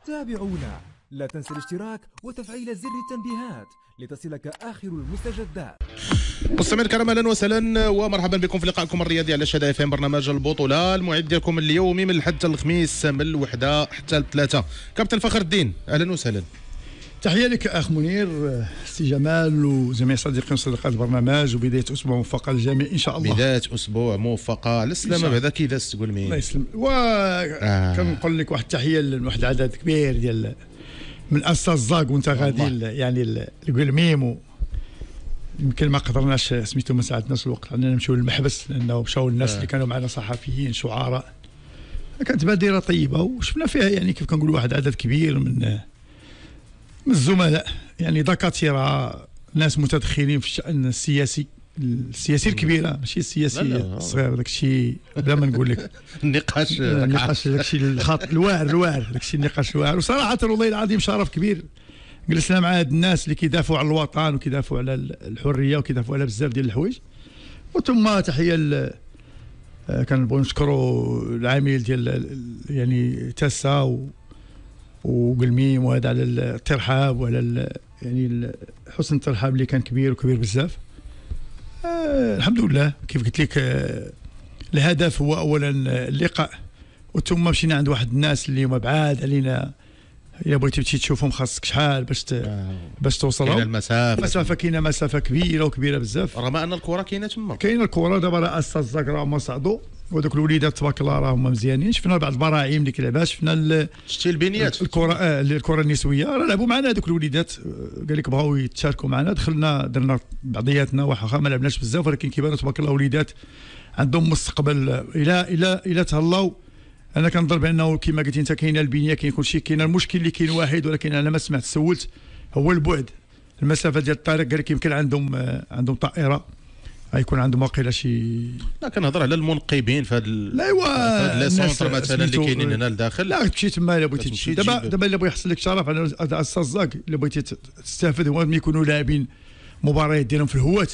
تابعونا، لا تنسى الاشتراك وتفعيل زر التنبيهات لتصلك آخر المستجدات. مستمعينا الكرام، اهلا وسهلا ومرحبا بكم في لقائكم الرياضي على شادي FM برنامج البطوله، المعد ديالكم اليومي من الحد حتى الخميس من الوحده حتى الثلاثه. كابتن فخر الدين، اهلا وسهلا. تحيه لك اخ منير، سي جمال وجميع صديقي وصديقات البرنامج، وبدايه اسبوع موفقه للجميع ان شاء الله. بدايه اسبوع موفقه على السلامه بعدا كيداز تقول مين. الله يسلم. كنقول لك واحد التحيه لواحد العدد كبير ديال من استاذ زاك وانت غادي يعني القلميم، يمكن ما قدرناش سميتو ما ساعدناش الوقت اننا نمشيو للمحبس لانه مشاو الناس اللي كانوا معنا صحفيين شعراء. كانت بادره طيبه وشفنا فيها يعني كيف كنقول واحد عدد كبير من الزملاء، يعني دكاتره، ناس متدخلين في الشان السياسي الكبيره، ماشي السياسي الصغير، داك الشيء بلا ما نقول لك النقاش داك الشيء الواعر داك الشيء النقاش الواعر. وصراحه والله العظيم شرف كبير جلسنا مع هاد الناس اللي كيدافعوا على الوطن وكيدافعوا على الحريه وكيدافعوا على بزاف ديال الحوايج. وثم تحيه كنبغيو نشكروا العامل ديال يعني تاسا وقلميم وهذا على الترحاب وعلى يعني حسن الترحاب اللي كان كبير وكبير بزاف. الحمد لله. كيف قلت لك الهدف هو اولا اللقاء، وثم مشينا عند واحد الناس اللي هما بعاد علينا، الا بغيتي تمشي تشوفهم خاصك شحال باش توصلوا. المسافه كاينه مسافه كبيره بزاف، رغم ان الكره كاينه تما. كاينه الكره دابا راه استاذ الزكرا هما صعدوا، وهذوك الوليدات تبارك الله راهم مزيانين. شفنا بعض البراعم اللي كيلعبها، شفنا شتي البنيات الكره النسويه راه لعبوا معنا هذوك الوليدات، قال لك بغاو يتشاركوا معنا، دخلنا درنا بعضياتنا واخا ما لعبناش بزاف، ولكن كيبانوا تبارك الله وليدات عندهم مستقبل. الى تهلاو. انا كنظن بانه كما قلتي انت كاينه البنيه، كاين كلشي، كاين المشكل اللي كاين واحد، ولكن انا ما سمعت سولت هو البعد، المسافه ديال الطريق. قال لك يمكن عندهم طائره، غيكون عندهم واقيلا شي. لا كنهضر على المنقبين في هذا لي سونتر مثلا اللي كاينين هنا لداخل. لا تمشي تما الا بغيتي تمشي دابا الا بغى يحصل لك شرف على استاذ زاك، الا بغيتي تستافد هو ملي يكونوا لاعبين مباريات ديالهم في الهوات،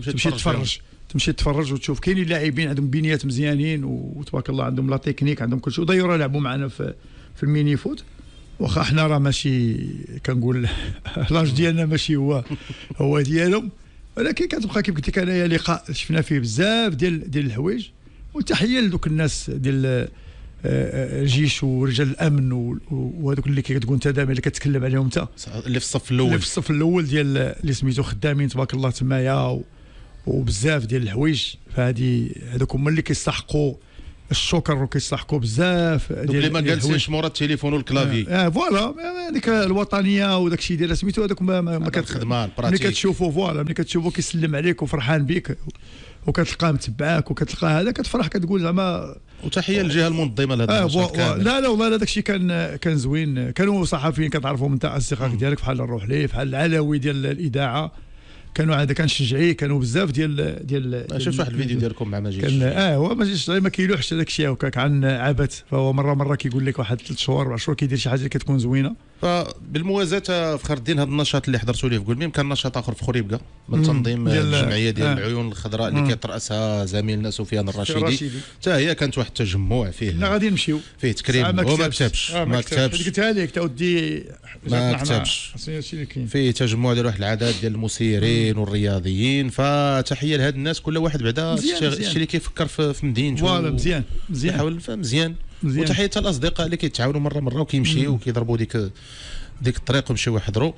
تمشي تفرج وتشوف. كاينين لاعبين عندهم بنيات مزيانين وتبارك الله عندهم لا تكنيك، عندهم كل شيء. ودايره لعبوا معنا في الميني فوت، واخا حنا راه ماشي كنقول لاج ديالنا ماشي هو ديالهم، ولكن كتبقى كيف قلت لك انايا لقاء شفنا فيه بزاف ديال الحوايج. وتحيه لذوك الناس ديال الجيش ورجال الامن وهذوك اللي كتقول انت دابا اللي كتكلم عليهم انت، اللي في الصف الاول ديال اللي سميتو خدامين تبارك الله تمايا وبزاف ديال الحوايج. فهادي هذوك هما اللي كيستحقوا الشكر وكيستحقوا بزاف ديال اللي ما جالسينش مورا التليفون والكلافي. فوالا هذيك الوطنيه وداك الشيء ديال سميتو هذوك ما كتخدمها ملي كتشوفوا فوالا ملي كتشوفوا كيسلم عليك وفرحان بك وكتلقاه متبعك وكتلقاه هذا كتفرح كتقول زعما. وتحيه للجهه المنظمه لهذا النشاط كامل. لا والله هذاك الشيء كان زوين. كانوا صحفيين كتعرفهم انت اصدقائك ديالك بحال الروح ليه، بحال العلوي ديال الاذاعه، كانوا عاد كنشجعيه، كانوا بزاف ديال شفت واحد الفيديو ديالكم مع ماجد. كان هو ماجد ما كيلوحش هذاك الشيء هكاك عن عبث، فهو مره كيقول لك واحد 3 شهور 4 شهور كيدير شي حاجه اللي كتكون زوينه. فبالموازاه فخر الدين، هذا النشاط اللي حضرتوا ليه في قلميم كان نشاط اخر في خريبكا من تنظيم الجمعيه ديال العيون الخضراء اللي كيتراسها زميلنا سفيان الرشيدي. حتى هي كانت واحد التجمع فيه لا غادي نمشيو فيه تكريم. هو ما كتبش قلتها لك تودي ما كتبش فيه تجمع ديال واحد العدد ديال المسيرين والرياضيين. فتحيه لهاد الناس، كل واحد بعدا الشيء اللي كيفكر في مدينته. فوالا مزيان يحاول مزيان. وتحيه حتى الاصدقاء اللي كيتعاونوا مره وكيمشيو وكيضربوا ديك الطريق ويمشيو يحضروا.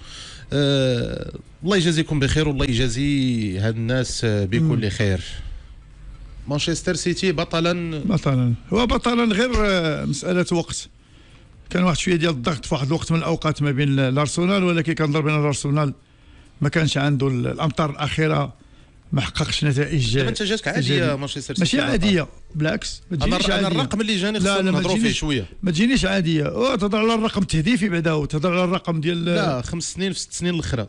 الله يجازيكم بخير والله يجازي هاد الناس بكل خير. مانشستر سيتي بطلا هو بطلا غير مساله وقت. كان واحد شويه ديال الضغط في واحد الوقت من الاوقات ما بين الارسنال، ولكن كنظن بان الارسنال ما كانش عنده الامطار الاخيره، ما حققش نتائج. انت جاتك عاديه مانشستر سيتي؟ ماشي عاديه بالعكس، ما تجينيش عاديه. الرقم اللي جاني خصنا نهضروا فيه شويه. ما تجينيش عاديه. تهضر على الرقم التهديفي بعدا، وتهضر على الرقم ديال لا 5 سنين في 6 سنين الاخرى.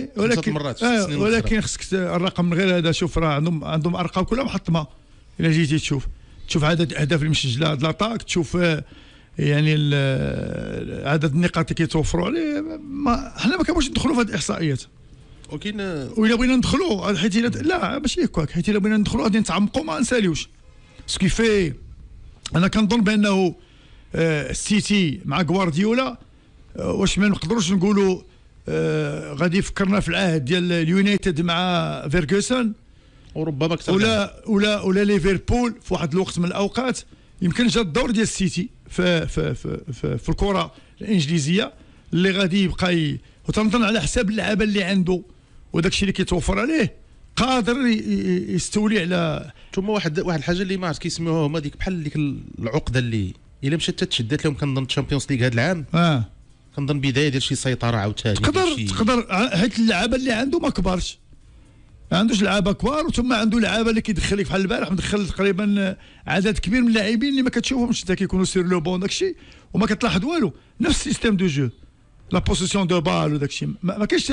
ولكن خصك الرقم من غير هذا. شوف راه عندهم ارقام كلها محطمه. الا جيتي تشوف عدد الاهداف اللي مسجله هاد لاطاك، تشوف يعني عدد النقاط اللي كيتوفروا عليه. حنا ما كنبغيوش ندخلوا في هذه الاحصائيات، وإلا بغينا ندخلوا حيت لا ماشي هكاك، حيت إلا بغينا ندخلوا غادي نتعمقوا ما نساليوش سكيفي. انا كنظن بانه السيتي مع غوارديولا واش ما نقدروش نقولوا غادي يفكرنا في العهد ديال اليونايتد مع فيرغسون، وربما اكثر ولا ليفربول في واحد الوقت من الاوقات. يمكن جا الدور ديال السيتي في الكره الانجليزيه اللي غادي يبقى وتنظن على حساب اللعابه اللي عنده وداك الشيء اللي كيتوفر عليه قادر يستولي على. ثم واحد الحاجه اللي ما عرفت كيسميوها هما ديك بحال ديك العقده اللي الا مشات تشدات لهم كنظن الشامبيونز ليغ هذا العام كنظن بدايه ديال شي سيطره عاوتاني. تقدر حيت اللعابه اللي عنده ما كبارش، ما عندوش لعابه كبار، وثم عنده لعابه اللي كيدخل لك بحال البارح مدخل تقريبا عدد كبير من اللاعبين اللي ما كتشوفهمش انت كيكونوا سير لو بون داكشي وما كتلاحظ والو. نفس السيستيم دو جو لا بوسيسيون دو بال وداكشي ما كاينش.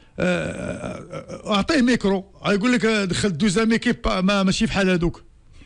اعطيه ميكرو غايقول لك دخل دوزام ايكيب ماشي بحال هذوك.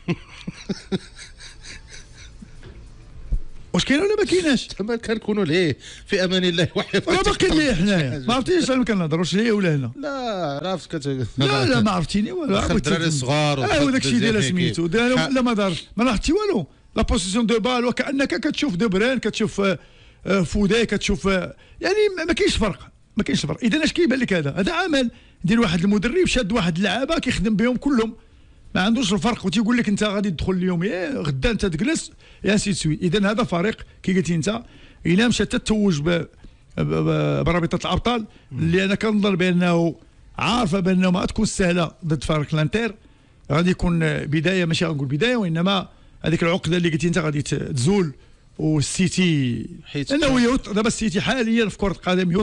واش كاين ولا ما كايناش؟ تما كنكونوا ليه في امان الله وحده. راه باقي ليه حنايا ما عرفتيش انا كنهضر واش هي ولا هنا. لا عرفت لا ما عرفتيني ولا الدراري الصغار وداك الشيء ديال سميتو لا ما دارش ما لاحظتي والو. لا بوزيسيون دو بال وكانك كتشوف دبران كتشوف فوداي كتشوف يعني ما كاينش فرق ما كاينش فرق. اذا اش كيبان لك هذا عمل ديال واحد المدرب شاد واحد اللعابه كيخدم بهم كلهم ما عندوش الفرق وتيقول لك انت غادي تدخل اليوم غدا انت تجلس يا سي تسوي. اذا هذا فريق كي قلتي انت الا مشى تتوج برابطه الابطال اللي انا كنظن بانه عارفه بانه ما تكون سهله ضد فريق لانتر. غادي يكون بدايه ماشي غنقول بدايه وانما هذيك العقده اللي قلتي انت غادي تزول. والسيتي انه دابا السيتي حاليا في كره القدم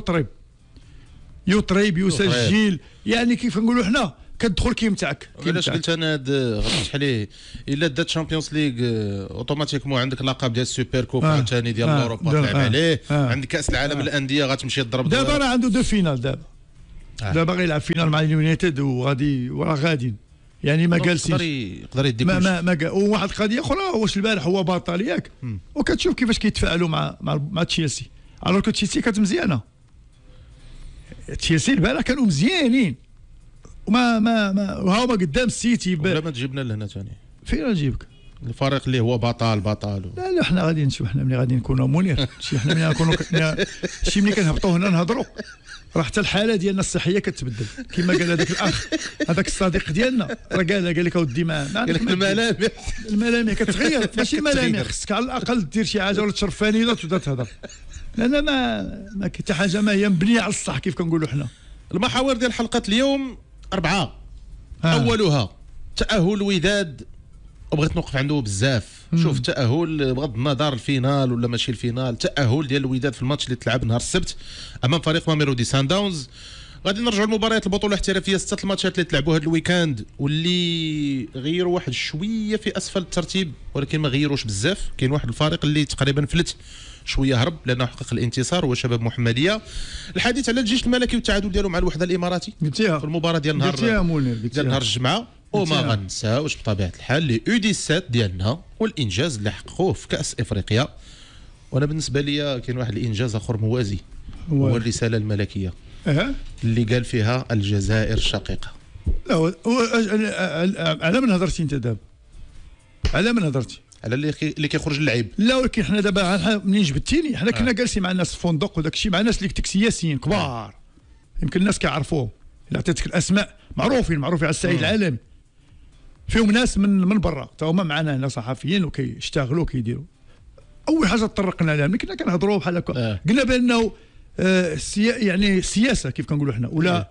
يطرب يسجل يعني كيف نقولوا حنا كتدخل كيمتعك. علاش قلت انا غتفتح ليه الا دات الشامبيونز ليغ اوتوماتيكمون عندك اللقب ديال السوبر كوب عاوتاني ديال اوروبا تلعب عليه. عندك كاس العالم للانديه غتمشي تضرب دابا راه عنده دو فينال دابا غيلعب فينال مع اليونايتد وغادي وراه غاديين يعني ما جالسينش يقدر يدي ما وواحد القضيه اخرى واش البارح هو بطل ياك وكتشوف كيفاش كيتفاعلوا مع تشيلسي. الوغ كو تشيلسي كانت مزيانه. تشيلسي البارح كانوا مزيانين وما هما قدام السيتي ولا ما تجيبنا لهنا ثاني فين نجيبك الفريق اللي هو بطل لا حنا غادي نشوف حنا ملي غادي نكونوا منير حنا ملي نكونوا شي ملي كنهبطوا هنا نهضروا راه حتى الحاله ديالنا الصحيه كتبدل كما قال هذاك الاخ هذاك الصديق ديالنا راه قال لك اودي ما الملامح كتغير ماشي الملامح خصك على الاقل دير شي حاجه ولا تشرب فانيله وتبدا تهضر لان ما حتى حاجه ما هي مبنيه على الصح كيف كنقولوا حنا. المحاور ديال حلقه اليوم 4 اولها تاهل الوداد وبغيت نوقف عنده بزاف. شوف التاهل بغض النظر الفينال ولا ماشي الفينال التاهل ديال الوداد في الماتش اللي تلعب نهار السبت امام فريق ماميلودي سان داونز. غادي نرجعوا لمباريات البطوله الاحترافيه 6 الماتشات اللي تلعبوا هذا الويكاند واللي غيروا واحد شويه في اسفل الترتيب ولكن ما غيروش بزاف. كاين واحد الفريق اللي تقريبا فلت شويه هرب لانه حقق الانتصار هو شباب محمديه. الحديث على الجيش الملكي والتعادل ديالو مع الوحده الاماراتي قلتيها في المباراه ديال نهار الجمعه وما غنساوش بطبيعه الحال لي U17 ديالنا والانجاز اللي حققوه في كاس افريقيا. وانا بالنسبه لي كاين واحد الانجاز اخر موازي هو الرساله الملكيه اللي قال فيها الجزائر الشقيقه. لا على من هضرتي انت دابا على من هضرتي على اللي كيخرج اللعيب. لا ولكن حنا دابا منين جبتيني حنا كنا جالسين مع الناس في الفندق وداك الشيء مع الناس اللي سياسيين كبار يمكن الناس كيعرفوهم الا عطيتك الاسماء معروفين على الصعيد العالمي فيهم ناس من برا حتى هما معنا هنا صحفيين وكيشتغلوا كيديروا. اول حاجه تطرقنا لها ملي كنا كنهضروا بحال هكا قلنا بانه يعني السياسه كيف كنقولوا حنا ولا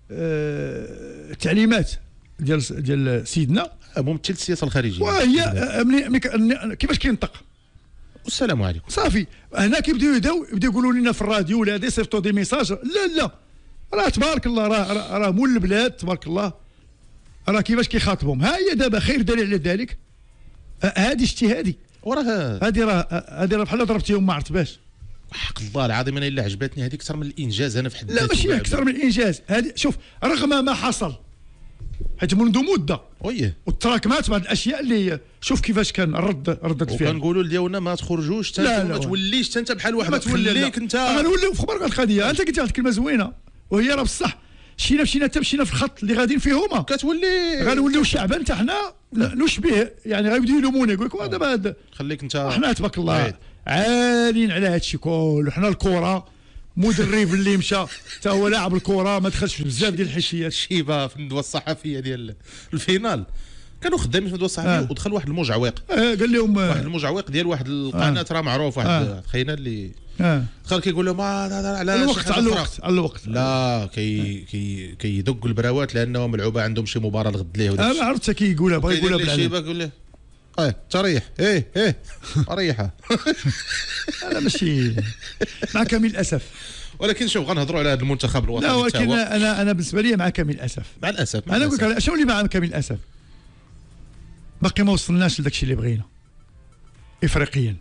التعليمات ديال سيدنا ممثل السياسه الخارجيه وهي كيفاش كينطق والسلام عليكم صافي. هنا كيبداو يقولوا لنا في الراديو ولا هذه صيفطوا دي ميساج لا راه تبارك الله راه مول البلاد تبارك الله راه كيفاش كيخاطبهم. ها هي دابا خير دليل على ذلك هذه اجتهادي وراه هذه بحال ضربتيهم ما عرفت باش حق الله العظيم. انا الا عجبتني هذيك اكثر من الانجاز انا في حد ذاته. لا ماشي اكثر من الانجاز هذه شوف رغم ما حصل حيت منذ مده وتراكمات بعض الاشياء اللي شوف كيفاش كان ردة الفعل. وكنقولوا ديالنا ما تخرجوش ما توليش انت بحال واحد خليك انت غنوليو في خبر القضيه. انت قلتي واحد الكلمه زوينه وهي راه بصح مشينا في الخط اللي غاديين فيه هما كتولي غنوليو شعبا حتى حنا نشبه يعني غيبداو يلومونا يقول لك دابا خليك انت حنا تبارك الله عالين على هذا الشيء كله. حنا الكره مدرب اللي مشى حتى هو لاعب الكره ما دخلش في بزاف ديال الحيشيات. شيبه في الندوه الصحفيه ديال الفينال كانوا خدامين في الندوه الصحفيه ودخل واحد المجعوق قال لهم واحد المجعوق ديال واحد القناه راه معروف واحد خينا اللي دخل كيقول لهم علاش الوقت على الوقت لا كيدق البراوات لانه ملعوبه عندهم شي مباراه الغد ليه. انا عرفت كيقولها بغا يقولها بالعلم يقول له تريح ريحه. انا ماشي مع كامل الاسف، ولكن شوف غنهضروا على هذا المنتخب الوطني. لا ولكن انا بالنسبه لي مع كامل الاسف. انا نقول لك شنو اللي مع كامل الاسف، باقي ما وصلناش لداك الشيء اللي بغينا افريقيا،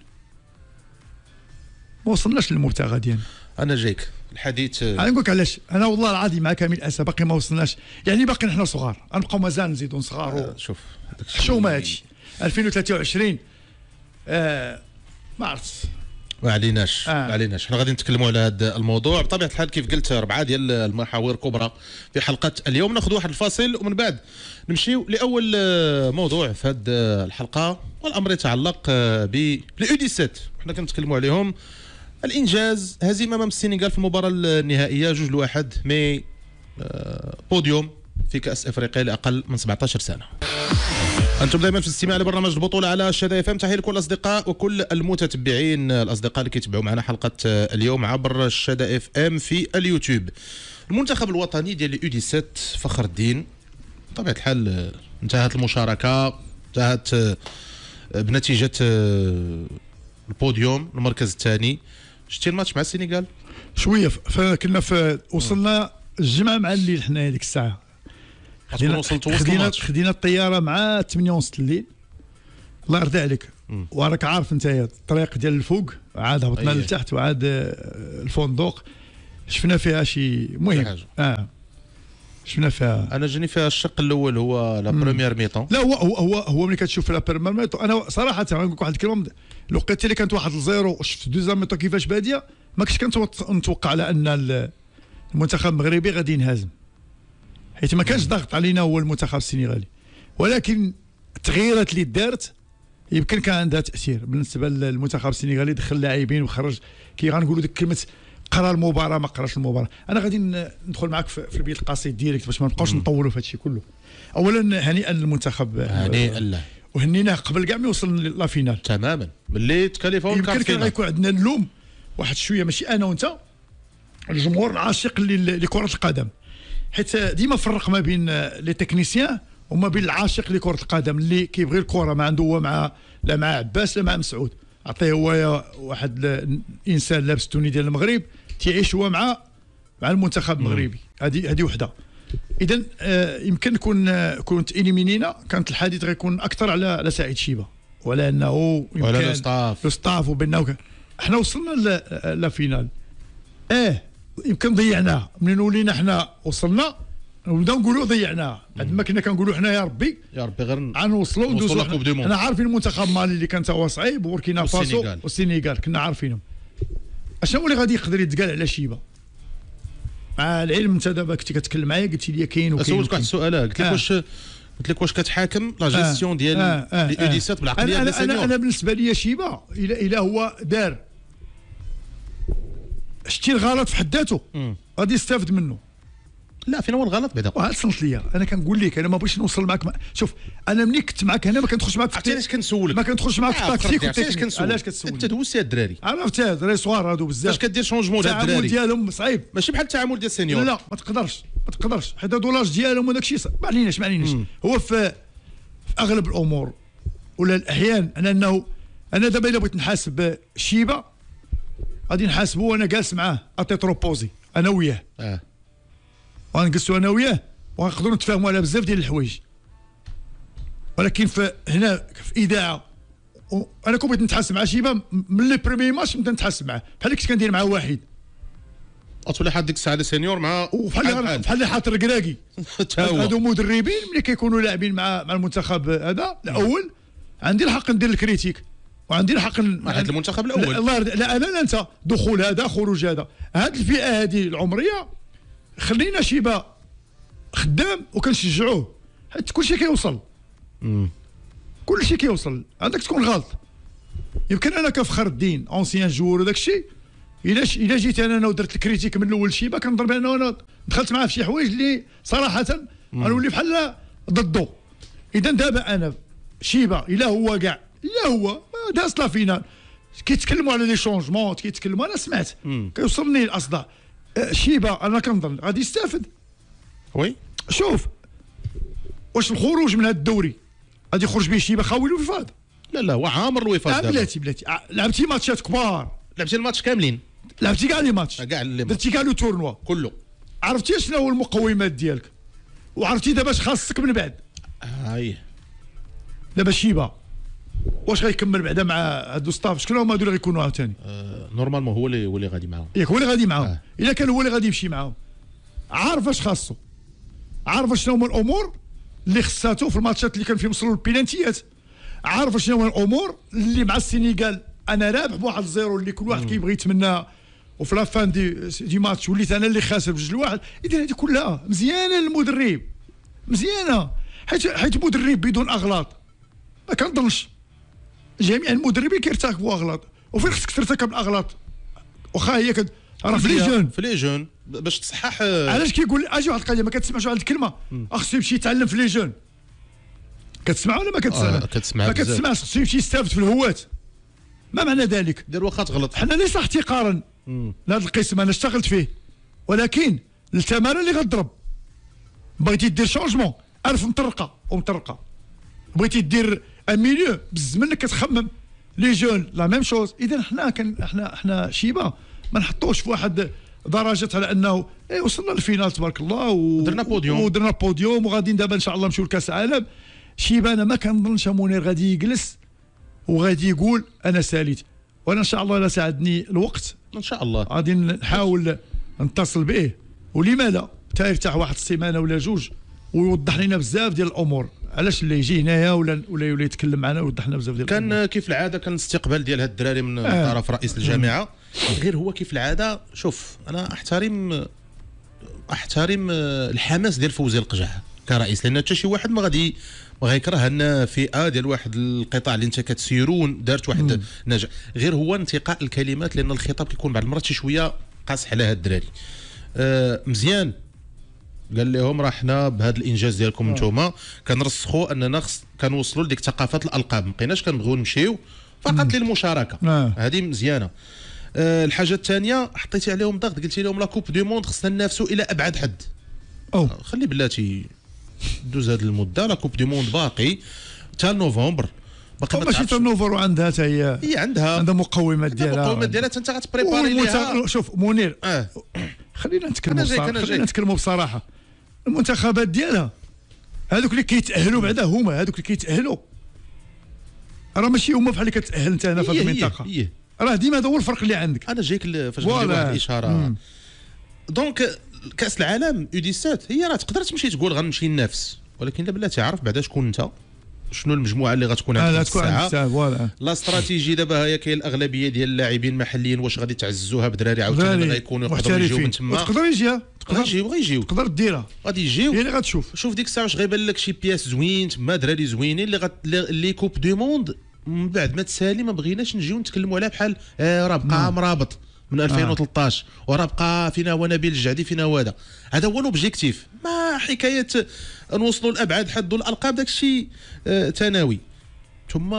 ما وصلناش للمبتغى ديالنا. انا جايك الحديث انا نقول لك علاش، انا والله العظيم مع كامل الاسف باقي ما وصلناش، يعني باقي نحن صغار غنبقاو مازال نزيدوا صغار. شوف حشومه هادشي 2023 ما عرفتش ما عليناش حنا غادي نتكلموا على هذا الموضوع بطبيعه الحال كيف قلت 4 ديال المحاور كبرى في حلقه اليوم. ناخذ واحد الفاصل ومن بعد نمشيو لاول موضوع في هذه الحلقه، والامر يتعلق باليو 17 حنا كنتكلموا عليهم. الانجاز هزيمه امام السنغال في المباراه النهائيه 2-1 مي بوديوم في كاس افريقيا لاقل من 17 سنه. انتم دائما في الاستماع لبرنامج البطوله على الشدة اف ام. تحيه لكل الاصدقاء وكل المتتبعين الاصدقاء اللي كيتبعوا معنا حلقه اليوم عبر الشدة اف ام في اليوتيوب. المنتخب الوطني ديال اليو 17 فخر الدين بطبيعه الحال انتهت المشاركه، انتهت بنتيجه البوديوم المركز الثاني. شتي الماتش مع السنغال شويه كنا وصلنا الجمعه مع الليل حنا هذيك الساعه، خدينا الطياره مع 8:30 الليل. الله يرضي عليك وراك عارف انت الطريق ديال الفوق عاد هبطنا لتحت وعاد الفندق شفنا فيها شي مهم شفنا فيها. انا جاني فيها الشق الاول هو لا بروميير ميطون. لا هو ملي كتشوف لا بروميير ميطون انا صراحه غنقول لك واحد الكلمه، الوقيته اللي كانت 1-0 وشفت دوزيام ميطون كيفاش باديه ما كنتش كنتوقع على ان المنتخب المغربي غادي ينهزم، حيت ما كانش ضغط علينا هو المنتخب السنغالي، ولكن التغييرات اللي دارت يمكن كان عندها تاثير بالنسبه للمنتخب السنغالي. دخل لاعبين وخرج كي غنقولوا ديك كلمه قرا المباراه ما قراش المباراه. انا غادي ندخل معك في البيت القصيد ديالك باش ما نبقاوش نطولوا في هذا الشيء كله. اولا هنيئا للمنتخب، هنيئا له، وهنيناه قبل كاع ما يوصل لا فينال تماما ملي تكاليفون. يمكن كان غيكون عندنا اللوم واحد شويه، ماشي انا وانت، الجمهور العاشق لكره القدم، حيت ديما فرق ما بين لي تكنيسيان وما بين العاشق لكره القدم اللي كيبغي الكره، ما عنده هو مع عباس لا مع مسعود، عطيه هو واحد الانسان لابس التوني ديال المغرب تيعيش هو مع المنتخب المغربي. هذه وحده. اذا يمكن كنت انيمينينا كانت الحديث غيكون اكثر على سعيد شيبه ولا انه ولا لو ستاف وبانه احنا وصلنا لا فينال. يمكن ضيعناه منين ولينا احنا وصلنا ونبداو نقولوا ضيعناه. بعد ما كنا كنقولوا حنا يا ربي غير غنوصلوا وندوزوا. حنا عارفين المنتخب مالي اللي كان تا هو صعيب، بوركينا فاسو والسنغال كنا عارفينهم. اشنو اللي غادي يقدر يتقال على شيبه؟ مع العلم انت دابا كنتي كتكلم معايا قلتي لي كاين وكاين. سولتك واحد السؤال، قلت لك واش كتحاكم لا جيستيون ديال لي يو 17 بالعقليه ديال السينيور؟ انا بالنسبه لي شيبه الا هو دار شتي الغلط في حد ذاته غادي يستافد منه. لا فين هو الغلط بعدا؟ وصلت ليا انا كنقول لك انا ما بغيتش نوصل معك شوف انا ملي كنت معك هنا ما كندخلش معك عرفتي علاش كنسولك؟ ما كندخلش معك في التكتيك. علاش كتسول؟ انت دوزتي الدراري، عرفتي الدراري صغار هادو بزاف. فاش كدير شونجمون ديال الدراري التعامل ديالهم صعيب، ماشي بحال التعامل ديال السينيور. لا ما تقدرش حيت هادو لاج ديالهم وداك الشيء ما عليناش هو في اغلب الامور ولا الاحيان انه انا دابا الا بغيت نحاسب شيبه غادي نحاسبو وانا جالس معاه اتيتروبوزي انا وياه. وغنجلسوا انا وياه وغنقدروا نتفاهموا على بزاف ديال الحوايج، ولكن هنا في اذاعه انا كون بغيت نتحاسب مع شيبه من لي بريمي ماتش نبدا نتحاسب معاه بحال اللي كنت كندير مع واحد. وتولي حد ديك الساعه سينيور مع بحال اللي حاط الركراكي. هادو مدربين ملي كيكونوا لاعبين مع المنتخب هذا الاول عندي الحق ندير الكريتيك وعندي الحق مع هذا المنتخب الاول. الله لا انا لا انت دخول هذا خروج هذا هذه الفئه هذه العمريه خلينا شيبه خدام وكنشجعوه حيت كلشي كيوصل. كلشي كيوصل. عندك تكون غلط. يمكن انا كفخر الدين اونسيان جوور وداك الشيء الا جيت انا ودرت الكريتيك من الاول شيبه كنضرب انا دخلت معاه في شي حوايج اللي صراحه غنولي بحال ضده. اذا دابا انا شيبه الا هو داز لا فينال كيتكلموا على لي شونجمون كيتكلموا، انا سمعت كيوصلني الاصداء. شيبه انا كنظن غادي يستافد. وي شوف واش الخروج من هذا الدوري غادي يخرج به شيبه خاوي الوفاض؟ لا هو عامر الوفاض دابا. بلاتي لعبتي ماتشات كبار، لعبتي الماتش كاملين، لعبتي كاع لي ماتش، درتي كاع لو تورنوا كله. عرفتي شنو هو المقومات ديالك وعرفتي دابا اش خاصك من بعد. هاي دابا شيبه واش غيكمل بعدا مع هادو ستاف؟ شكون هما هادو اللي غيكونوا عاوتاني؟ نورمالمون هو اللي غادي معاهم. ياك هو اللي غادي معاهم. الا كان هو اللي غادي يمشي معاهم عارف اش خاصو، عارف شنو هما الامور اللي خصاتو في الماتشات اللي كان فيهم وصلوا للبينالتيات، عارف شنو هما الامور اللي مع السينيغال انا رابح بواحد الزيرو اللي كل واحد كيبغي يتمنى، وفي لافان دي ماتش وليت انا اللي خاسر ب2-1. اذا هذه كلها مزيانه للمدرب، مزيانه حيت المدرب بدون اغلاط ما كنظنش جميع المدربين كيرتكبوا اغلاط، وفين خصك ترتكب الاغلاط؟ واخا هي راه في لي جون باش تصحح. علاش كيقول اجي واحد القضيه ما كتسمعش واحد الكلمه خصو يمشي يتعلم في لي جون؟ كتسمع ولا ما كتسمع؟ كتسمع ما كتسمعش، خصو يمشي يستافد في الهوات. ما معنى ذلك؟ دير واخا تغلط. حنا ليس احتقارا لهذا القسم، انا اشتغلت فيه، ولكن التماره اللي غضرب بغيتي دير شونجمون الف مطرقه بغيتي دير ان ميليو بزز منك كتخمم لي جون لا ميم شوز. اذا حنا شيبه ما نحطوش في واحد درجه على انه وصلنا للفينال تبارك الله ودرنا بوديوم وغادي دابا ان شاء الله نمشيو لكاس العالم. شيبه انا ما كنظنش منير غادي يجلس وغادي يقول انا ساليت، وانا ان شاء الله لا ساعدني الوقت ان شاء الله غادي نحاول نتصل به، ولما لا حتى يرتاح واحد السيمانه ولا جوج ويوضح لنا بزاف ديال الامور، علاش اللي يجي هنايا ولا يتكلم معنا ويوضح لنا بزاف ديال الامور. كان كيف العاده كان الاستقبال ديال هاد الدراري من طرف رئيس الجامعه. غير هو كيف العاده، شوف انا احترم الحماس ديال فوزي القجع كرئيس، لان حتى شي واحد ما غيكره ان فئه ديال واحد القطاع اللي انت كتسيرون دارت واحد نجاح. غير هو انتقاء الكلمات، لان الخطاب كيكون بعض المرات شي شويه قاصح على هاد الدراري. مزيان قال لهم راه حنا بهذا الانجاز ديالكم نتوما كنرسخوا اننا كنوصلوا لديك ثقافه الالقاب، ما بقيناش كنبغيو نمشيو فقط للمشاركه. هذه مزيانه. الحاجه الثانيه حطيتي عليهم ضغط، قلتي لهم لا كوب دو موند خصنا ننافسوا الى ابعد حد. خلي بلاتي دوز هذه المده، لا كوب دو موند باقي حتى نوفمبر، باقي ماشي حتى نوفمبر، وعندها حتى هي عندها مقومات ديالها. انت غتبريباري ليها. شوف منير خلينا نتكلموا بصراحه. المنتخبات ديالها هذوك اللي كيتاهلوا بعدا هما هذوك اللي كيتاهلوا، راه ماشي هما بحال اللي كتاهل انت هنا في هذه المنطقه. راه ديما هذا هو الفرق اللي عندك. انا جايك فاش نجيب واحد الاشاره. دونك كاس العالم U17 هي راه تقدر تمشي تقول غنمشي ننافس، ولكن لا بلاتي عارف بعدا شكون انت، شنو المجموعه اللي غتكون عندك الساعه. لا استراتيجي دابا هي كاين الاغلبيه ديال اللاعبين محليين، واش غادي تعززوها بدراري عاوتاني غيكونوا يقدروا يجيو من تما، تقدر يجيها، غيجيو تقدر ديرها، غادي يجيو هي اللي غتشوف. شوف ديك الساعه واش غيبان لك شي بياس زوين تما، دراري زوينين اللي كوب دو موند من بعد ما تسالي ما بغيناش نجيو نتكلموا عليها بحال راه بقى مرابط من 2013 وراه بقى فينا هو نبيل الجعدي فينا هو هذا هو لوبجيكتيف، ما حكايه نوصلوا لابعد حد والالقاب داك الشيء ثانوي. ثم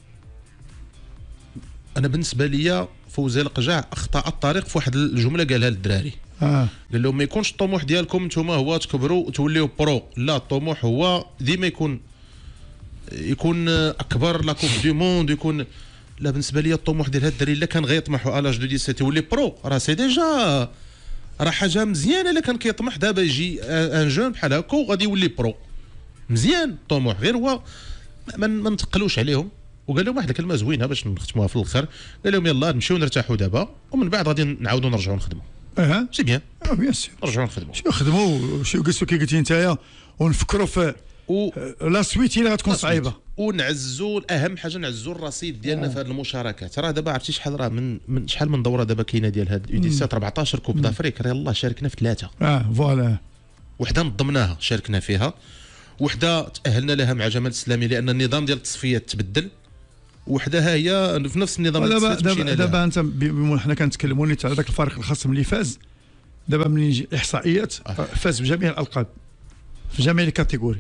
انا بالنسبه لي فوزي القجع اخطا الطريق في واحد الجمله قالها للدراري. قال لهم ما يكونش الطموح ديالكم نتوما هو تكبروا وتوليو برو، لا الطموح هو ديما يكون اكبر لا كوب دو موند يكون. لا بالنسبه لي الطموح ديال هاد الدراري الا كان غيطمحوا الاج دو 17 يولي برو راه سي ديجا راه حاجه مزيانه. الا كان كيطمح دابا يجي ان جون بحال هكا وغادي يولي برو، مزيان الطموح. غير هو ما نتقلوش عليهم. وقال لهم واحد الكلمه زوينه باش نختموها في الاخر، قال لهم يلاه نمشيو نرتاحوا دابا ومن بعد غادي نعاودوا نرجعوا نخدموا. سي بيان بيان سور نرجعوا نخدموا، شنو نخدموا شنو جلسوا كي قلتي نتايا ونفكروا في لا سويت اللي غتكون صعيبه، ونعزوا اهم حاجه نعزوا الرصيد ديالنا في هذه المشاركات. راه دابا عرفتي شحال راه من شحال من دوره دابا كاينه ديال هاد U17 14 كوب دافريك، راه يلاه شاركنا في 3. فوالا وحده نظمناها شاركنا فيها، وحده تاهلنا لها مع جمال السلامي لان النظام ديال التصفيات تبدل. وحدها هي في نفس النظام. دابا انت حنا كنتكلموا نيت على ذاك الفريق الخصم اللي فاز دابا من يجي الاحصائيات فاز بجميع الالقاب في جميع الكاتيجوري.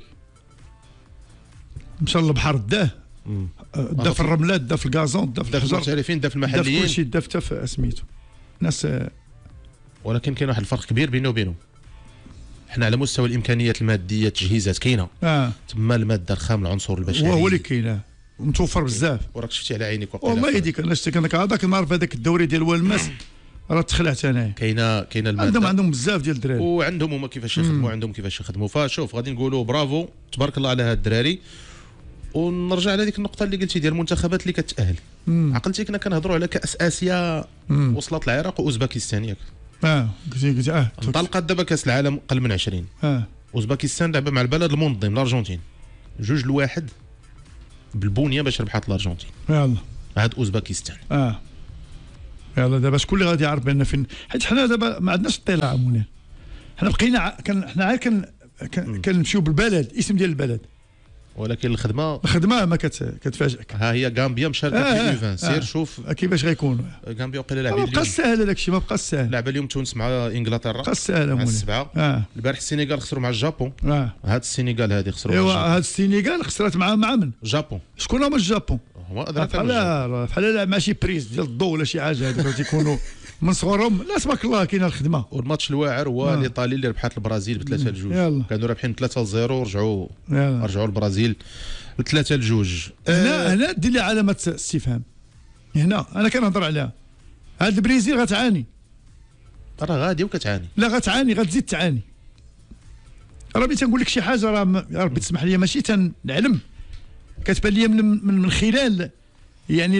مشى للبحر داه دا في الرملات، دا في الكازون، دا في الحجر، المحترفين، دا في المحليين، دا في كلشي، دا حتى في سميتو ناس. ولكن كاين واحد الفرق كبير بينه وبينهم. حنا على مستوى الامكانيات الماديه التجهيزات كاينه، تما الماده الخام العنصر البشري هو اللي كاين متوفر بزاف. وراك شفتي على عينيك وقيلا والله يديك. انا شفت هذاك النهار في هذاك الدوري ديال والماس راه تخلعت انايا. كاينه الماده، عندهم بزاف ديال الدراري وعندهم هما كيفاش يخدموا، عندهم كيفاش يخدموا. فشوف غادي نقولوا برافو تبارك الله على هاد الدراري. ونرجع على ديك النقطه اللي قلتي ديال المنتخبات اللي كتاهل. عقلتي كنا كنهضروا على كاس اسيا وصلت العراق واوزبكستان ياك. قلتي انطلقت دابا كاس العالم قل من 20. اوزبكستان لعبه مع البلد المنظم الارجنتين 2-1 بالبنيه باش ربحت الارجنتين. يلا عاد اوزبكستان. يلا دابا شكون اللي غادي يعرف بان فين، حيت حنا دابا ما عندناش اطلاع منير. حنا بقينا حنا عاد كنمشيو بالبلد، اسم ديال البلد، ولكن الخدمه ما كتفاجئك. ها هي غامبيا مشاركه في اليوفان. سير شوف كيفاش غيكون غامبيا وقيله لعب اليوم. ما بقاش ساهل هذاك الشيء، ما بقاش ساهل. لعبه اليوم تونس مع انجلترا، بقاش ساهل مع السبعه. البارح السنغال خسروا مع الجابون. هاد السنغال هذه خسروا مع الجابون. هاد السنغال خسرت مع من؟ الجابون. شكون هما الجابون؟ بحال ماشي بريز ديال الضو ولا شي حاجه، هذوك تيكونوا من صغرهم. لا تبارك الله كاينه الخدمه. والماتش الواعر هو الايطالي اللي ربحت البرازيل ب3-2. كانوا رابحين 3-0 رجعوا البرازيل ب3-2. هنا دير لي علامه استفهام. هنا انا كنهضر عليها. هاد البرازيل غتعاني، راه غادي وكتعاني. لا غتعاني، غتزيد تعاني. راه بغيت نقول لك شي حاجه، راه يا ربي تسمح لي ماشي تنعلم، كتبان لي من خلال يعني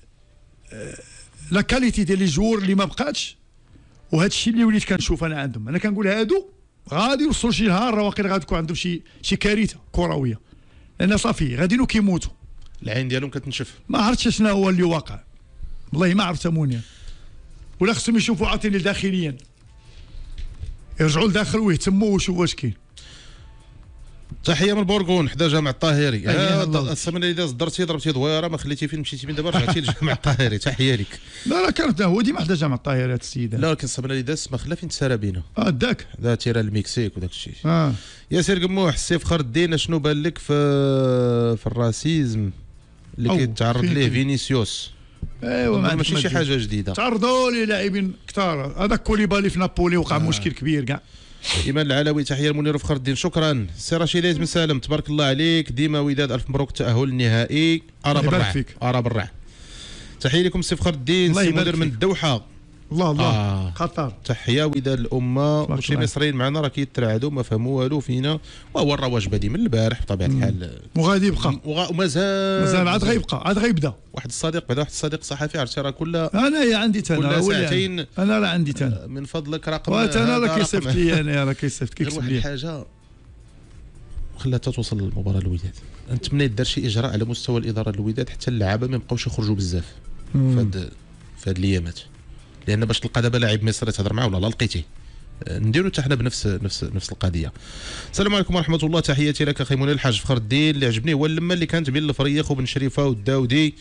لا كاليتي ديال لي جوور اللي ما بقاتش، وهذا الشيء اللي وليت كنشوف انا عندهم. انا كنقول هادو غادي يوصلوا شي نهار راه واقيلا غادي تكون عندهم شي كارثه كرويه، لان صافي غاديين كيموتوا، العين ديالهم كتنشف. ما عرفتش شنو هو اللي واقع، والله ما عرفت منير. ولا خصهم يشوفوا عاطيني داخليا، يرجعوا لداخل ويهتموا ويشوفوا واش كاين. تحيه من البورغون حدا جامع الطاهري. السمانه اللي دازت ضربتي دويره ما خليتي فين مشيتي فين، دابا رجعتي لجامع الطاهري. تحيه لك. لا كانت هو ديما حدا جامع الطاهري هذا السيد. لا ولكن السمانه اللي دازت ما خلا فين تسارى بينا. داك ذا تيران المكسيك وداك الشيء. ياسر قموح السي فخر الدين، شنو بان لك في الراسيزم اللي كيتعرض ليه فينيسيوس؟ ايوا ماشي شي حاجه جديده. تعرضوا لي لاعبين كثار. هذاك كوليبالي في نابولي وقع مشكل كبير كاع. ايمان العلوي تحيه المنير فخر الدين. شكرا سي رشيد بن سالم، تبارك الله عليك ديما. وداد الف مبروك التاهل النهائي. ارى بالرع. تحيه لكم سي فخر الدين. سي مدير من الدوحه. الله قطر. تحيه وداد الامه. شي مصريين معنا راه كيترعدوا ما فهموا والو فينا، وهو الرواج بادي من البارح بطبيعه الحال، وغادي يبقى ومازال عاد غيبقى، عاد غيبدا. واحد الصديق صحفي عرفتي راه كل انا عندي تانا ساعتين. انا راه عندي تانا من فضلك رقم. انا راه كيصيفط لي، انا راه كيصيفط كيكتب لي حاجه خلاتها توصل للمباراه الوداد. نتمنى يدار شي اجراء على مستوى الاداره الوداد حتى اللعابه ما يبقاوش يخرجوا بزاف في هاد الايامات، لان باش تلقى دابا لاعب مصري تهضر معاه ولا لا لقيتيه. نديروا حتى حنا بنفس القضيه. السلام عليكم ورحمه الله. تحياتي لك اخي منير. الحاج فخر الدين اللي عجبني هو اللمه اللي كانت بين الفريق وبن شريفه والداودي.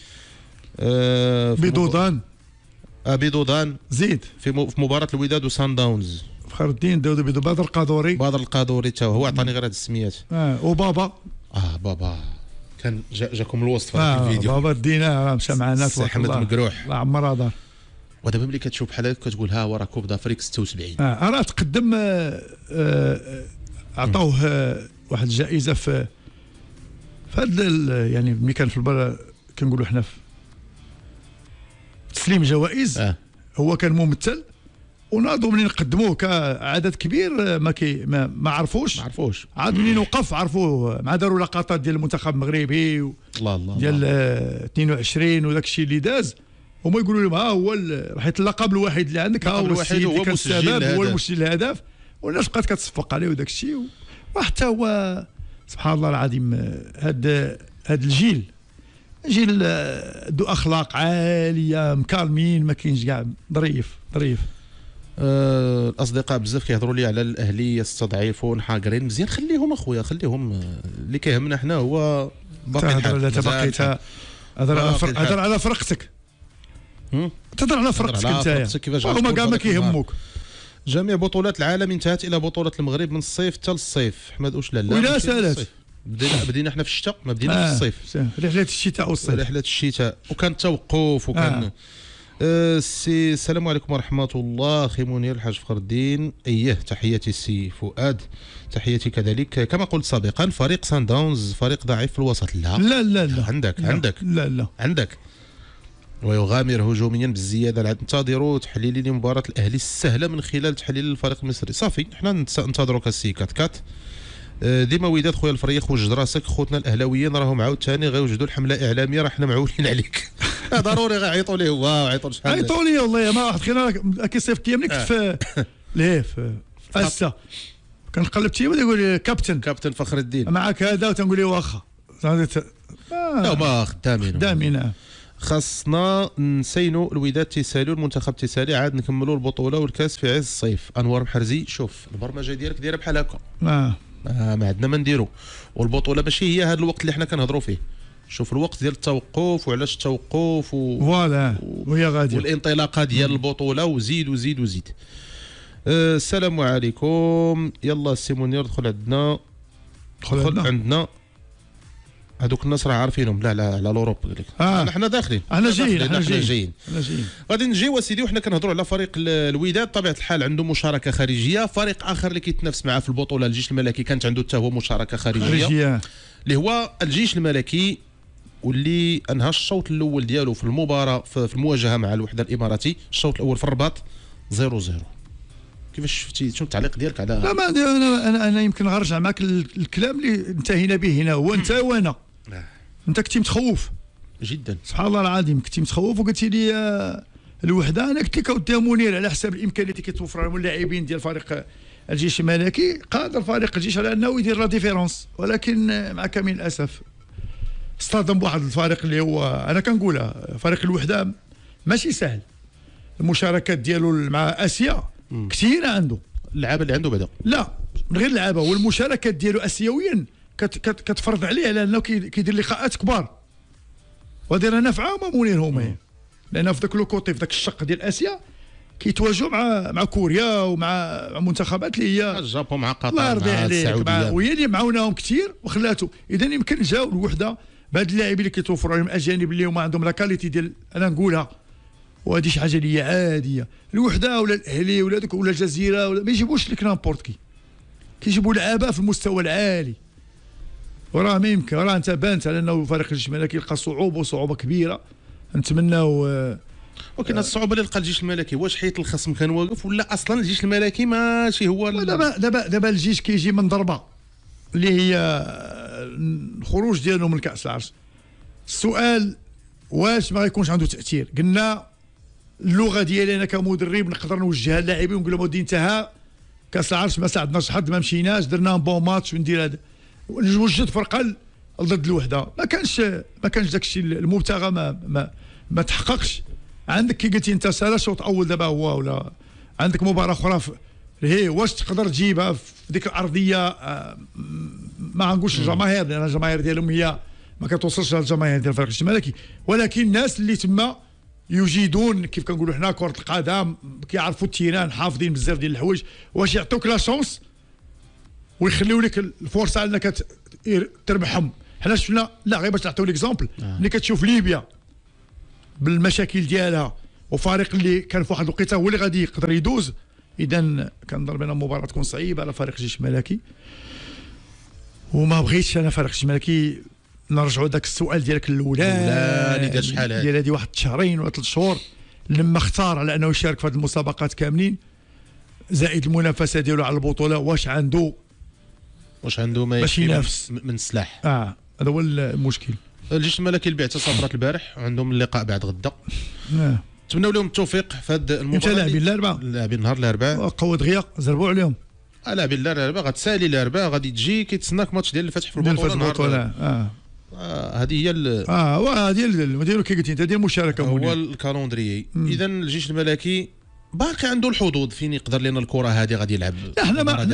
بيضودان زيد في مباراه الوداد وسان داونز. فخر الدين داودي بدر القادوري تا هو عطاني غير هاد السميات. وبابا بابا كان جاكم الوصف في الفيديو. بابا دينا مشى معنا احمد مقروح. الله عمر دار. ودابا ملي كتشوف بحال هكا كتقول ها هو راه كوب دافريك 76. راه تقدم. عطاوه واحد الجائزه في هذا يعني ملي كان في البر كنقولوا حنا في تسليم جوائز. هو كان ممثل، وناضوا منين قدموه كعدد كبير ما عرفوش عاد منين وقف عرفوه، مع داروا لقطات ديال المنتخب المغربي الله ديال 22 وداك الشيء اللي داز، هما يقولوا لهم ها هو حيت اللقب الوحيد اللي عندك، ها هو السيد اللي كان السبب، هو المسجل الهدف، والناس بقات كتصفق عليه وداك الشيء. وحتى هو سبحان الله العظيم هاد الجيل ذو اخلاق عاليه، مكالمين، ما كاينش كاع ظريف. الاصدقاء بزاف كيهضروا لي على الاهليه يستضعفون حاقرين. مزيان خليهم اخويا، خليهم. اللي كيهمنا حنا هو باقي الحال. هضر على فرقتك، تهضر على فرقتك انت، هما كاع ما كيهموك. جميع بطولات العالم انتهت الى بطوله المغرب من الصيف حتى للصيف. احمد واش لا ولا سالات بدينا احنا في الشتاء، ما بديناش في الصيف. رحله الشتاء والصيف، رحله الشتاء، وكان توقف وكان السلام عليكم ورحمه الله. اخي منير الحاج فخر الدين، تحياتي السي فؤاد، تحياتي كذلك. كما قلت سابقا فريق سان داونز فريق ضعيف في الوسط. لا عندك ويغامر هجوميا بالزياده. انتظروا تحليلي لمباراه الاهلي السهله من خلال تحليل الفريق المصري. صافي حنا ننتظروك السي كات ديما وداد خويا الفريق وجد راسك. خوتنا الاهلاويين راهم عاوتاني غيوجدوا الحمله اعلاميه، راه حنا معولين عليك. ضروري غيعيطوا ليه هو وعيطوا شحال عيطوا لي والله ما واحد خينا كيصيفط لي ملي كنت في ليه في اسا كنقلب تيما يقول لي كابتن فخر الدين معك هذا، وتنقول لي واخا لا ما خدامين. خاصنا نسينوا الوداد تيسالوا المنتخب تيسالي، عاد نكملوا البطوله والكاس في عز الصيف. انوار محرزي، شوف البرمجه ديالك دايره بحال هكا، ما عندنا ما نديروا، والبطوله ماشي هي هذا الوقت اللي حنا كنهضروا فيه. شوف الوقت ديال التوقف وعلاش التوقف فوالا وهي غاديه والانطلاقه ديال البطوله وزيد. السلام عليكم. يلا السي منير دخل عندنا هذوك الناس راه عارفينهم. لا على الاوروب قال لك حنا داخلين، حنا جايين غادي نجيو اسيدي. وحنا كنهضروا على فريق الوداد بطبيعه الحال عنده مشاركه خارجيه. فريق اخر اللي كيتنافس معاه في البطوله الجيش الملكي كانت عنده حتى هو مشاركه خارجيه اللي هو الجيش الملكي، واللي انهى الشوط الاول ديالو في المباراه في المواجهه مع الوحده الاماراتي. الشوط الاول في الرباط 0-0. كيفاش شفتي؟ شنو التعليق ديالك على؟ لا ما انا يمكن غنرجع معك الكلام اللي انتهينا به هنا، هو انت وانا. انت كنتي متخوف جدا، سبحان الله العظيم، كنتي متخوف وقلتي لي الوحده. انا قلت لك اودي منير على حسب الامكانيات اللي كيتوفر لهم اللاعبين ديال فريق الجيش الملكي، قادر فريق الجيش على انه يدير لا ديفيرونس، ولكن مع كامل الاسف اصطدم بواحد الفريق اللي هو انا كنقولها فريق الوحده ماشي سهل. المشاركات ديالو مع اسيا كثيره، عنده اللعابه اللي عنده بعدا لا من غير اللعابه، والمشاركات ديالو اسيويا كتفرض عليه على انه كيدير لقاءات كبار، وهذه راه نافعه ما منير هما، لان في ذاك لوكوتي في ذاك الشق ديال اسيا كيتواجهوا مع كوريا ومع منتخبات اللي هي الجابون مع قطر مع السعوديه، وهي اللي معاوناهم كثير وخلاته. اذا يمكن جاو الوحده بهاد اللاعبين اللي كيتوفروا عليهم الاجانب اللي هما عندهم لا كاليتي ديال انا نقولها، وهذه شي حاجه اللي هي عاديه. الوحده ولا الاهلي ولا دوك ولا الجزيره ولا ما يجيبوش لك نامبورت كيجيبوا لعابه في المستوى العالي، وراه ما يمكن. راه انت بانت على انه فريق الجيش الملكي لقى صعوبه كبيره. نتمناو ولكن الصعوبه اللي لقى الجيش الملكي واش حيت الخصم كان واقف ولا اصلا الجيش الملكي ماشي هو دابا الجيش كيجي من ضربه اللي هي الخروج ديالو من كاس العرش. السؤال واش ما غيكونش عنده تاثير؟ قلنا اللغه ديالي انا كمدرب نقدر نوجهها للاعبين ونقول لهم ودي انتهى كاس العرش ما ساعدناش حد، ما مشيناش، درنا بون ماتش وندير هذا، نوجد فرقه ضد الوحده. ما كانش داك الشيء المبتغى، ما تحققش. عندك كي قلتي انت سالا شوط اول دابا هو، ولا عندك مباراه اخرى هي واش تقدر تجيبها في ديك الارضيه؟ ما غنقولش الجماهير لان الجماهير ديالهم هي ما كتوصلش للجماهير ديال الفريق الملكي، ولكن الناس اللي تما يجيدون كيف كنقولوا حنا كره القدم، كيعرفوا التيران، حافظين بزاف ديال الحوايج، واش يعطوك لا شونس ويخليو لك الفرصه انك تربحهم. حنا شفنا لا غير باش نعطيو ليكزومبل، ملي كتشوف ليبيا بالمشاكل ديالها وفريق اللي كان في واحد الوقيته هو اللي غادي يقدر يدوز، اذا كنظن بان المباراه تكون صعيبه على فريق الجيش الملكي. وما بغيتش انا فريق الجيش الملكي نرجعوا داك السؤال ديالك الاولاني ديال شحال ديال هذه واحد شهرين ولا 3 شهور لما اختار على انه يشارك في هذه المسابقات كاملين، زائد المنافسه ديالو على البطوله، واش عنده ما باش ينافس من السلاح. هذا هو المشكل. الجيش الملكي البعثه سافرت البارح وعندهم اللقاء بعد غدا. نتمنوا لهم التوفيق في هذه المباراه. لاعبين الاربعاء، لاعبين نهار الاربعاء قوه دغيا زربوا عليهم. لاعبين الاربعاء غتسالي الاربعاء غادي تجي كيتسناك ماتش ديال الفتح في البطوله. هذه هي وهذه ديالو كي قلتي انت ديال المشاركه هو الكالندري. اذا الجيش الملكي باقي عنده الحظوظ فين يقدر، لان الكره هذه غادي يلعب. لا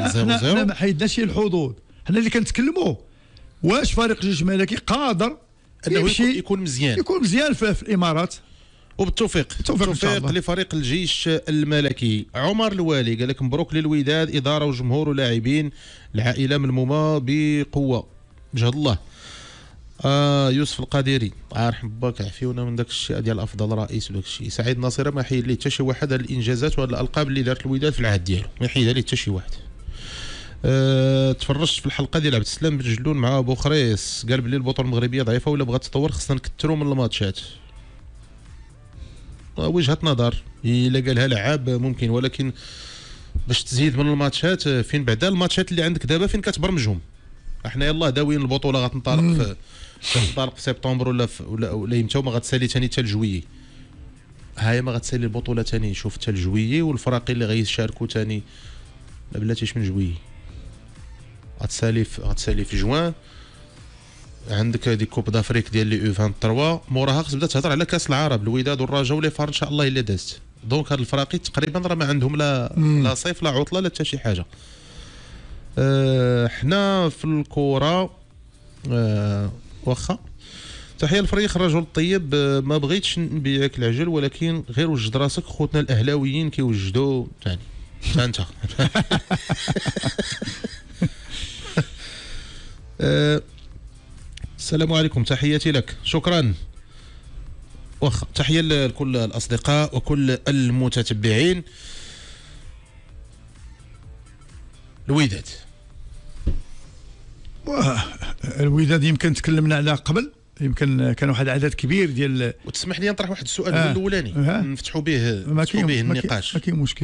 حنا ما حيدناش الحظوظ، حنا اللي كنتكلموا واش فريق الجيش الملكي قادر انه يكون مزيان، يكون مزيان في الامارات، وبالتوفيق لفريق الجيش الملكي. عمر الوالي قال لك مبروك للوداد، اداره وجمهور ولاعبين، العائله ملمومه بقوه، بجهد الله. يوسف القادري يرحم باك، عافيونا من داك الشيء ديال افضل رئيس وداك الشيء. سعيد ناصر ما حيد ليه حتى شي واحد هاد الانجازات وهاد الالقاب اللي دارت الوداد في العهد ديالو، ما يحيدها ليه حتى شي واحد. تفرجت في الحلقه ديال عبد السلام بن جلون مع ابو خريس، قال بلي البطوله المغربيه ضعيفه ولا بغات تطور خصنا نكثروا من الماتشات. وجهه نظر، الا قالها لعاب ممكن، ولكن باش تزيد من الماتشات فين بعدا الماتشات اللي عندك دابا فين كتبرمجهم. احنا يلاه داويين البطوله غتنطلق في سبتمبر ولا يمتى، وما غتسالي ثاني حتى لجويي. هاي ما غتسالي البطوله ثاني، شوف حتى لجويي، والفراقي اللي غيشاركوا ثاني ما بلاتيش من جويي، غتسالي في جوان. عندك هذيك كوب دافريك ديال لي او 23، موراها خص تبدا تهضر على كاس العرب، الوداد والرجاء ولي فار ان شاء الله الا دازت. دونك هاد الفراقي تقريبا راه ما عندهم لا صيف لا عطله لا حتى شي حاجه. حنا في الكره واخا. تحيه للفريق الرجل الطيب، ما بغيتش نبيعك العجل ولكن غير وجد راسك، خوتنا الاهلاويين كيوجدوا ثاني انت. السلام عليكم، تحياتي لك، شكرا. واخا، تحيه لكل الاصدقاء وكل المتتبعين. الوداد الوداد يمكن تكلمنا على قبل، يمكن كان واحد العدد كبير ديال، وتسمح لي نطرح واحد السؤال الاولاني نفتحوا به النقاش. ما كاين مشكل.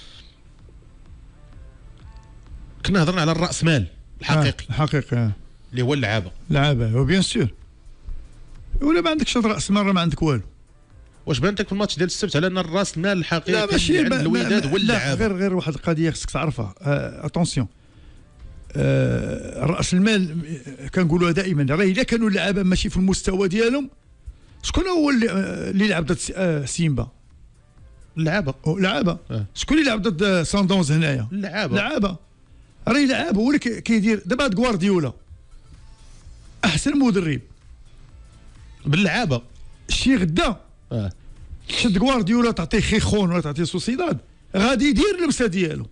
كنا هضرنا على الراس مال الحقيقي الحقيقي اللي هو اللعابه وبيان سور، ولا ما عندكش راس مال ما عندك والو. واش بانت لك في الماتش ديال السبت على ان الراس مال الحقيقي لا ماشي عند الوداد هو اللعابه؟ غير واحد القضيه خصك تعرفها. اتونسيون، راس المال كنقولوها دائما، راه الا كانوا اللعابه ماشي في المستوى ديالهم، شكون هو اللي لعب ضد سيمبا؟ اللعابه شكون اللي لعب ضد ساندونز هنايا؟ اللعابه راهي لعابه. هو اللي كيدير دابا هاد غوارديولا احسن مدرب باللعابه. شي غدا شد غوارديولا تعطيه خيخون ولا تعطيه سوسيداد، غادي يدير اللمسه ديالو.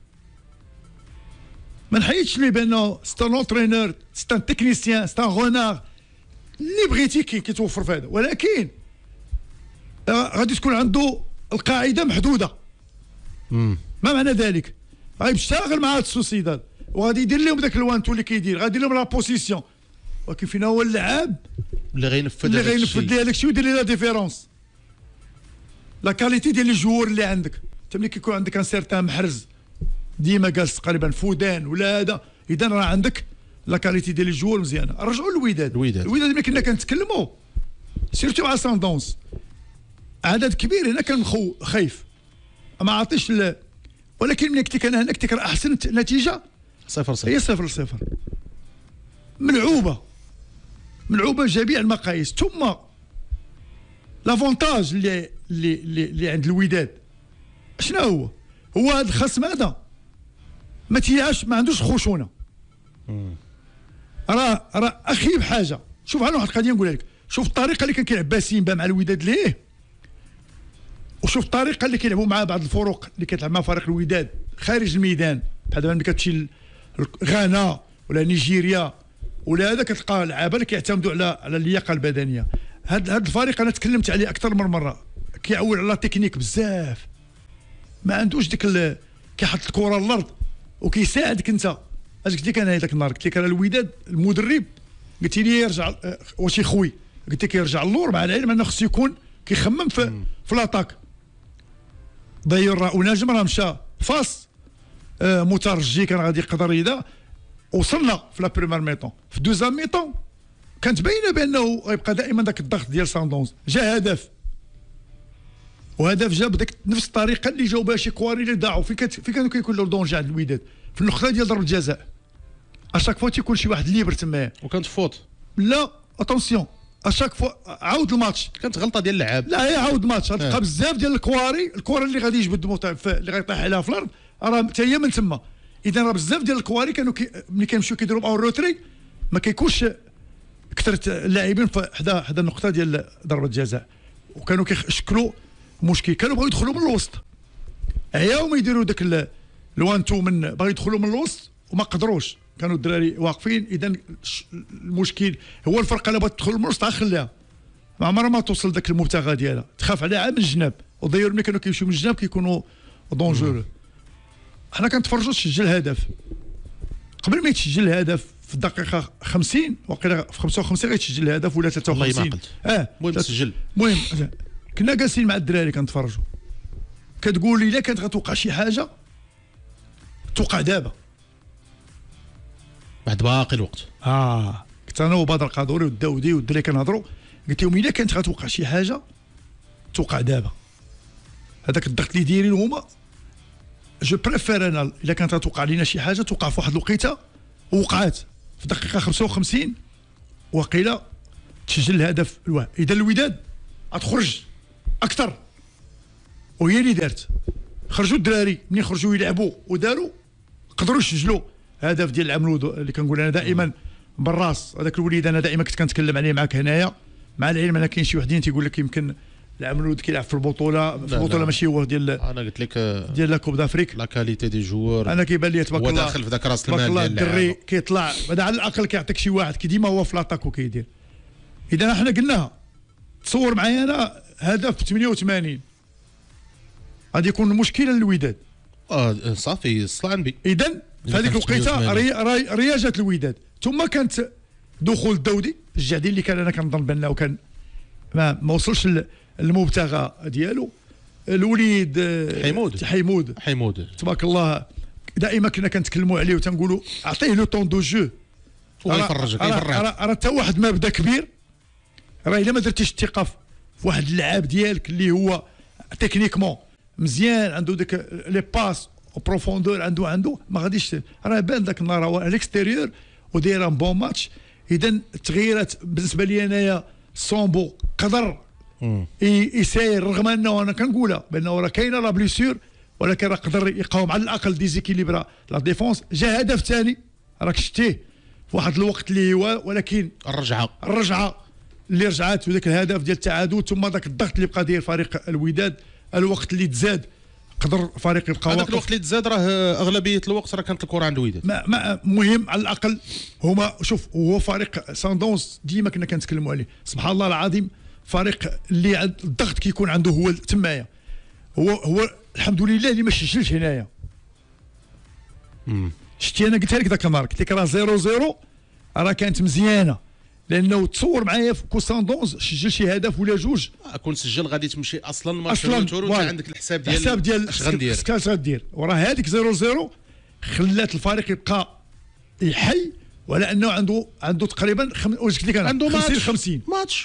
ما نحيدش ليه بانه ستان اونترينور، ستان تكنيسيان، ستان غونار، اللي بغيتي كيتوفر في هذا، ولكن غادي تكون عنده القاعده محدوده. ما معنى ذلك؟ غادي يشتغل مع السوسيداد وغادي يدير لهم داك الوانتو اللي كيدير، غادي يدير لهم لا بوزيسيون، ولكن فين هو اللعاب اللي غينفذ ليه هذاك الشيء ويدير لي لا ديفيرونس. لا كاليتي ديال الجوور اللي عندك، انت ملي كيكون عندك ان سيرتان محرز ديما جالس تقريبا فودان ولا هذا، اذا راه عندك لا كاليتي ديال الجوار مزيانه. رجعوا للوداد. الوداد ملي كنا كنتكلموا سيرتو على ساندونس، عدد كبير هنا كان خايف ما عطيش ولكن ملي كنت انا هنا كنت احسن نتيجه 0-0 هي 0-0 ملعوبه جميع المقاييس. ثم لافونتاج اللي عند الوداد شنو هو هذا الخصم هذا ما تيعاش، ما عندوش خشونه. راه اخي بحاجه. شوف انا واحد القضيه نقولها لك، شوف الطريقه اللي كان كيلعب بها سيمبا مع الوداد ليه، وشوف الطريقه اللي كيلعبوا مع بعض الفرق اللي كتلعب مع فريق الوداد خارج الميدان، بحال دابا ملي كتمشي غانا ولا نيجيريا ولا هذا، كتلقى لعابه اللي كيعتمدوا على اللياقه البدنيه. هاد الفريق انا تكلمت عليه اكثر من مره، كيعول على تكنيك بزاف، ما عندوش ديك كيحط الكره على الارض وكيساعدك انت. اش قلت لك انا هذاك النهار؟ قلت لك انا الوداد المدرب قلت لي يرجع واش يخوي، قلت لك يرجع اللور مع العلم انه خصو يكون كيخمم في لاطاك. ضير ونجم راه مشى فاس مترجي، كان غادي يقدر اذا وصلنا في لا بريمير ميطون. في دوزام ميطون كانت باينه بانه غيبقى دائما ذاك الضغط ديال ساندونز. جا هدف، وهدف جا بديك نفس الطريقه اللي جاوا بها شي كواري اللي ضاعوا. فين كانوا كيكون له دونجي عند الوداد في النقطه ديال ضربه الجزاء، اشاك فوا تيكون شي واحد ليبر تما وكانت فوت. لا اتونسيون، اشاك فوا عاود الماتش كانت غلطه ديال اللعاب. لا هي عاود الماتش، غتلقى بزاف ديال الكواري، الكره اللي غادي يجبد اللي غيطيح عليها في الارض راه حتى هي من تما. اذا راه بزاف ديال الكواري كانوا ملي كيمشيو كيديروا او روتري ما كيكونش اكثر اللاعبين حدا النقطه ديال ضربه الجزاء، وكانوا كيشكلوا مشكل. كانوا بغاو يدخلوا من الوسط، عياو ما يديروا داك الوان تو، من بغاو يدخلوا من الوسط وما قدروش، كانوا الدراري واقفين. اذا المشكل هو الفرقه اللي بغات تدخل من الوسط خليها، ما عمرها ما توصل ذاك المبتغى ديالها، تخاف عليها من الجناب. وداير ملي كانوا كيمشيو من الجناب كيكونوا دونجورو. حنا كنتفرجوا تسجل هدف، قبل ما يتسجل الهدف في الدقيقه 50 وقيلا في 55 غيتسجل الهدف ولا 53. المهم تسجل. المهم كنا جالسين مع الدراري كنتفرجوا، كتقول لي الا كانت غتوقع شي حاجه توقع دابا بعد باقي الوقت. كنت انا وبدر قادوري والداودي والدراري كنهضروا، قلت لهم الا كانت غتوقع شي حاجه توقع دابا. هذاك الضغط اللي دايرين هما، جو بريفير انا الا كانت غتوقع لينا شي حاجه توقع في واحد الوقيته، ووقعات في دقيقه 55 وقيله تسجل الهدف الواحد. اذا الوداد غتخرج اكثر، وهي اللي دارت. خرجوا الدراري ملي خرجوا يلعبوا وداروا، قدروا يسجلوا هدف ديال العمرود اللي كنقول انا دائما بالراس. هذاك الوليد انا دائما كنت كنتكلم عليه معاك هنايا، مع العلم انا كاين شي وحدين تيقول لك يمكن العمرود كيلعب في البطوله، ماشي هو ديال، انا قلت لك ديال لا كوب دافريك، لا كاليتي دي جوور. انا كيبان لي تبارك الله هو داخل في ذاك راس المال ديال الدري كيطلع هذا على الاقل كيعطيك شي واحد كيديما هو في لاطاكو كيدير. اذا احنا قلناها تصور معايا انا هدف في 88 غادي يكون مشكله للوداد. صافي صلعن بي. اذا في هذيك الوقيته رياجه الوداد، ثم كانت دخول الدودي الجعدي اللي كان انا كنظن بانه كان ما وصلش المبتغى ديالو. الوليد حيمود تبارك الله دائما كنا كنتكلموا عليه وتنقولوا اعطيه لو طون دو جو ويفرجك راه حتى واحد ما بدا كبير، راه الا ما درتيش الثقه في واحد اللعاب ديالك اللي هو تكنيكمون مزيان، عنده ديك لي باس او بروفوندور، عنده ما غاديش. راه بان ذاك النهار هو على الاكستيريور وداير ان بون ماتش. اذا التغييرات بالنسبه لي انايا سومبو قدر يسير، رغم انه انا كنقولها بانه راه كاينه لا بليسيور، ولكن راه قدر يقاوم على الاقل ديزيكيليبرا لا ديفونس. جا هدف ثاني راك شتيه في واحد الوقت اللي هو، ولكن الرجعه اللي رجعات وذاك الهدف ديال التعادل، ثم ذاك الضغط اللي بقى داير فريق الوداد، الوقت اللي تزاد قدر الفريق يبقى واقف. هذاك الوقت اللي تزاد راه اغلبيه الوقت راه كانت الكره عند الوداد. مهم على الاقل هما شوف، هو فريق ساندونس ديما كنا كنتكلموا عليه، سبحان الله العظيم فريق اللي الضغط كيكون عنده هو تمايا. هو الحمد لله اللي ما سجلش هنايا. شتي انا قلتها لك ذاك النهار، قلت لك راه 0-0 راه كانت مزيانه، لانه تصور معايا في كوساندونز سجل شي هدف ولا جوج، كون سجل غادي تمشي اصلا الماتش وانت عندك الحساب ديال اش غندير. وراه هذيك 0-0 خلات الفريق يبقى يحي، ولا انه عنده تقريبا واش قلت لك انا عنده 50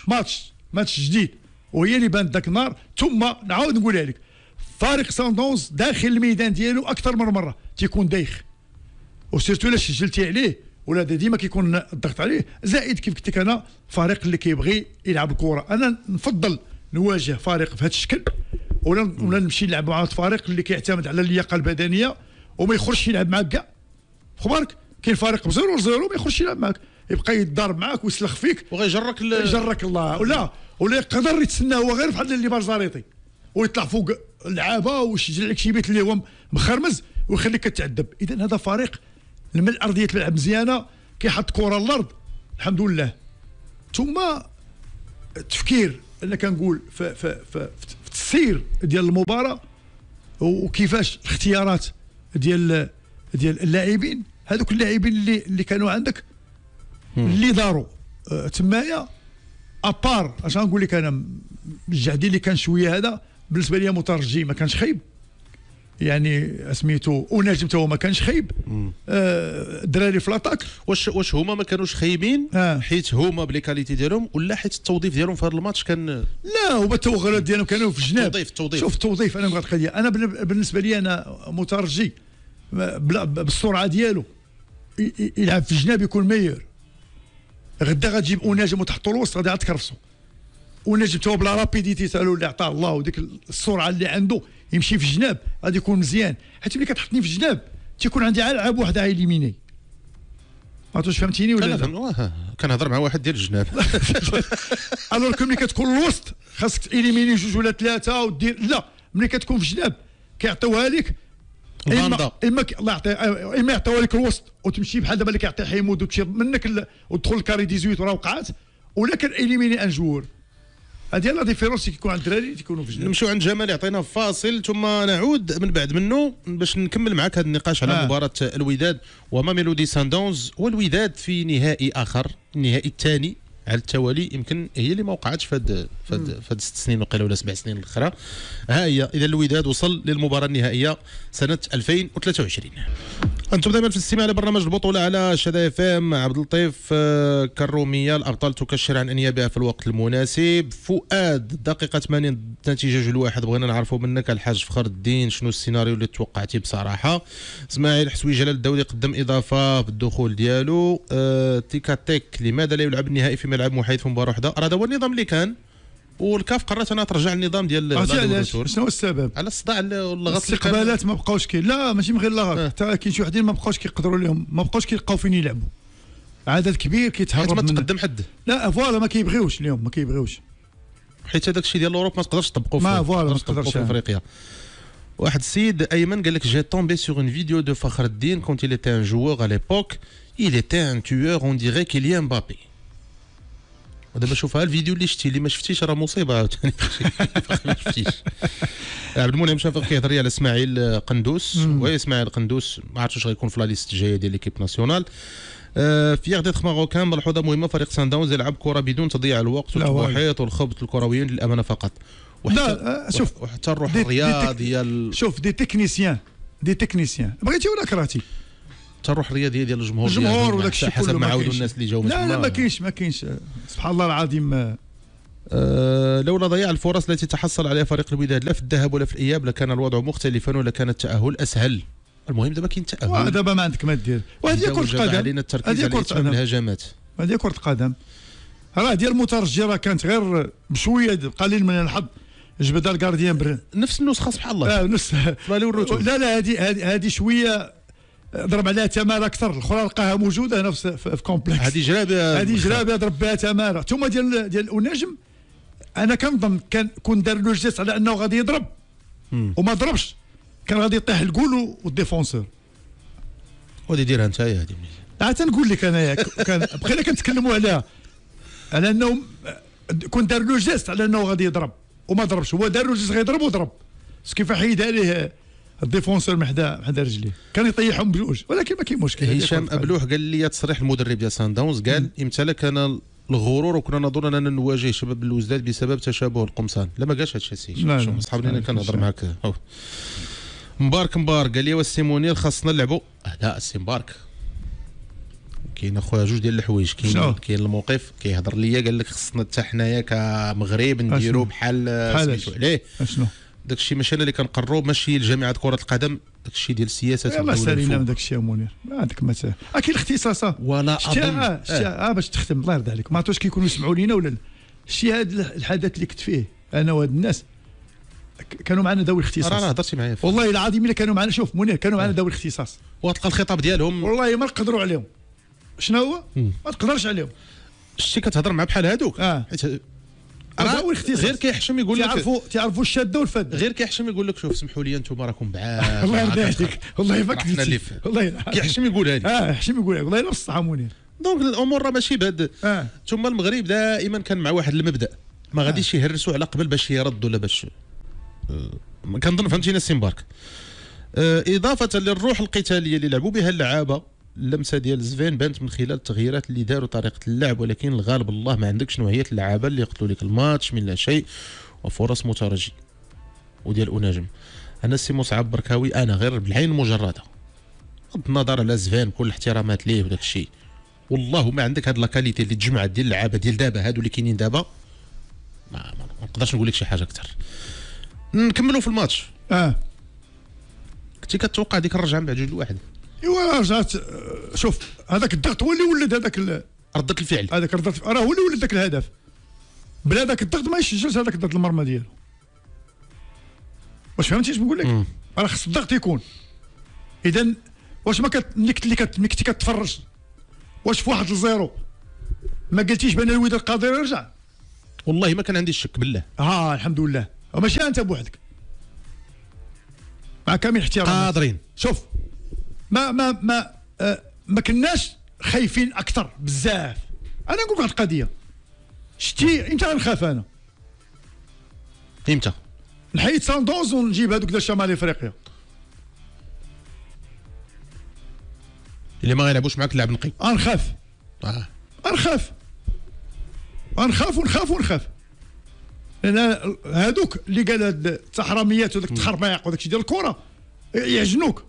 ماتش جديد، وهي اللي بانت ذاك النهار. ثم نعاود نقولها لك، فريق ساندونز داخل الميدان ديالو اكثر من مره تيكون دايخ، وسيرتو الا سجلتي عليه ولا ديما كيكون الضغط عليه. زائد كيف قلت لك انا فريق اللي كيبغي يلعب الكره، انا نفضل نواجه فريق في هذا الشكل ولا نمشي نلعب مع فريق اللي كيعتمد على اللياقه البدنيه وما يخرجش يلعب معاك كاع. خبارك كاين فريق ب 0-0 ما يخرجش يلعب معاك، يبقى يتضارب معاك ويسلخ فيك وغيجرك الله، ولا يقدر يتسنى هو غير بحال اللي بارزاريطي ويطلع فوق اللعابه ويسجل لك شي بيت اللي هو مخرمز ويخليك كتعذب. اذا هذا فريق لما ارضيه الملعب مزيانه كيحط كره الارض الحمد لله. ثم التفكير انا كنقول في التسيير ديال المباراه وكيفاش الاختيارات ديال اللاعبين، هذوك اللاعبين اللي كانوا عندك اللي داروا تمايا ابار. اش غنقول لك انا، الجعدي اللي كان شويه هذا بالنسبه لي مترجي ما كانش خايب، يعني سميتو ونجم تا هو ما كانش خايب. الدراري في لاطاك واش هما ما كانوش خايبين حيت هما بلي كاليتي ديالهم، ولا حيت التوظيف ديالهم في هذا الماتش كان؟ لا، هما التوغلات ديالهم كانوا في الجناب. التوظيف شوف التوظيف، انا نقول قضيه، انا بالنسبه لي انا مترجي بالسرعه ديالو يلعب في الجناب يكون ميور. غدا غتجيب ونجم وتحطو الوسط غادي تكرفسو، ونجم تو بلا رابيديتي تاعو اللي عطاه الله وديك السرعه اللي عنده يمشي في الجناب غادي يكون مزيان. حيت ملي كتحطني في الجناب تيكون عندي على لعب واحد ايليميني، ما عرفتش فهمتيني ولا لا؟ كنهضر مع واحد ديال الجناب. الوغ ملي كتكون الوسط خاصك تإليميني 2 ولا 3 ودير لا، ملي كتكون في الجناب كيعطيوها لك اما الله يعطي، اما يعطيوها لك الوسط وتمشي بحال دابا اللي كيعطي حيمود وتمشي منك وتدخل الكاري 18 وراه وقعات، ولا كنإليميني ان جوور. هذه لا ديفيرونس كيكون عند الدراري تيكونوا في الجناب. نمشيو عند جمال يعطينا فاصل ثم نعود من بعد منه باش نكمل معك هذا النقاش على مباراة الوداد وميلودي ساندونز. والوداد في نهائي اخر، النهائي الثاني على التوالي، يمكن هي اللي ما وقعتش في هاد 6 سنين وقيله ولا 7 سنين الاخرى. ها هي اذا الوداد وصل للمباراه النهائيه سنه 2023. انتم دائما في الاستماع لبرنامج البطوله على شدا اف ام. عبد اللطيف كروميه، الابطال تكشر عن انيابها في الوقت المناسب. فؤاد دقيقه 80 نتيجه جول واحد، بغينا نعرفوا منك الحاج فخر الدين شنو السيناريو اللي توقعتي بصراحه. اسماعيل حسوي جلال الدولي قدم اضافه بالدخول ديالو. تيكاتيك لماذا لا يلعب النهائي في ملعب محايد في مباراه واحده؟ راه هذا هو النظام اللي كان، والكاف قررت انها ترجع النظام ديال علاش شنو هو السبب؟ على الصداع واللغط. الاستقبالات ما بقاوش لا ماشي من غير اللغط، حتى كاين شي وحدين ما بقاوش كيقدروا لهم، ما بقاوش كيلقاو فين يلعبوا. عدد كبير كيتهرب ما تقدم حد. لا فوالا ما كيبغيوش اليوم، ما كيبغيوش حيت هذاك الشيء ديال الاوروب ما تقدرش تطبقوا فيه. ما فوالا ما تقدرش في افريقيا. واحد السيد ايمن قال لك جي تومبي سور اون فيديو دو فخر الدين كونت il était un joueur à l'époque il était un tueur on dirait Kylian Mbappé. ودابا شوفها الفيديو اللي شفتي، اللي ما شفتيش راه مصيبه عاوتاني. ما شفتيش. عبد المنعم شافق كيهضر لي على اسماعيل قندوس. وي اسماعيل قندوس ما عرفتش واش غيكون في لا ليست الجايه ديال ليكيب ناسيونال. في غدير ماروكان ملحوظه مهمه، فريق سان داونز يلعب كره بدون تضييع الوقت والتبويض والخبط الكرويين للامانه فقط. لا شوف وحتى الروح الرياضيه شوف دي تكنيسيان بغيتي ولا كرهتي، حتى الروح الرياضيه ديال الجمهور وداك الشيء حسب ما عاودوا الناس اللي جاوا. لا ما كاينش سبحان الله العظيم. لولا ضياع الفرص التي تحصل عليها فريق الوداد لا في الذهاب ولا في الاياب لكان الوضع مختلفا ولا كان التاهل اسهل. المهم دابا كاين تاهل، دابا ما عندك ما دير، وهذه كره قدم، علينا التركيز على اتمام الهجمات. هذه كره قدم، راه ديال المترجي راه كانت غير بشويه قليل من الحظ جبدها الكارديان برن نفس النسخه سبحان الله. نفس لا هذه شويه ضرب عليها تماره اكثر، الاخرى لقاها موجوده هنا في كومبلكس. هذه جرابه ضرب بها تماره. ثم ديال النجم انا كنظن كون دار له جيست على انه غادي يضرب وما ضربش، كان غادي يطيح الجول والديفونسور. ودي ديرها انت هذه عاد تنقول لك انايا بقينا كنتكلموا عليها على انه كون دار له جيست على انه غادي يضرب وما ضربش، هو دار له جيست غيضرب وضرب، كيف حيدها ليه الديفونسور من حدا رجليه كان يطيحهم بجوج. ولكن ما كاين مشكل. هشام ابلوح قال لي تصريح المدرب ديال سان داونز، قال امتلك انا الغرور وكنا نظن اننا نواجه شباب الوزداد بسبب تشابه القمصان. لا ما قالش هذا الشيء. شوف اصحابنا اللي كنهضر معاك. مبارك قال لي والسيمونير خاصنا نلعبوا. لا السي مبارك كاين اخويا جوج ديال الحوايج. كاين الموقف كيهضر ليا قال لك خصنا حتى حنايا كمغرب نديروا بحال سميتو عليه شنو داك الشيء. ماشي انا اللي كنقروا، ماشي الجامعه كره القدم، داك الشيء ديال السياسه. الله سالينا من داك الشيء منير، ما عندك مثلا اكيد الاختصاصات ولا اظن باش تختم. الله يرضى عليك، ما عرفتش كيكونوا يسمعوا لينا ولا لا. الشيء هذا الحدث اللي كنت فيه انا وهاد الناس كانوا معنا ذوي الاختصاص. انا هضرتي معايا والله العظيم الا كانوا معنا. شوف منير كانوا معنا ذوي الاختصاص وتلقى الخطاب ديالهم والله ما نقدروا عليهم. شنو هو؟ ما تقدرش عليهم. شتي كتهضر مع بحال هادوك غير كيحشم يقول لك تعرفوا الشاده والفد. غير كيحشم يقول لك شوف سمحوا لي انتم راكم بعاد. الله يرضي عليك والله ما كذبتي. والله كيحشم يقولها لي. يحشم يقولها والله نفس الصح منير. دونك الامور راه ماشي بهاد. ثم المغرب دائما كان مع واحد المبدا ما غاديش يهرسوا على قبل باش يرد ولا باش كنظن فهمتينا السي مبارك. اضافه للروح القتاليه اللي لعبوا بها اللعابه، اللمسه ديال زفين بانت من خلال التغييرات اللي داروا طريقه اللعب، ولكن الغالب الله ما عندكش نوعيه اللعابه اللي يقتلوا لك الماتش من لا شيء وفرص مترجي. وديال اناجم انا السي مصعب بركاوي انا غير بالعين المجرده بغض النظر على زفين كل الاحترامات ليه وداك الشيء، والله ما عندك هاد لاكاليتي اللي تجمعت ديال اللعابه ديال دابا هادو اللي كاينين دابا ما نقدرش نقول لك شي حاجه اكثر. نكملوا في الماتش. كنتي كتوقع ديك الرجعه من بعد 2-1؟ ايوا رجعت. شوف هذاك الضغط هو اللي ولد هذاك ردة الفعل. هذاك ردة راه هو اللي ولد ذاك الهدف. بلا ذاك الضغط ما يسجلش هذاك ضد المرمى ديالو. واش فهمتي اش بنقول لك؟ راه خص الضغط يكون. اذا واش ما ملي كنتي كتفرج واش في 1-0 ما قلتيش بان الوداد قادر يرجع؟ والله ما كان عندي الشك بالله. الحمد لله، وماشي انت بوحدك، مع كامل احترام قادرين. شوف ما كناش خايفين اكثر بزاف. انا نقول لك واحد القضيه، شتي امتى غنخاف انا؟ امتى؟ نحيد ساندوز ونجيب هذوك ديال شمال افريقيا اللي ما غيلعبوش معاك اللعب نقي. غنخاف ونخاف لان هذوك اللي قال هاد التحرميات وداك التخربيق وداك الشيء ديال الكره يعجنوك.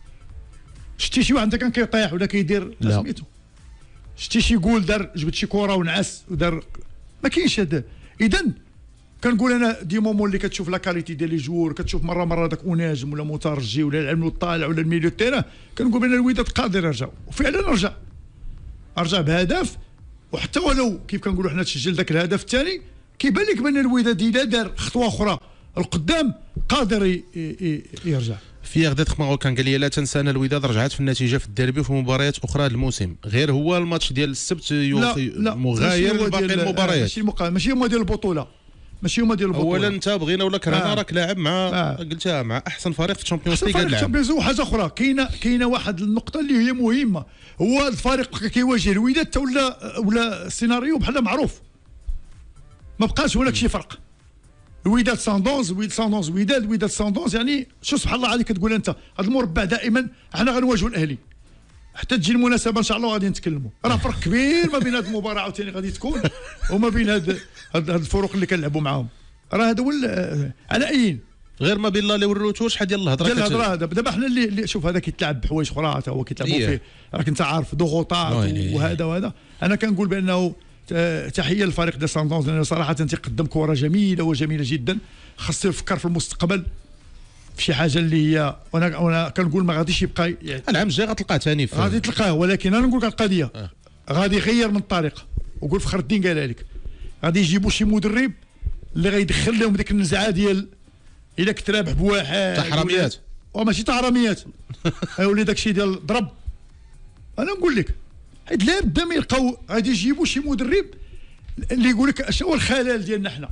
شتي شي واحد كان كيطيح ولا كيدير سميتو، شتي شي يقول دار جبت شي كره ونعس ودار، ما كاينش هذا. اذا كنقول انا ديما ملي كتشوف لا كاليتي ديال لي جوور، كتشوف مره داك ناجم ولا مترجي ولا العلم طالع ولا الميليو تيرا، كنقول بان الوداد قادر يرجع، وفعلا رجع بهدف. وحتى ولو كيف كنقولوا حنا تسجل ذاك الهدف الثاني، كيبان لك بان الوداد اذا دار خطوه اخرى القدام قادر يرجع. في غدات ماروكان قال لي لا تنسى ان الوداد رجعت في النتيجه في الديربي وفي مباريات اخرى هذا الموسم، غير هو الماتش ديال السبت مغاير لباقي المباريات. ماشي هما ديال البطوله، اولا انت بغينا ولا كرهنا راك لاعب مع قلتها مع احسن فريق في الشامبيونز ليغ كنلعب. وحاجه اخرى كاينه واحد النقطه اللي هي مهمه، هو الفريق كيواجه الوداد ولا السيناريو بحال معروف، ما بقاش هناك شي فرق. الوداد ساندونز وداد ساندونز، يعني شو سبحان الله عليك كتقول انت هذا المربع دائما احنا غنواجهوا الاهلي حتى تجي المناسبه ان شاء الله غادي نتكلموا. راه فرق كبير ما بين هذه المباراه عاوتاني غادي تكون وما بين هاد الفروق اللي كنلعبوا معاهم. راه هذا هو على اين غير ما بين لا والروتور شحال ديال الهضره دابا حنا اللي شوف هذا كيتلعب بحوايج اخرى حتى هو كيتلعبوا فيه، راك انت عارف ضغوطات وهذا انا كنقول بانه تحيه للفريق ديال ساندونز، لانه صراحه تيقدم كره جميله جدا. خاصو يفكر في المستقبل في شي حاجه اللي هي، وانا كنقول ما غاديش يبقى يعني العام الجاي غتلقاه ثاني غادي تلقاه، ولكن انا نقول لك القضيه غادي يغير من الطريقه. وقول فخر الدين قالها لك، غادي يجيبوا شي مدرب اللي غيدخل لهم ديك النزعه ديال الا كنت رابح بواحد تحرميات وماشي تحرميات يولي داك الشيء ديال ضرب. انا نقول لك حيت لا بدا ما يلقاو، غادي يجيبوا شي مدرب اللي يقول لك اش هو الخلل ديالنا حنا.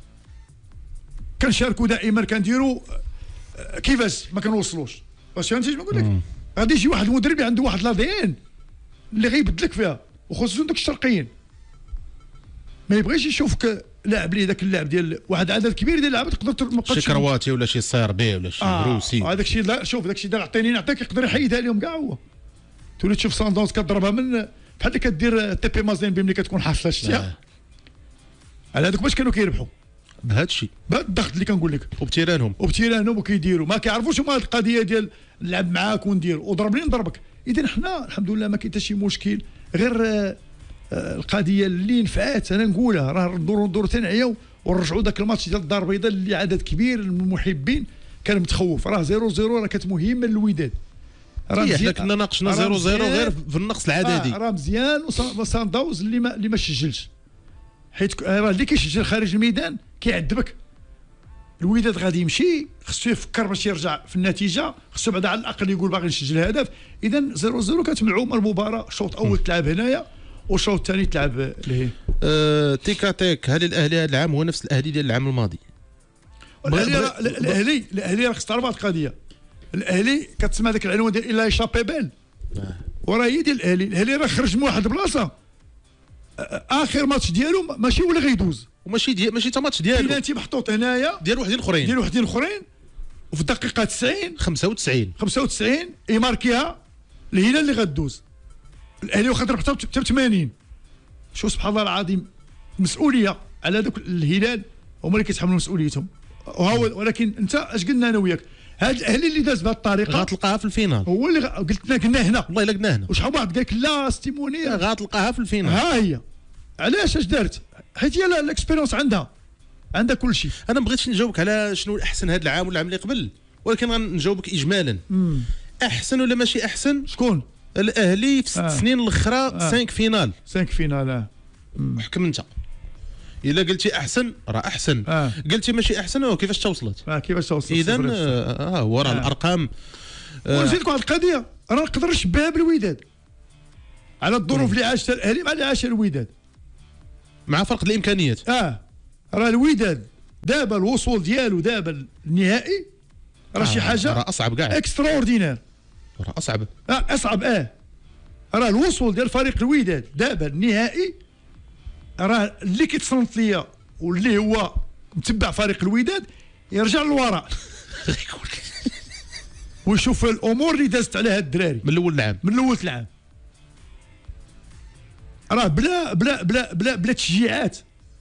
كنشاركوا دائما كنديروا كيفاش ما كنوصلوش. واش فهمتي نقول لك؟ غادي يجي واحد المدرب عنده واحد لادين اللي غيبدلك فيها، وخصوصا دوك الشرقيين ما يبغيش يشوفك لاعب ليه داك اللاعب ديال واحد عدد كبير ديال اللعابه تقدر شي كرواتي ولا شي صيربي ولا شي روسي. هذاك الشيء لا شوف داك الشيء دار عطيني نعطيك يقدر يحيدها لهم كاع هو. تولي تشوف ساندونز كضربها من بحال اللي كدير تي بي مازين ملي كتكون حاصله شتيها. على هذوك باش كانوا كيربحوا بهذا الشيء، بهذا الضغط اللي كنقول لك، وبتيرانهم وكيديروا ما كيعرفوش هما هذه القضيه ديال نلعب معاك وندير وضربني نضربك. اذا حنا الحمد لله ما كاين حتى شي مشكل، غير القضيه اللي نفعات انا نقولها راه ندوروا تنعياو ونرجعوا ذاك الماتش ديال الدار البيضاء اللي عدد كبير من المحبين كان متخوف. راه 0-0 راه كانت مهمه للوداد، راه مزيان. حنا كنا ناقشنا 0-0 غير في النقص العددي. راه مزيان. وسان داوز اللي ما سجلش، حيت راه اللي كيسجل خارج الميدان كيعذبك. الوداد غادي يمشي خصو يفكر باش يرجع في النتيجه، خصو بعدا على الاقل يقول باغي نسجل هدف. اذا 0-0 كانت ملعوبه المباراه، الشوط الاول تلعب هنايا والشوط الثاني تلعب لهيه. تيكا تيك. هل الاهلي هذا العام هو نفس الاهلي ديال العام الماضي؟ الاهلي راك تعرف هذه القضيه. الاهلي كتسمع ذاك العنوان ديال الا شابي بال، وراه هي ديال الاهلي راه خرج من واحد البلاصه اخر ماتش ديالو ماشي ولا غيدوز، ماشي تا ماتش ديالو بلاتي محطوط هنايا ديال وحدين اخرين وفي الدقيقه 90 95 يماركيها الهلال اللي غدوز. الاهلي واخا ضرب حتى 80. شو سبحان الله العظيم المسؤوليه على ذوك الهلال، هما اللي كيتحملوا مسؤوليتهم. ولكن انت اش قلنا انا وياك، هذا الاهلي اللي داز بهذه الطريقه غتلقاها في الفينال. هو اللي قلنا هنا والله الا قلنا هنا. وشحال واحد قال لك لا ستيموني غتلقاها في الفينال. ها هي علاش اش دارت؟ حيت هي الاكسبيريونس عندها كل شيء. انا ما بغيتش نجاوبك على شنو الاحسن هذا العام ولا العام اللي قبل، ولكن غنجاوبك اجمالا. احسن ولا ماشي احسن؟ شكون؟ الاهلي في 6 سنين الاخرى 5 فينال. 5 فينال. حكم انت. الا قلتي احسن راه احسن، قلتي ماشي احسن كيفاش توصلت؟ اذا هو راه الارقام. ونزيدك واحد القضيه، راه نقدر نشبهها بالوداد. على الظروف اللي عاشتها الاهلي مع اللي عاشها الوداد، مع فرق الامكانيات. راه الوداد دابا الوصول ديالو دابا النهائي راه شي حاجه راه اصعب كاع، اكسترا اوردينير، راه اصعب اصعب. راه الوصول ديال فريق الوداد دابا النهائي راه اللي كيتصنت ليا واللي هو متبع فريق الوداد يرجع للوراء ويشوف الامور اللي دازت على هاد الدراري من الاول العام، من الاول العام. راه بلا تشجيعات،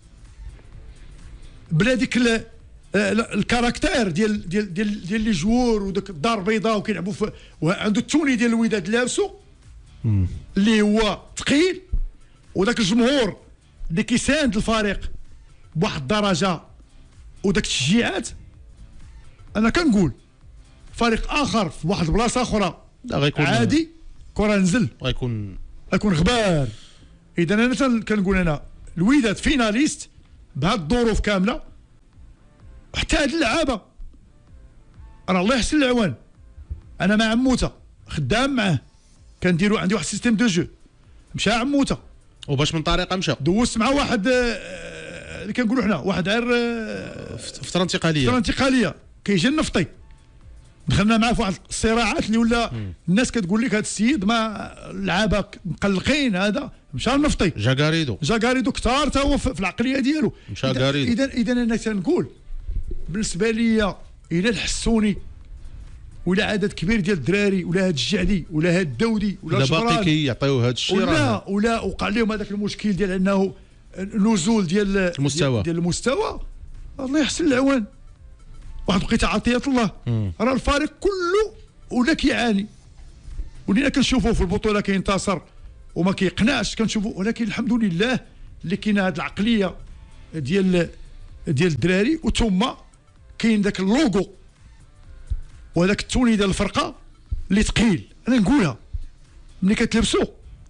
بلا ديك الكاركتير ديال لي جوور وداك الدار البيضاء وكيلعبوا وعنده التوني ديال الوداد لابسو اللي هو ثقيل، وداك الجمهور اللي كيساند الفريق بواحد الدرجه وداك التشجيعات. انا كنقول فريق اخر في واحد البلاصه اخرى غيكون عادي كره نزل غيكون غبار. اذا انا كنقول انا الوداد فيناليست بهاد الظروف كامله، حتى هاد اللعابه راه الله يحسن العوان. انا مع عموته خدام معاه، كنديروا عندي واحد سيستيم دو جو، مشى عموته وباش من طريقه مشى دوزت مع واحد اللي كنقولوا حنا واحد غير فتره انتقاليه كيجي النفطي، دخلنا معاه في واحد الصراعات اللي ولا الناس كتقول لك هذا السيد ما لعابه مقلقين، هذا مشى النفطي جاكاريدو كثار تا هو في العقليه ديالو مشى غاريدو. اذا انا تنقول بالنسبه لي الى الحسوني ولا عدد كبير ديال الدراري ولا هاد الجعدي ولا هاد الدودي ولا الجبران باقي كيعطيو هاد الشيء ولا وقع لهم هذاك المشكل ديال انه نزول ديال المستوى الله يحسن العوان. واحد بقيت عطيه الله راه الفريق كله ولا كيعاني، ولينا كنشوفوا في البطوله كينتصر وما كيقنعش كنشوفوا، ولكن الحمد لله اللي كاينه هذه العقليه ديال الدراري، وثم كاين ذاك اللوغو وهذاك التوني ديال الفرقه اللي ثقيل. انا نقولها ملي كتلبسو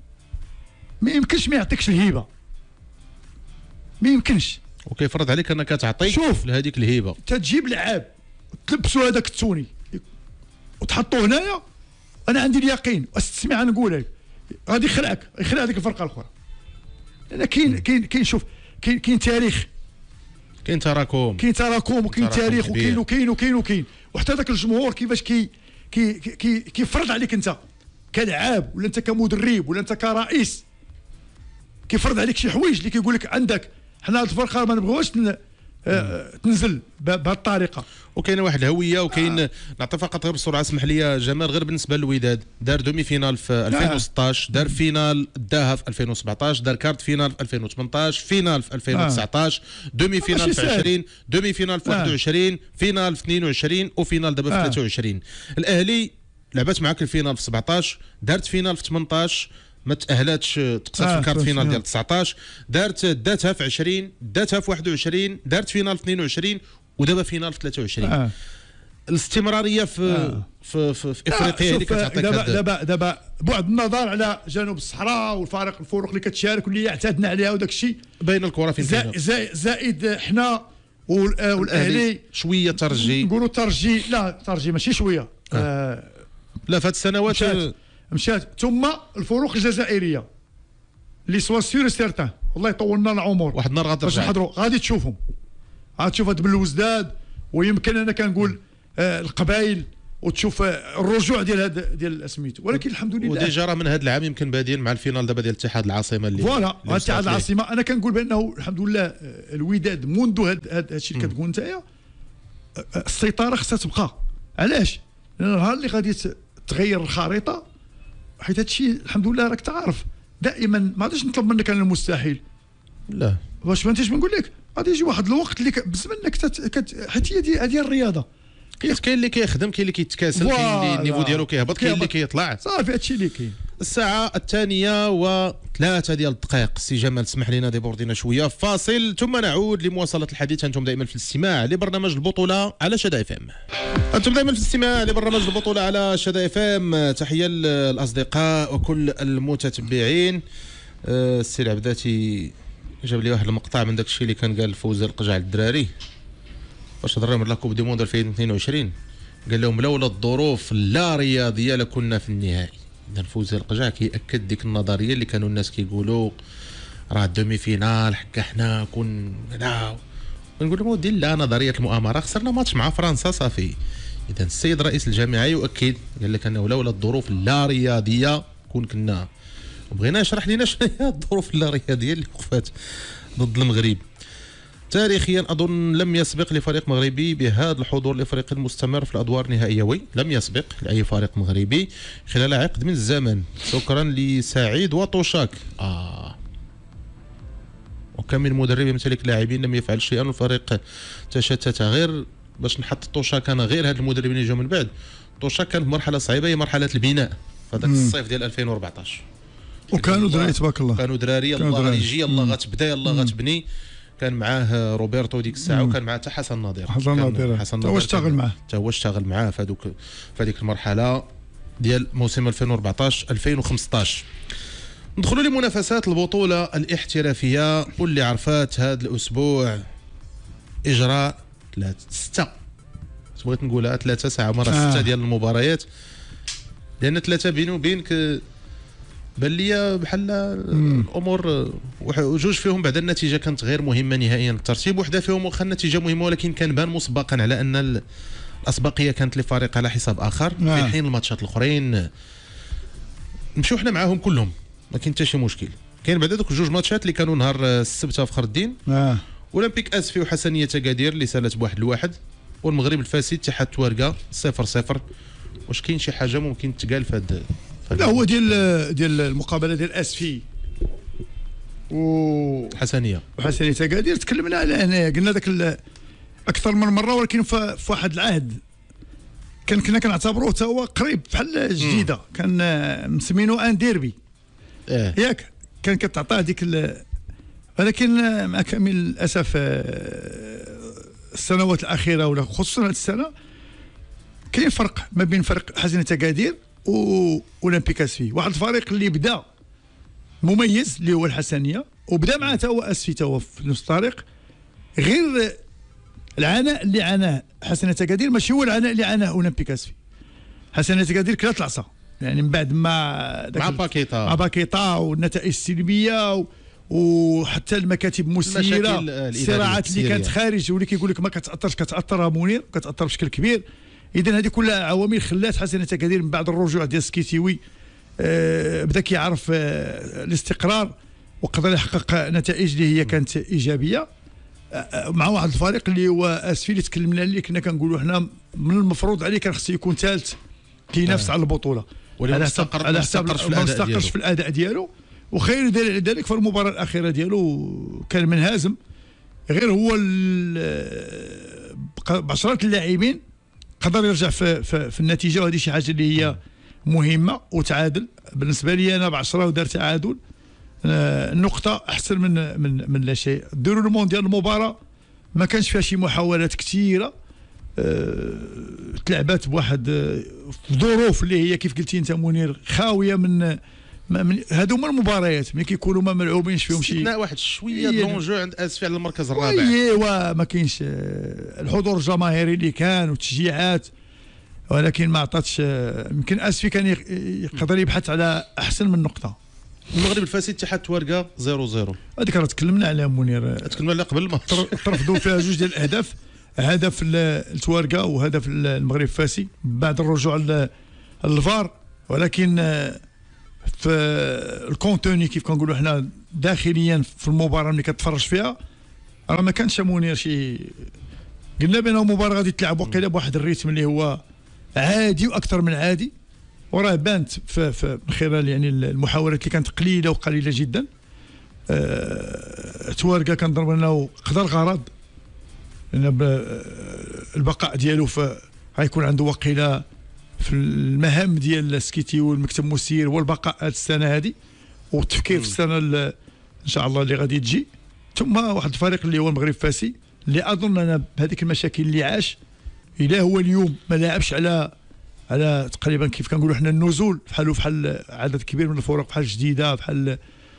ما يمكنش ما يعطيكش الهيبه، ما يمكنش، وكيفرض عليك انك تعطي شوف لهذيك الهيبه. تجيب لعاب تلبسوا هذاك التوني وتحطوه هنايا، انا عندي اليقين واستسمع نقول لك غادي يخلع هذيك الفرقه الاخرى. لان كاين شوف كاين تاريخ، كاين تراكم وكاين تاريخ وكاين وحتى ذاك الجمهور كيفاش كيفرض عليك انت كلاعب ولا انت كمدرب ولا انت كرئيس، كيفرض عليك شي حوايج اللي كيقول لك عندك حنا هاد الفرقه ما نبغيوش تنزل بهذه الطريقه. وكاين واحد الهويه، وكاين نعطي فقط غير بسرعه اسمح لي جمال، غير بالنسبه للوداد دار دومي فينال في 2016، دار فينال داها في 2017، دار كارت فينال في 2018، فينال في 2019، دومي فينال في 20، دومي فينال في 21، فينال في 22 وفينال دابا في 23. الاهلي لعبت معاك الفينال في 17، دارت فينال في 18 ما تاهلاتش، تقصد في الكارت فينال ديال 19، داتها في 20، داتها في 21، دارت فينال في 22 ودابا فينال في 23. الاستمراريه في افريقيا اللي كتعطيك دابا بعد النظر على جنوب الصحراء والفرق اللي كتشارك واللي اعتدنا عليها وداك الشيء بين الكره فين زائد حنا والاهلي شويه ترجي، نقولوا ترجي، لا ترجي ماشي شويه لا في هاد السنوات مشات ثم الفروق الجزائريه اللي سوا سيور سيرتان والله يطولنا العمر واحد النهار باش نحضروا غادي تشوفهم، غادي هاد بالوزداد، ويمكن انا كنقول القبائل وتشوف الرجوع ديال سميتو، ولكن الحمد لله وديجا راه من هذا العام يمكن بادين مع الفينال دابا ديال اتحاد العاصمه اللي فوالا اتحاد العاصمه. انا كنقول بانه الحمد لله الوداد منذ هذا الشيء اللي كتقول نتايا السيطره خصها تبقى. علاش؟ لان النهار اللي غادي تغير الخريطه، حيت هذا الشيء الحمد لله راك تعرف دائما ما غاديش نطلب منك انا المستحيل، لا واش فهمتيش بنقول لك غادي يجي واحد الوقت اللي بزمن انك حيت هي الرياضه، كاين اللي كيخدم، كاين اللي كيتكاسل، كاين اللي النيفو ديالو كيهبط، كاين اللي كيطلع، صافي هادشي اللي كاين. الساعه 2:03 ديال الدقائق. سي جمال اسمح لنا ديبوردينا شويه فاصل ثم نعود لمواصله الحديث. انتم دائما في الاستماع لبرنامج البطوله على شدا اف ام. انتم دائما في الاستماع لبرنامج البطوله على شدا اف ام. تحيه للاصدقاء وكل المتتبعين. السي العبداتي جاب لي واحد المقطع من داك الشيء اللي كان قال فوز القجع للدراري واش هضر من لا كوب دي موند 2022، قال لهم لولا الظروف لا رياضيه لكنا في النهائي. اذا فوز القجع كيأكد ديك النظريه اللي كانوا الناس كيقولوا راه الدومي فينال حكا حنا لا، ونقول لهم ودي لا، نظريه المؤامره، خسرنا ماتش مع فرنسا صافي. اذا السيد رئيس الجامعه يؤكد، قال لك انه لولا الظروف اللا رياضيه كنا وبغينا يشرح لنا شنو هي الظروف اللا رياضيه اللي وقفات ضد المغرب. تاريخيا اظن لم يسبق لفريق مغربي بهذا الحضور الافريقي المستمر في الادوار النهائيه، لم يسبق لاي فريق مغربي خلال عقد من الزمن. شكرا لسعيد وطوشاك. وكم من مدرب يمتلك لاعبين لم يفعل شيئا والفريق تشتت. غير باش نحط طوشاك، انا غير هاد المدربين اللي جاوا من بعد، طوشاك كان في مرحله صعيبه، هي مرحله البناء في هذاك الصيف ديال 2014. وكانوا دراري تبارك الله، كانوا دراري يلاه غادي يجي، يلاه غتبدا، يلاه غتبني. كان معاه روبرتو ديك الساعه، وكان معاه حتى حسن ناظر. حسن ناظر هو اشتغل معاه في هذيك المرحله ديال موسم 2014 2015. ندخلوا لمنافسات البطوله الاحترافيه واللي عرفات هذا الاسبوع اجراء 6 بغيت نقولها 3 ساعه مرة 6 ديال المباريات، لان 3 بيني وبينك بان ليا بحال الامور وجوج فيهم بعد النتيجه كانت غير مهمه نهائيا الترتيب، وحده فيهم واخا النتيجه مهمه ولكن كان بان مسبقا على ان الاسبقيه كانت لفريق على حساب اخر، في حين الماتشات الاخرين نمشيو حنا معاهم كلهم ما كاين حتى شي مشكل. كاين بعد دوك جوج ماتشات اللي كانوا نهار السبت فخر الدين، اولمبيك اسفي وحسنيه تقادير اللي سالت بواحد الواحد، والمغرب الفاسي اتحاد توارقه 0-0. واش كاين شي حاجه ممكن تقال في هذا؟ لا، هو ديال المقابله ديال اسفي وحسنيه تقادير تكلمنا على هنايا، قلنا ذاك اكثر من مره، ولكن في واحد العهد كنا كنعتبروه حتى هو قريب بحال جديده، كان مسمينو ان ديربي ياك، كان كتعطاه ديك ولكن مع كامل الاسف السنوات الاخيره ولا خصوصا هذه السنه كاين فرق ما بين فريق حسنيه تقادير واولمبيك اسفي. واحد الفريق اللي بدا مميز اللي هو الحسنيه، وبدا معاه حتى هو اسفي حتى هو في نفس الطريق، غير العناء اللي عاناه حسنيه تقادير ماشي هو العناء اللي عاناه اولمبيك اسفي. حسنيه تقادير كلات العصا، يعني من بعد ما مع باكيطا والنتائج السلبيه وحتى المكاتب المسيره، الصراعات اللي كانت خارج واللي كيقول لك ما كتاثرش، كتاثر منير، كتاثر بشكل كبير. اذا هذه كلها عوامل خلات حسنيه تقادير من بعد الرجوع ديال سكيتيوي بدا كيعرف الاستقرار وقدر يحقق نتائج اللي هي كانت ايجابيه مع واحد الفريق اللي هو اسفي اللي تكلمنا اللي كنا كنقولوا حنا من المفروض عليه كان خصو يكون ثالث كينافس على البطوله، على حسب ما استقرش في الاداء ديالو. وخير دليل على ذلك في المباراه الاخيره ديالو كان منهزم، غير هو بعشرات اللاعبين قدر يرجع في النتيجه، وهذه شي حاجه اللي هي مهمه. وتعادل بالنسبه لي انا ب10 ودار تعادل، النقطه احسن من لا شيء. الديرولمون ديال المباراه ما كانش فيها شي محاولات كثيره، تلعبات بواحد ظروف اللي هي كيف قلتي انت منير خاويه من هادو هما المباريات ملي كيكونوا ما ملعوبينش فيهم شي استثناء واحد شويه دونجو عند اسفي على المركز الرابع. ايوا ما كاينش الحضور الجماهيري اللي كان والتشجيعات، ولكن ما عطاتش. يمكن اسفي كان يقدر يبحث على احسن من نقطه. المغرب الفاسي اتحاد توارقه 0-0، هذيك راه تكلمنا عليها منير، تكلمنا عليها قبل الماتش. ترفضوا فيها جوج ديال الاهداف، هدف التوارقه وهدف المغرب الفاسي بعد الرجوع للفار. ولكن في الكونتوني كيف كنقولوا حنا داخليا في المباراه ملي كتفرج فيها راه ما كانش منير شي. قلنا بانه مباراه غادي تلعب وقيله بواحد الريتم اللي هو عادي واكثر من عادي، وراه بانت في من خلال يعني المحاولات اللي كانت قليله وقليله جدا. توارقه كنظن انه قدر الغرض، لان البقاء ديالو غيكون عنده وقيله في المهام ديال سكيتي والمكتب المسير والبقاء هذه السنه هذه والتفكير في السنه ان شاء الله اللي غادي تجي. ثم واحد الفريق اللي هو المغرب الفاسي اللي اظن انا بهذيك المشاكل اللي عاش الى هو اليوم ما لاعبش على تقريبا كيف كنقولوا حنا النزول، بحال عدد كبير من الفرق بحال جديده بحال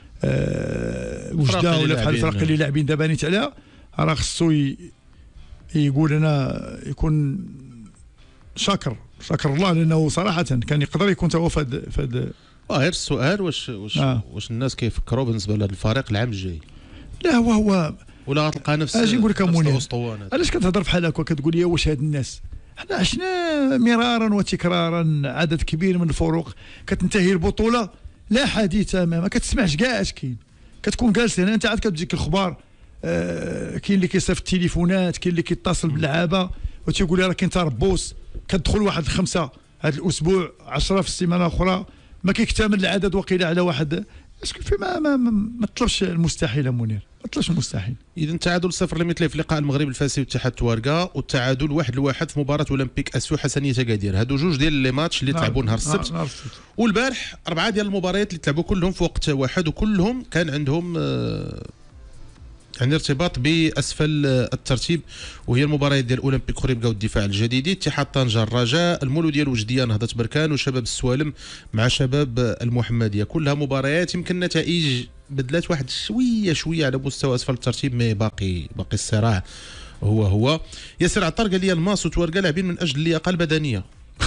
وجده ولا بحال الفرق اللي لاعبين دابا نيت عليها. راه خصو يقول انا يكون شاكر شكر الله، لانه صراحه كان يقدر يكون تا هو فهاد غير السؤال واش الناس كيفكروا بالنسبه لهذا الفريق العام الجاي؟ لا هو ولا غتلقى نفس اجي نقول لك منير، الاسطوانات. علاش كتهضر بحال هكا كتقول لي واش هاد الناس؟ حنا عشنا مرارا وتكرارا عدد كبير من الفروق كتنتهي البطوله لا حديث ما كتسمعش كاع اش كاين، كتكون جالس هنا انت عاد كتجيك الخبار. كاين اللي كيصيفط التليفونات، كاين اللي كيتصل باللعابه وتيقول لي راه كاين تربص، كتدخل واحد 5 هذا الاسبوع 10 في السيمانه الاخرى، ما كيكتمل العدد وقيله على واحد. اسكو في ما تطلبش المستحيل منير، ما تطلبش المستحيل. اذا تعادل 0-0 في لقاء المغرب الفاسي واتحاد توارقه، والتعادل 1-1 في مباراه اولمبيك اسيو حسنيه اكادير. هادو جوج ديال لي ماتش اللي تلعبوا نهار السبت. والبارح 4 ديال المباريات اللي تلعبوا كلهم في وقت واحد، وكلهم كان عندهم يعني ارتباط باسفل الترتيب، وهي المباريات ديال اولمبيك خريبكا والدفاع الجديدي، اتحاد طنجة الرجاء، المولوديه الوجديه نهضه بركان، وشباب السوالم مع شباب المحمديه. كلها مباريات يمكن نتائج بدلات واحد شويه على مستوى اسفل الترتيب، مي باقي الصراع هو. ياسر عطار قال لي الماس وتوارقه لاعبين من اجل اللياقه البدنيه.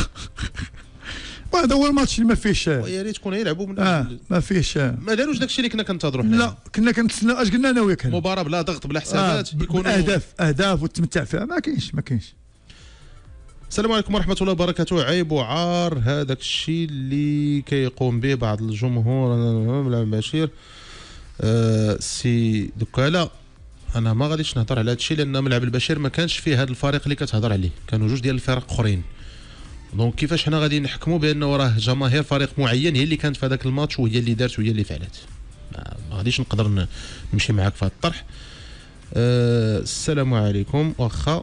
وهذا هو الماتش اللي ما فيهش، يا ريت كون يلعبوا من اجل ما فيهش، ما داروش داكشي اللي كنا كنتظروا حنا. لا كنا كنتسناو اش قلنا انا وياك، مباراه بلا ضغط بلا حسابات، يكونوا اهداف وتمتع فيها. ما كاينش. السلام عليكم ورحمه الله وبركاته. عيب وعار هذاك الشيء اللي كيقوم به بعض الجمهور. ملعب بشير سي دوكا لا، انا ما غاديش نهضر على هذا الشيء، لان ملعب البشير ما كانش فيه هذا الفريق اللي كتهضر عليه، كانوا جوج ديال الفرق اخرين. دونك كيفاش حنا غادي نحكموا بانه راه جماهير فريق معين هي اللي كانت في هذاك الماتش وهي اللي دارت وهي اللي فعلت؟ ما غاديش نقدر نمشي معاك في هذا الطرح. السلام عليكم. واخا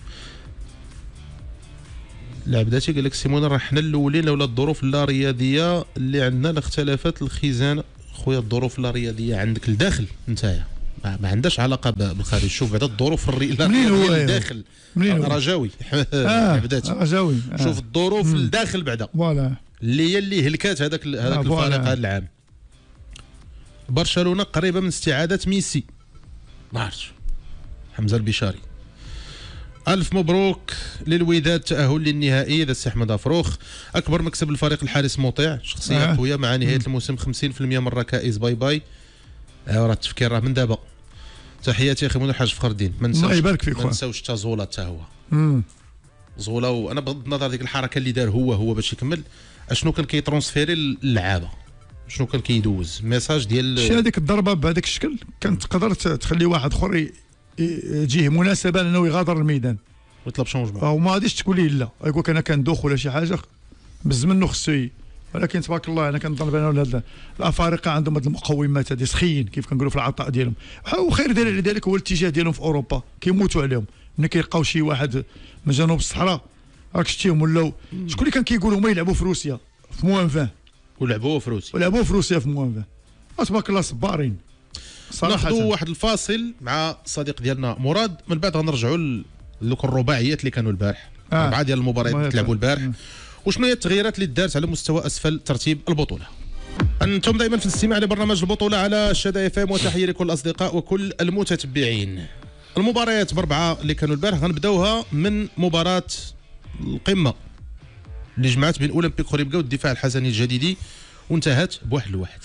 العبداتي قال لك سيمون راه حنا الاولين لولا الظروف اللا رياضيه اللي عندنا لاختلفت الخزانه. خويا الظروف اللا رياضيه عندك لداخل نتايا، ما عندهاش علاقه بالخارج. شوف بعدا الظروف الرياضيه لداخل رجاوي عبداتي رجاوي. شوف الظروف لداخل بعدا فوالا اللي هلكات هذاك الفريق هذا العام. برشلونه قريبه من استعاده ميسي، ما عرفتش. حمزه البشاري ألف مبروك للوداد تأهل للنهائي. ذا السي أحمد أفروخ. أكبر مكسب الفريق الحارس مطيع، شخصية قوية مع نهاية الموسم 50% من الركائز. باي باي. راه التفكير راه من دابا. تحياتي اخي منى الحاج فخر الدين. ما نساوش حتى زولا حتى هو. زولا، وانا بغض النظر ديك الحركه اللي دار هو باش يكمل، اشنو كان كيترونسفيري للعابه، شنو كان كيدوز ميساج ديال شي هذيك الضربه بهذاك الشكل كانت تقدر تخلي واحد اخر يجيه مناسبه انه يغادر الميدان ويطلب شونجمون، او ما غاديش تقول لي لا يقول لك انا كندوخ ولا شي حاجه بز منه خصو. ولكن تبارك الله انا كنظن بان الافارقه عندهم هذه المقومات هذه سخيين كيف كنقولوا في العطاء ديالهم، وخير دليل على ذلك هو الاتجاه ديالهم في اوروبا، كيموتوا عليهم ملي كيلقاو شي واحد من جنوب الصحراء. راك شتيهم ولاو شكون اللي كان كيقول هما يلعبوا في روسيا في موان 20 ولعبوا في روسيا في موان 20. تبارك الله صبارين صراحه. ناخذوا واحد الفاصل مع الصديق ديالنا مراد، من بعد غنرجعوا لذوك الرباعيات اللي كانوا البارح. 4 ديال المباريات اللي تلعبوا البارح، وشنو هي التغييرات اللي دارت على مستوى اسفل ترتيب البطوله. انتم دائما في الاستماع لبرنامج البطوله على الشدا اف ام، وتحيه لكل الاصدقاء وكل المتتبعين. المباريات باربعه اللي كانوا البارح غنبداوها من مباراه القمه اللي جمعت بين اولمبيك خريبكا والدفاع الحسني الجديدي وانتهت ب1-1.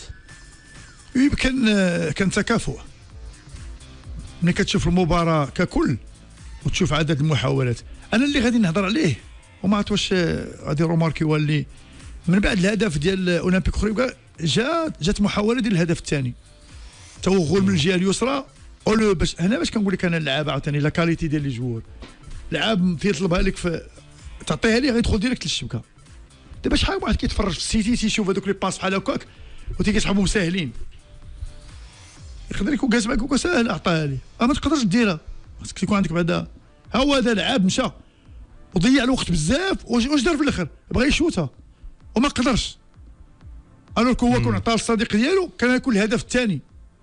كان تكافؤ ملي كتشوف المباراه ككل وتشوف عدد المحاولات. انا اللي غادي نهضر عليه وما عرفت واش غادي روماركي واللي من بعد الهدف ديال اولمبيك خريبكا جات محاوله ديال الهدف الثاني توغل من الجهه اليسرى اولو باش كنقول لك انا اللعابه عاوتاني لا كاليتي ديال لي جوور لعاب تيطلبها لك تعطيها ليه غيدخل ديريكت للشبكه. دابا شحال واحد كيتفرج في السيتي تيشوف هذوك لي باس بحال هكاك وتيكيسحبهم ساهلين، يقدر يكون جالس معاك وكا ساهل عطاها ليه ما تقدرش ديرها، خاصك يكون عندك بعدا هو هذا لعاب مشى وضيع الوقت بزاف. واش دار في الاخر؟ بغى يشوتها وما قدرش. الوغ هو كون عطاه الصديق ديالو كان يكون الهدف الثاني.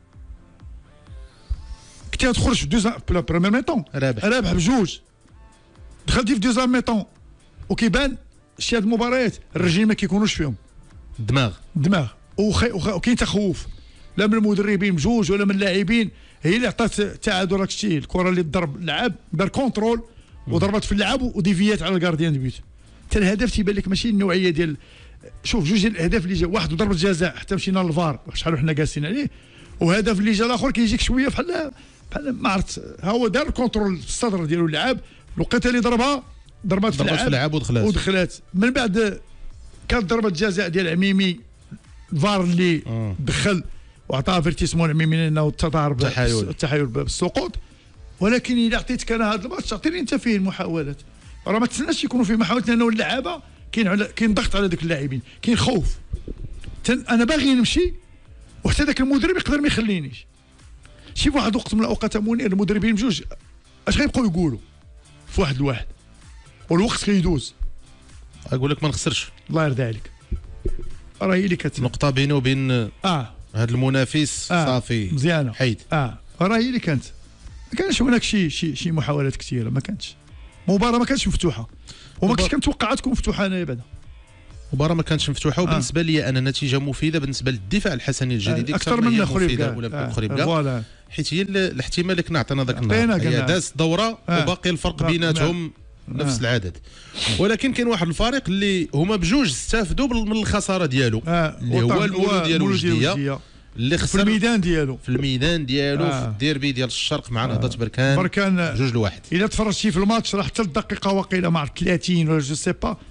كنت تخرج في دوزا بريمير ميطون رابح بجوج، دخلتي في دوزا ميطون وكيبان شي هاد المباريات الرجال ما كيكونوش فيهم دماغ وكاين تخوف لا من المدربين بجوج ولا من اللاعبين. هي اللي عطات التعادل. راك شتي الكره اللي ضرب اللعاب دار كونترول وضربت في اللعاب وديفيات على الكارديان دو بيت. حتى الهدف تيبان لك ماشي النوعيه ديال. شوف جوج ديال الاهداف اللي جا، واحد ضربه جزاء حتى مشينا للفار شحال وحنا جالسين عليه، وهدف اللي جا الاخر كيجيك شويه بحال ما عرفت، ها هو دار كونترول في الصدر ديالو اللعاب، الوقيته اللي ضربات في اللعاب ودخلات. من بعد كانت ضربه جزاء ديال عميمي، الفار اللي دخل وعطاه فيرتيسمون عميمي لانه التحايل بالسقوط. ولكن الا عطيتك انا هذا الماتش عطيني انت فيه المحاولات، راه ما تسناش يكونوا فيه محاولات، لانه اللعابه كاين ضغط على ذوك اللاعبين، كاين خوف. انا باغي نمشي وحتى ذاك المدرب يقدر ما يخلينيش. شي في واحد الوقت من الاوقات منير المدربين بجوج اش غيبقاو يقولوا في واحد الواحد، والوقت كيدوز. اقول لك ما نخسرش، الله يرضي عليك، راه هي اللي نقطه بينه وبين هذا المنافس صافي مزيانه حيد. راه هي اللي كانت. ما كانش هناك شي محاولات كثيره، ما كانتش مباراه ما كانتش مفتوحه، وما كنتش كنتوقعها تكون مفتوحه انايا بعدا. مباراه ما كانتش مفتوحه، وبالنسبه لي انا نتيجه مفيده بالنسبه للدفاع الحسني الجديد اكثر من خريبكا ولا خريبكا، حيت هي الاحتمال اللي كنا عطينا ذاك النهار هي داز دوره وباقي الفرق بيناتهم نفس العدد. ولكن كاين واحد الفريق اللي هما بجوج استافدوا من الخساره ديالو اللي هو المولود ديالو الوجديه، اللي خسر في الميدان ديالو في الديربي ديال الشرق مع نهضه بركان 2-1. الا تفرجتي في الماتش راه حتى الدقيقه واقيلا مع 30 ولا جو سي با،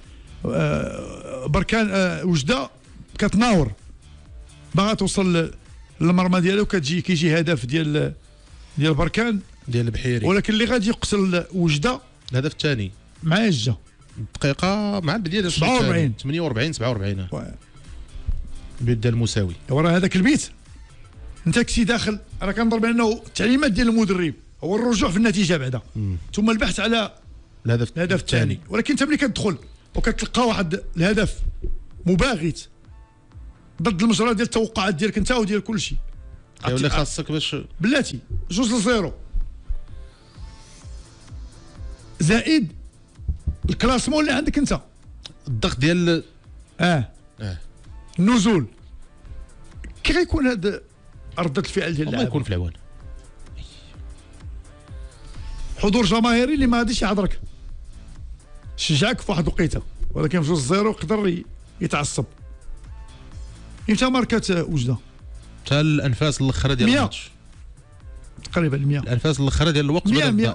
بركان وجده كتناور باغا توصل للمرمى ديالو، كيجي هدف ديال بركان ديال البحيري، ولكن اللي غادي يقتل وجده الهدف الثاني مع الجا دقيقه مع بديل 47 بيد المساوي. وراه هذاك البيت انت كنتي داخل، راه كنضرب انه التعليمات ديال المدرب هو الرجوع في النتيجه بعدا، ثم البحث على الهدف الثاني. ولكن انت ملي كتدخل وكتلقى واحد الهدف مباغت ضد المجرى ديال التوقعات ديالك انت وديال كل شيء، ولا خاصك باش بلاتي 2-0 زائد الكلاسمون اللي عندك انت، الضغط ديال النزول. كي غيكون هذا ردة الفعل ديال اللاعب؟ يكون في العوان حضور جماهيري اللي ما غاديش يعذرك، شجعك في واحد الوقيته، ولكن في 2-0 يقدر يتعصب. امتى ماركات وجده؟ حتى الانفاس الاخرى ديال الماتش تقريبا 100 الانفاس الاخرى ديال الوقت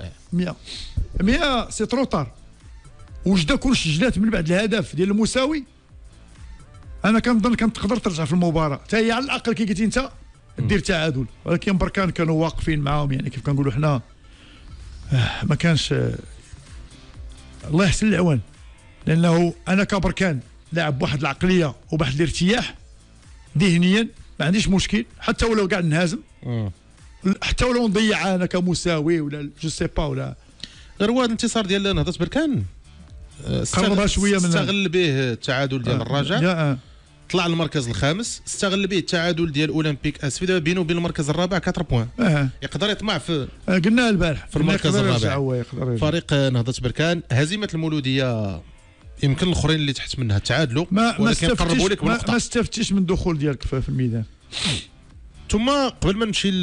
100 سي تروطار. وجده كل سجلات من بعد الهدف ديال المساوي، انا كنظن كانت تقدر ترجع في المباراه حتى هي على الاقل كي قلتي انت دير تعادل. ولكن بركان كانوا واقفين معاهم، يعني كيف كنقولوا حنا ما كانش الله يحسن العوان، لانه انا كبركان لاعب بواحد العقليه وبواحد الارتياح ذهنيا، ما عنديش مشكل حتى ولو قاعد نهازم، حتى ولو نضيع انا كمساوي ولا جو سي با، ولا غير هو الانتصار ديال نهضه بركان قربها شويه من استغل به التعادل ديال الرجاء، طلع المركز الخامس، استغل به التعادل ديال اولمبيك اسفي، دابا بينه وبين المركز الرابع 4 بوان، يقدر يطمع في قلنا البارح في المركز الرابع. فريق نهضه بركان هزيمه المولوديه يمكن الاخرين اللي تحت منها تعادلوا، ولكن قربوا لك بنقطه. ما استفتيش من الدخول ديالك في الميدان. ثم قبل ما نمشي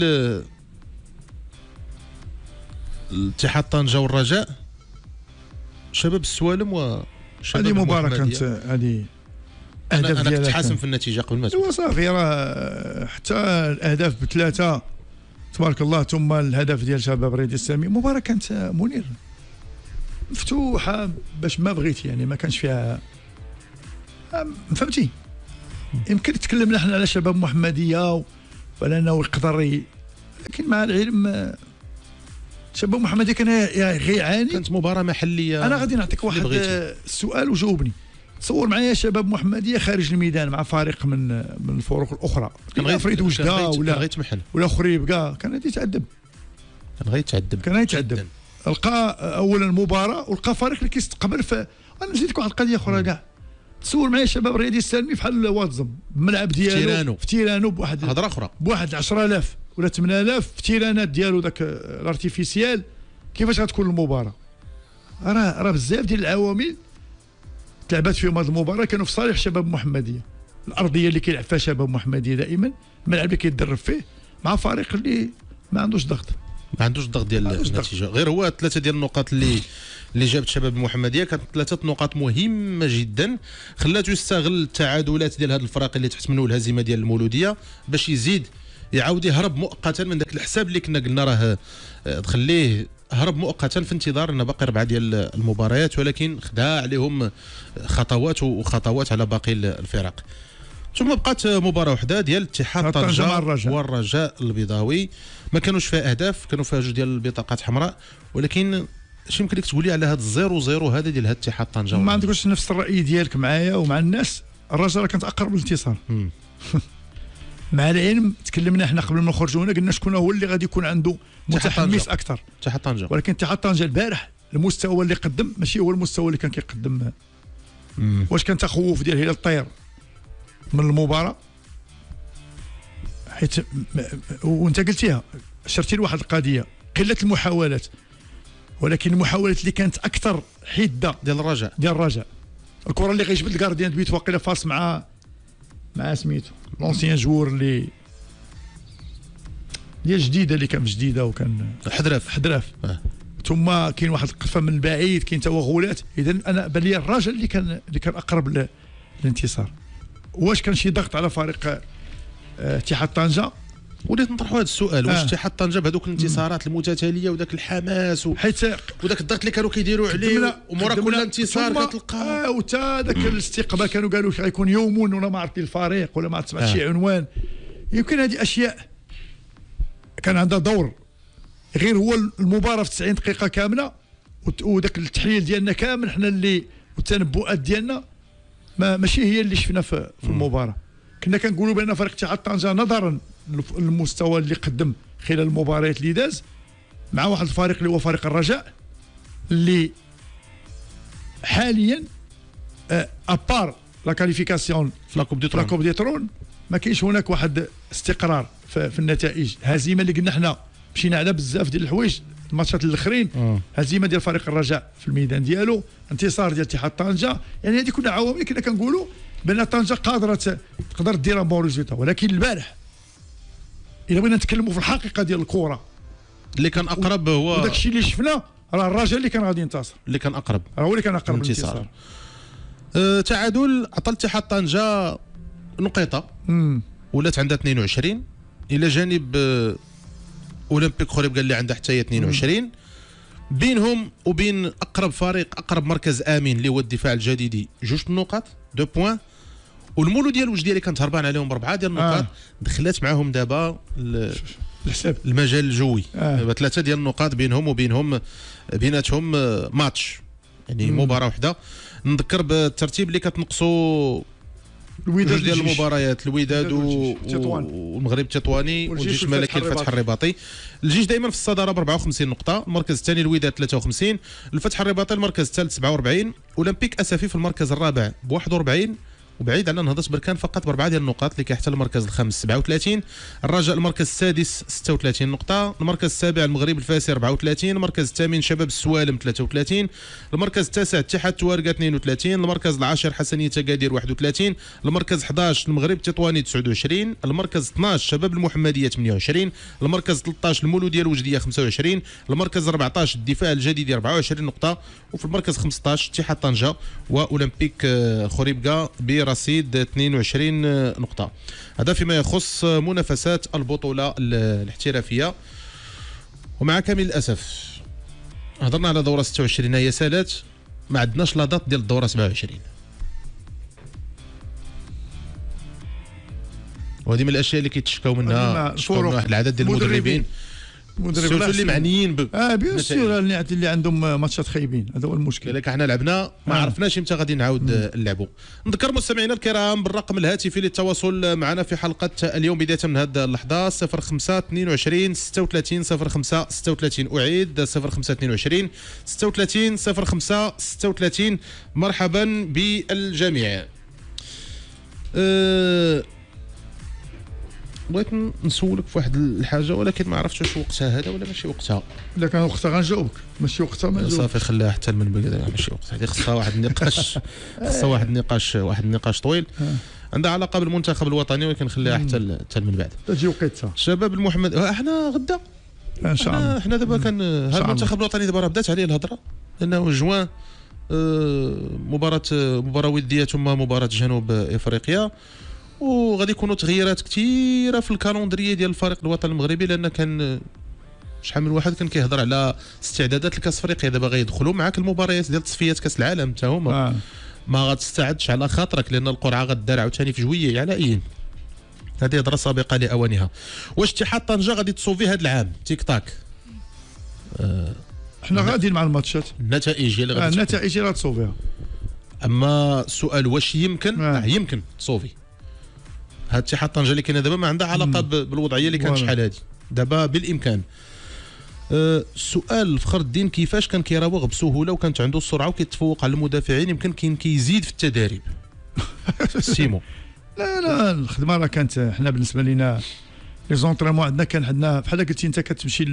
الاتحاد طنجه والرجاء، شباب السوالم وشباب هذه مباراه كانت هذه اهداف انا كنت حاسم في النتيجه قبل ما تبدا. صافي راه حتى الاهداف بثلاثه تبارك الله، ثم الهدف ديال شباب رياضي السامي. مباراه كانت منير مفتوحه باش ما بغيتي، يعني ما كانش فيها فهمتي. يمكن تكلمنا احنا على شباب محمديه ولا انه يقدر لكن مع العلم شباب محمديه كان غيعاني. كانت مباراه محليه. انا غادي نعطيك واحد السؤال وجاوبني. تصور معايا شباب محمديه خارج الميدان مع فريق من الفرق الاخرى، كان فريد وجده ولا خريبكا، كان غادي يتعذب. كان غيتعذب. لقى اولا مباراه ولقى فريق اللي كيستقبل في. انا نزيدك واحد القضيه اخرى كاع. تصور معايا شباب رياضي السالمي بحال واتزم الملعب ديالو في تيرانو بواحد هضره اخرى، بواحد 10,000 ولا 8,000 في تيرانات ديالو داك الارتيفيسيال. كيفاش غتكون المباراه؟ راه بزاف ديال العوامل تلعبات فيهم هذه المباراه كانوا في صالح شباب محمديه. الارضيه اللي كيلعب فيها شباب محمديه دائما، الملعب اللي كيتدرب فيه، مع فريق اللي ما عندوش ضغط. ما عندوش الضغط ديال النتيجه، غير هو 3 ديال النقاط اللي جابت شباب المحمديه كانت 3 نقاط مهمه جدا، خلاته يستغل التعادلات ديال هذه الفرق اللي تحت منه الهزيمه ديال المولوديه باش يزيد يعاود يهرب مؤقتا من ذاك الحساب اللي كنا قلنا راه تخليه هرب مؤقتا في انتظار ان باقي 4 ديال المباريات، ولكن خدا عليهم خطوات وخطوات على باقي الفرق. ثم بقات مباراه وحده ديال اتحاد طنجه والرجاء البيضاوي، ما كانوش فيها اهداف، كانوا فيها 2 ديال البطاقات حمراء، ولكن اش يمكن لك تقول لي على هذا الزيرو هذا ديال هذا اتحاد طنجه؟ ما عندكش نفس الراي ديالك معايا ومع الناس. الرجاء كانت اقرب للانتصار. مع العلم تكلمنا احنا قبل ما نخرجوا هنا قلنا شكون هو اللي غادي يكون عنده متحمس اكثر، اتحاد طنجه. ولكن اتحاد طنجه البارح المستوى اللي قدم ماشي هو المستوى اللي كان كيقدم. واش كان تخوف ديال هلال الطير من المباراه؟ حيت وانت قلتيها شرتي لواحد القضيه قله المحاولات، ولكن المحاولات اللي كانت اكثر حده ديال الرجاء الكره اللي غيجبد الكارديان بيت واقيلا فاس مع سميتو لونسيان جوور اللي ديال جديده اللي كان جديده وكان حدراف ثم كاين واحد القفه من بعيد، كاين توغلات. اذا انا بان لي الراجل اللي كان اقرب للانتصار. واش كان شي ضغط على فريق اتحاد طنجه؟ وليت نطرحوا هذا السؤال، واش اتحاد طنجه بهذوك الانتصارات المتتاليه وذاك الحماس حيت وذاك الضغط اللي كانوا كيديروا عليه ومورا كل انتصار كتلقى وتا ذاك الاستقبال كانوا قالوا غيكون يومون ولا ما عرفتي الفريق ولا ما عرفت شي عنوان. يمكن هذه اشياء كان عندها دور، غير هو المباراه في 90 دقيقه كامله وذاك التحليل ديالنا كامل حنا اللي والتنبؤات ديالنا ماشي هي اللي شفنا في المباراه. كنا كنقولوا بان فريق اتحاد طنجه نظرا للمستوى اللي قدم خلال المباريات اللي داز مع واحد الفريق اللي هو فريق الرجاء اللي حاليا ابار لا كاليفيكاسيون في لا كوب دي ترون ما كاينش هناك واحد استقرار في النتائج. هزيمه اللي قلنا حنا مشينا على بزاف ديال الحوايج الماتشات الاخرين، هزيمه ديال فريق الرجاء في الميدان ديالو، انتصار ديال اتحاد طنجه، يعني هذه كلها عوامل كنا كنقولوا بان طنجه تقدر دير بون ريزولتا. ولكن البارح الا بغينا نتكلموا في الحقيقه ديال الكره اللي كان اقرب هو وداك الشيء اللي شفنا، راه الرجاء اللي كان غادي ينتصر، اللي كان اقرب، راه هو اللي كان اقرب للانتصار. تعادل عطى اتحاد طنجه نقيطه ولات عندها 22 الى جانب اولمبيك خريبكا اللي عندها حتى هي 22. بينهم وبين اقرب فريق اقرب مركز امن اللي هو الدفاع الجديدي 2 نقاط 2 بوان، والمولوديه الوجديه اللي كانت هربان عليهم ب4 ديال النقاط دخلت معاهم دابا الحساب المجال الجوي. دابا 3 ديال النقاط بيناتهم ماتش، يعني مباراه واحده. نذكر بالترتيب اللي كتنقصوا الوداد ديال المباريات، الوداد والمغرب التطواني والجيش الملكي الفتح الرباطي. الجيش دائما في الصداره ب 54 نقطه، المركز الثاني الوداد 53، الفتح الرباطي المركز الثالث 47، اولمبيك اسفي في المركز الرابع ب 41، وبعيد على نهضه بركان فقط ب4 ديال النقاط اللي كيحتل المركز الخامس 37. الرجاء المركز السادس 36 نقطه، المركز السابع المغرب الفاسي 34، المركز الثامن شباب السوالم 33، المركز التاسع اتحاد توارقه 32، المركز العاشر حسنيه تقادير 31، المركز 11 المغرب التطواني 29، المركز 12 شباب المحمديه 28، المركز 13 المولوديه الوجديه 25، المركز 14 الدفاع الجديد 24 نقطه، وفي المركز 15 اتحاد طنجه واولمبيك خريبكا برصيد 22 نقطه. هذا فيما يخص منافسات البطوله الاحترافيه. ومع كامل الاسف هضرنا على دوره 26 هي سالات، ما عندناش لا دات ديال الدوره 27، وهذه من الاشياء اللي كيتشكاو منها واحد العدد ديال المدربين اللي معنيين بيان سور اللي عندهم ماتشات خايبين. هذا هو المشكل. لك حنا لعبنا ما عرفناش امتى غادي نعاود نلعبوا. نذكر مستمعينا الكرام بالرقم الهاتفي للتواصل معنا في حلقه اليوم بدايه من هذه اللحظه 05 22 36 05 36. اعيد 05 22 36 05 36. مرحبا بالجميع. بغيت نسولك في واحد الحاجه ولكن ما عرفتش واش وقتها هذا ولا ماشي وقتها. الا كان وقتها غنجاوبك، ماشي وقتها ما نجاوبك. صافي خليها حتى من بعد، ماشي وقتها. هذه خصها واحد النقاش واحد النقاش طويل عندها علاقه بالمنتخب الوطني، ولكن خليها حتى من بعد تجي وقيتها. شباب المحمد احنا غدا ان شاء الله. حنا دابا كان هذا المنتخب الوطني دابا راه بدات عليه الهضره، لانه جوان مباراه وديه ثم مباراه جنوب افريقيا، وغادي يكونوا تغييرات كثيره في الكالندريه ديال الفريق الوطني المغربي، لان كان شحال من واحد كان كيهضر على استعدادات لكاس افريقيا. دابا غيدخلوا معاك المباريات ديال تصفيات كاس العالم حتى هما ما غتستعدش على خاطرك، لان القرعه غدار عاوتاني في جويه على اين. هذه هضره سابقه لاوانها. واش اتحاد طنجه غادي تصوفي هذا العام تيك تاك؟ حنا غاديين مع الماتشات، النتائج هي اللي غادي النتائج اللي غتصوفيها. اما السؤال واش يمكن يمكن تصوفي هذا اتحاد طنجه اللي كاين دابا ما عندها علاقه بالوضعيه اللي كانت شحال هذه، دابا بالامكان. سؤال فخر الدين، كيفاش كان كيراوغ بسهوله وكانت عنده السرعه وكيتفوق على المدافعين، يمكن كاين كيزيد في التدريب؟ سيمو لا الخدمه راه كانت، حنا بالنسبه لينا لي زونطريمون عندنا كان عندنا بحال قلتي انت كتمشي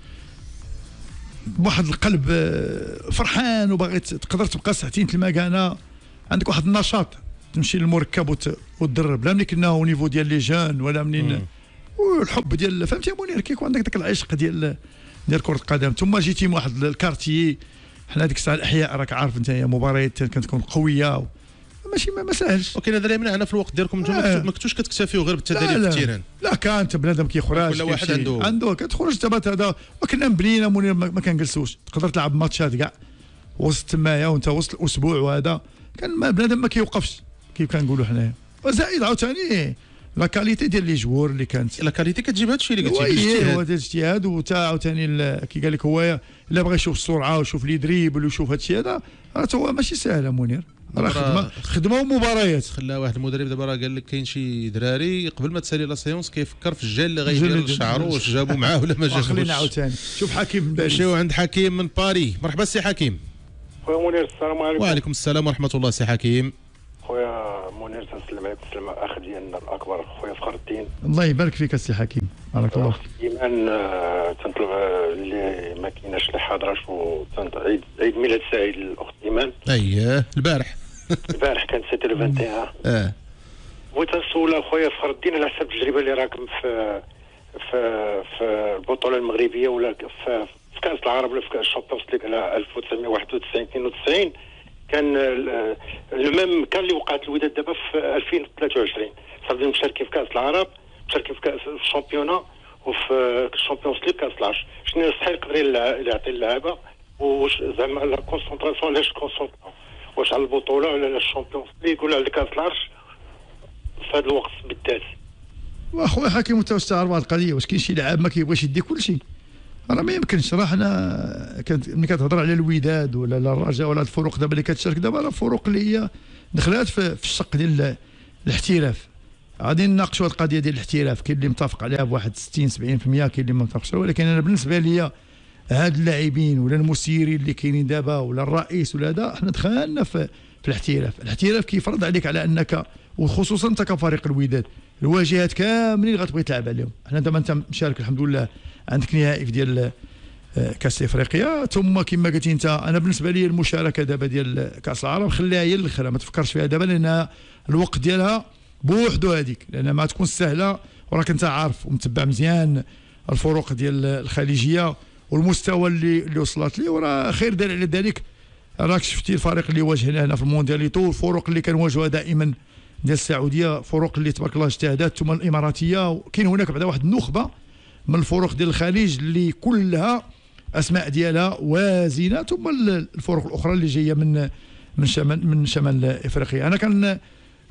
بواحد القلب فرحان وباغي تقدر تبقى ساعتين المكانه، عندك واحد النشاط تمشي للمركب وتدرب، لا ملي كنا او نيفو ديال لي جون ولا منين والحب ديال فهمتي يا منير، كيكون عندك داك العشق ديال كره القدم. ثم جيتي من واحد الكارتيي، حنا ديك الساعه الاحياء راك عارف انت، مباريات كتكون قويه ماشي ما ساهلش. وكاين هذا اللي هنا في الوقت ديالكم نتوما ما كنتوش كتكتفيو غير بالتدريب في التيران؟ لا كانت بنادم كيخرج، كل واحد عنده كتخرج تبات هذا، وكنا مبلينا منير ما كنجلسوش، تقدر تلعب ماتشات كاع وسط تمايا وانت وسط الاسبوع، وهذا كان بنادم ما كيوقفش كيف كنقولوا حنايا. وزائد عاوتاني لا كاليتي ديال لي جوور اللي كانت، لا كاليتي كتجيب هذا الشيء اللي قلتي بالاجتهاد، هو الاجتهاد. وتا عاوتاني كي قال لك هو الا بغى يشوف السرعه ويشوف لي دريبل ويشوف هذا الشيء هذا، راه هو ماشي سهل منير، راه خدمه ومباريات. خلا واحد المدرب دابا راه قال لك كاين شي دراري قبل ما تسالي لا سيونس كيفكر في الجل اللي غيدير شعرو، واش جابوا معاه ولا ما جابوش. خلينا عاوتاني شوف حكيم من باريس. نمشيو عند حكيم من باري. مرحبا سي حكيم. خويا منير السلام عليكم. وعليكم السلام ورحمه الله سي حكيم. خويا منير تنسلم عليك تسلم الاخ ديالنا الاكبر خويا فخر الدين. الله يبارك فيك السي حكيم، بارك الله فيك. ايمان تنطلب اللي ما كايناش اللي حاضرش عيد ميلاد سعيد للاخت ايمان. اييه البارح كان سيتي لو 21. بغيت نسول خويا فخر الدين على حسب التجربه اللي راكم في البطوله المغربيه ولا في كاس العرب ولا في كاس الشامبيونز ليغ على 1991 92 كان لو ميم كان اللي وقعت الوداد دابا في 2023 صافي مشاركين في كاس العرب، مشاركين في كاس الشامبيونا وفي الشامبيونز ليغ كاس العرش. شنو يستحق يقدر يعطي اللعابه، واش زعما لا كونسونطراسيون علاش كونسونطراسيون، واش على البطوله ولا على الشامبيونز ليغ ولا على كاس العرش في هذا الوقت بالذات؟ واخويا حكيم انت واش تعرف هذه القضيه، واش كاين شي لاعب ما كيبغيش يدي كل شيء؟ راه ما يمكنش. راه حنا ملي كتهضر على الوداد ولا الرجاء ولا الفروق دابا اللي كتشارك دابا، راه الفروق اللي هي دخلات في الشق ديال الاحتراف. غادي نناقشوا هذه القضيه ديال الاحتراف، كاين اللي متفق عليها بواحد 60 70%، كاين اللي ما متفقش. ولكن انا بالنسبه لي هاد اللاعبين ولا المسيرين اللي كاينين دابا ولا الرئيس ولا هذا، حنا دخلنا في الاحتراف كيفرض عليك على انك، وخصوصا انت كفريق الوداد، الواجهات كاملين غتبغي تلعب عليهم. حنا دابا انت مشارك الحمد لله، عندك نهائي ديال كاس افريقيا، ثم كما قلتي انت، انا بالنسبه لي المشاركه دابا ديال كاس العرب خليها هي الاخرى، ما تفكرش فيها دابا، لان الوقت ديالها بوحدو هذيك، لان ما تكون سهله. وراك انت عارف ومتبع مزيان الفروق ديال الخليجيه والمستوى اللي وصلت ليه، وراه خير دليل على ذلك راك شفتي الفريق اللي واجهنا هنا في الموندياليتو، والفروق اللي كنواجهوها دائما ديال السعوديه، فروق اللي تبارك الله اجتهادات، ثم الاماراتيه، وكاين هناك بعدا واحد النخبه من الفروق ديال الخليج اللي كلها اسماء ديالها وازنه، ثم الفروق الاخرى اللي جايه من شمال افريقيا. انا كان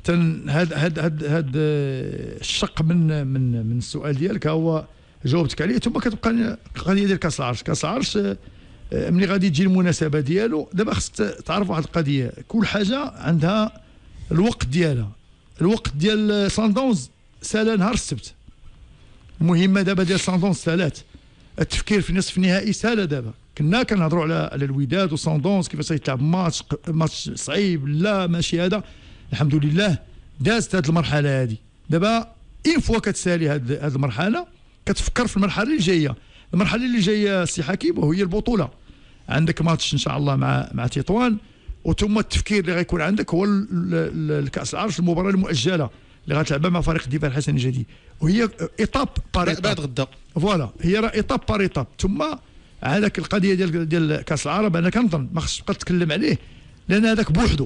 هاد الشق من السؤال ديالك هو جاوبتك عليه. ثم كتبقى القضيه ديال كاس العرش. كاس العرش ملي غادي تجي المناسبه ديالو، دابا خصك تعرف واحد القضيه، كل حاجه عندها الوقت ديالها. الوقت ديال ساندونز سالا نهار السبت، المهمه دابا ديال ساندونز سالات، التفكير في نصف النهائي سالا. دابا كنا كنهضروا على الوداد وساندونز كيفاش يتلعب ماتش صعيب، لا ماشي هذا. الحمد لله دازت هذه المرحله هذه. دابا ان فوا كتسالي هذه المرحله، كتفكر في المرحله اللي جايه. المرحله اللي جايه سي حكيم وهي البطوله. عندك ماتش ان شاء الله مع تطوان، وثم التفكير اللي غيكون عندك هو الكاس العرش، المباراه المؤجله اللي غتلعبها مع فريق الدفاع الحسن الجديد، وهي ايطاب بار ايطاب بعد غدا. فوالا هي راه ايطاب بار ايطاب. ثم هذاك القضيه ديال كاس العرب انا كنظن ما خصش تبقى تتكلم عليه، لان هذاك بوحدو